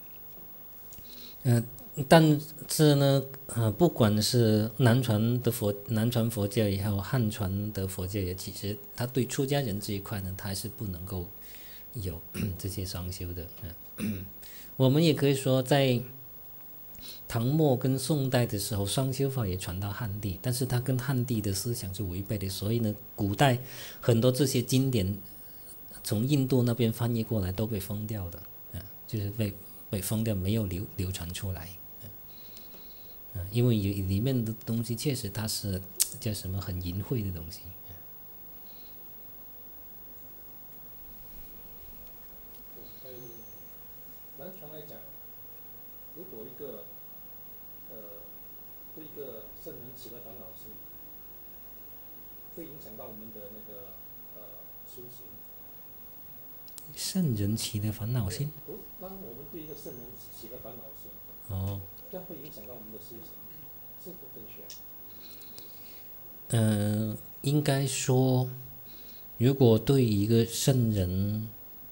但是呢，不管是南传佛教也好，汉传的佛教也，其实他对出家人这一块呢，他还是不能够有这些双修的。我们也可以说，在唐末跟宋代的时候，双修法也传到汉地，但是它跟汉地的思想是违背的，所以呢，古代很多这些经典从印度那边翻译过来都被封掉的，就是被封掉，没有流传出来，因为里面的东西确实它是叫什么很淫秽的东西。 南传来讲，如果对一个圣人起了烦恼心，会影响到我们的那个修行。 圣人起的烦恼心。 当我们对一个圣人起了烦恼心，这样会影响到我们的修行，是否正确？ 应该说，如果对一个圣人，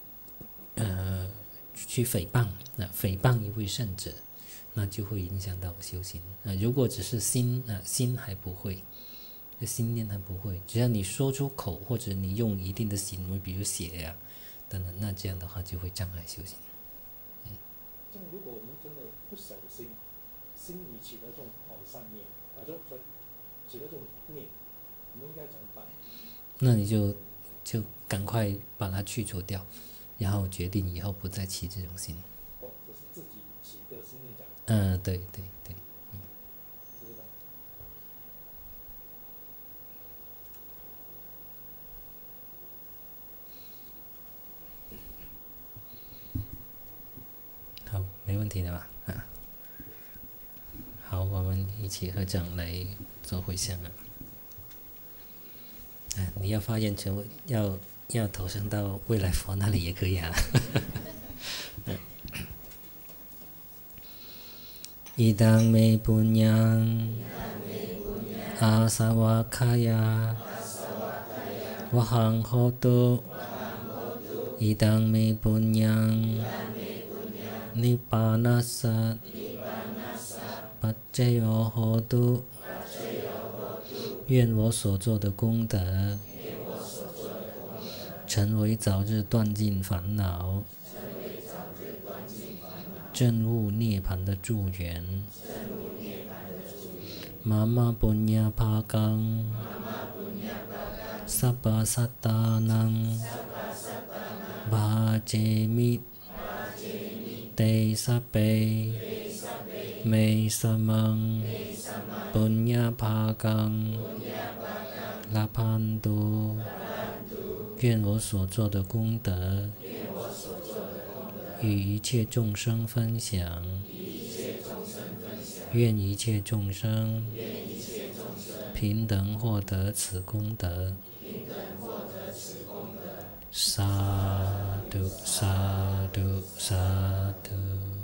去诽谤，诽谤一位圣者，那就会影响到修行。如果只是心还不会，心念还不会，只要你说出口或者你用一定的行为，比如写呀等等，那这样的话就会障碍修行。 这样如果我们真的不小心，心里起了这种好的善念，起了这种念，我们应该怎么办？ 那你就赶快把它去除掉，然后决定以后不再起这种心。 就是自己起一个心念讲。 对。 知道。 好，没问题的吧？好，我们一起合掌来做回向啊！你要发愿成为要投生到未来佛那里也可以啊。Idang me punyang asawakaya wahang hotu idang me punyang nippanasa paccaya hotu 愿我所做的功德成为早日断尽烦恼证悟涅槃的助缘。Mama punya pakang sabba sattanam bhajemi te sabbe me samang punya pakang lapantu 愿我所做的功德与一切众生分享，愿一切众生平等获得此功德。萨埵萨埵萨埵。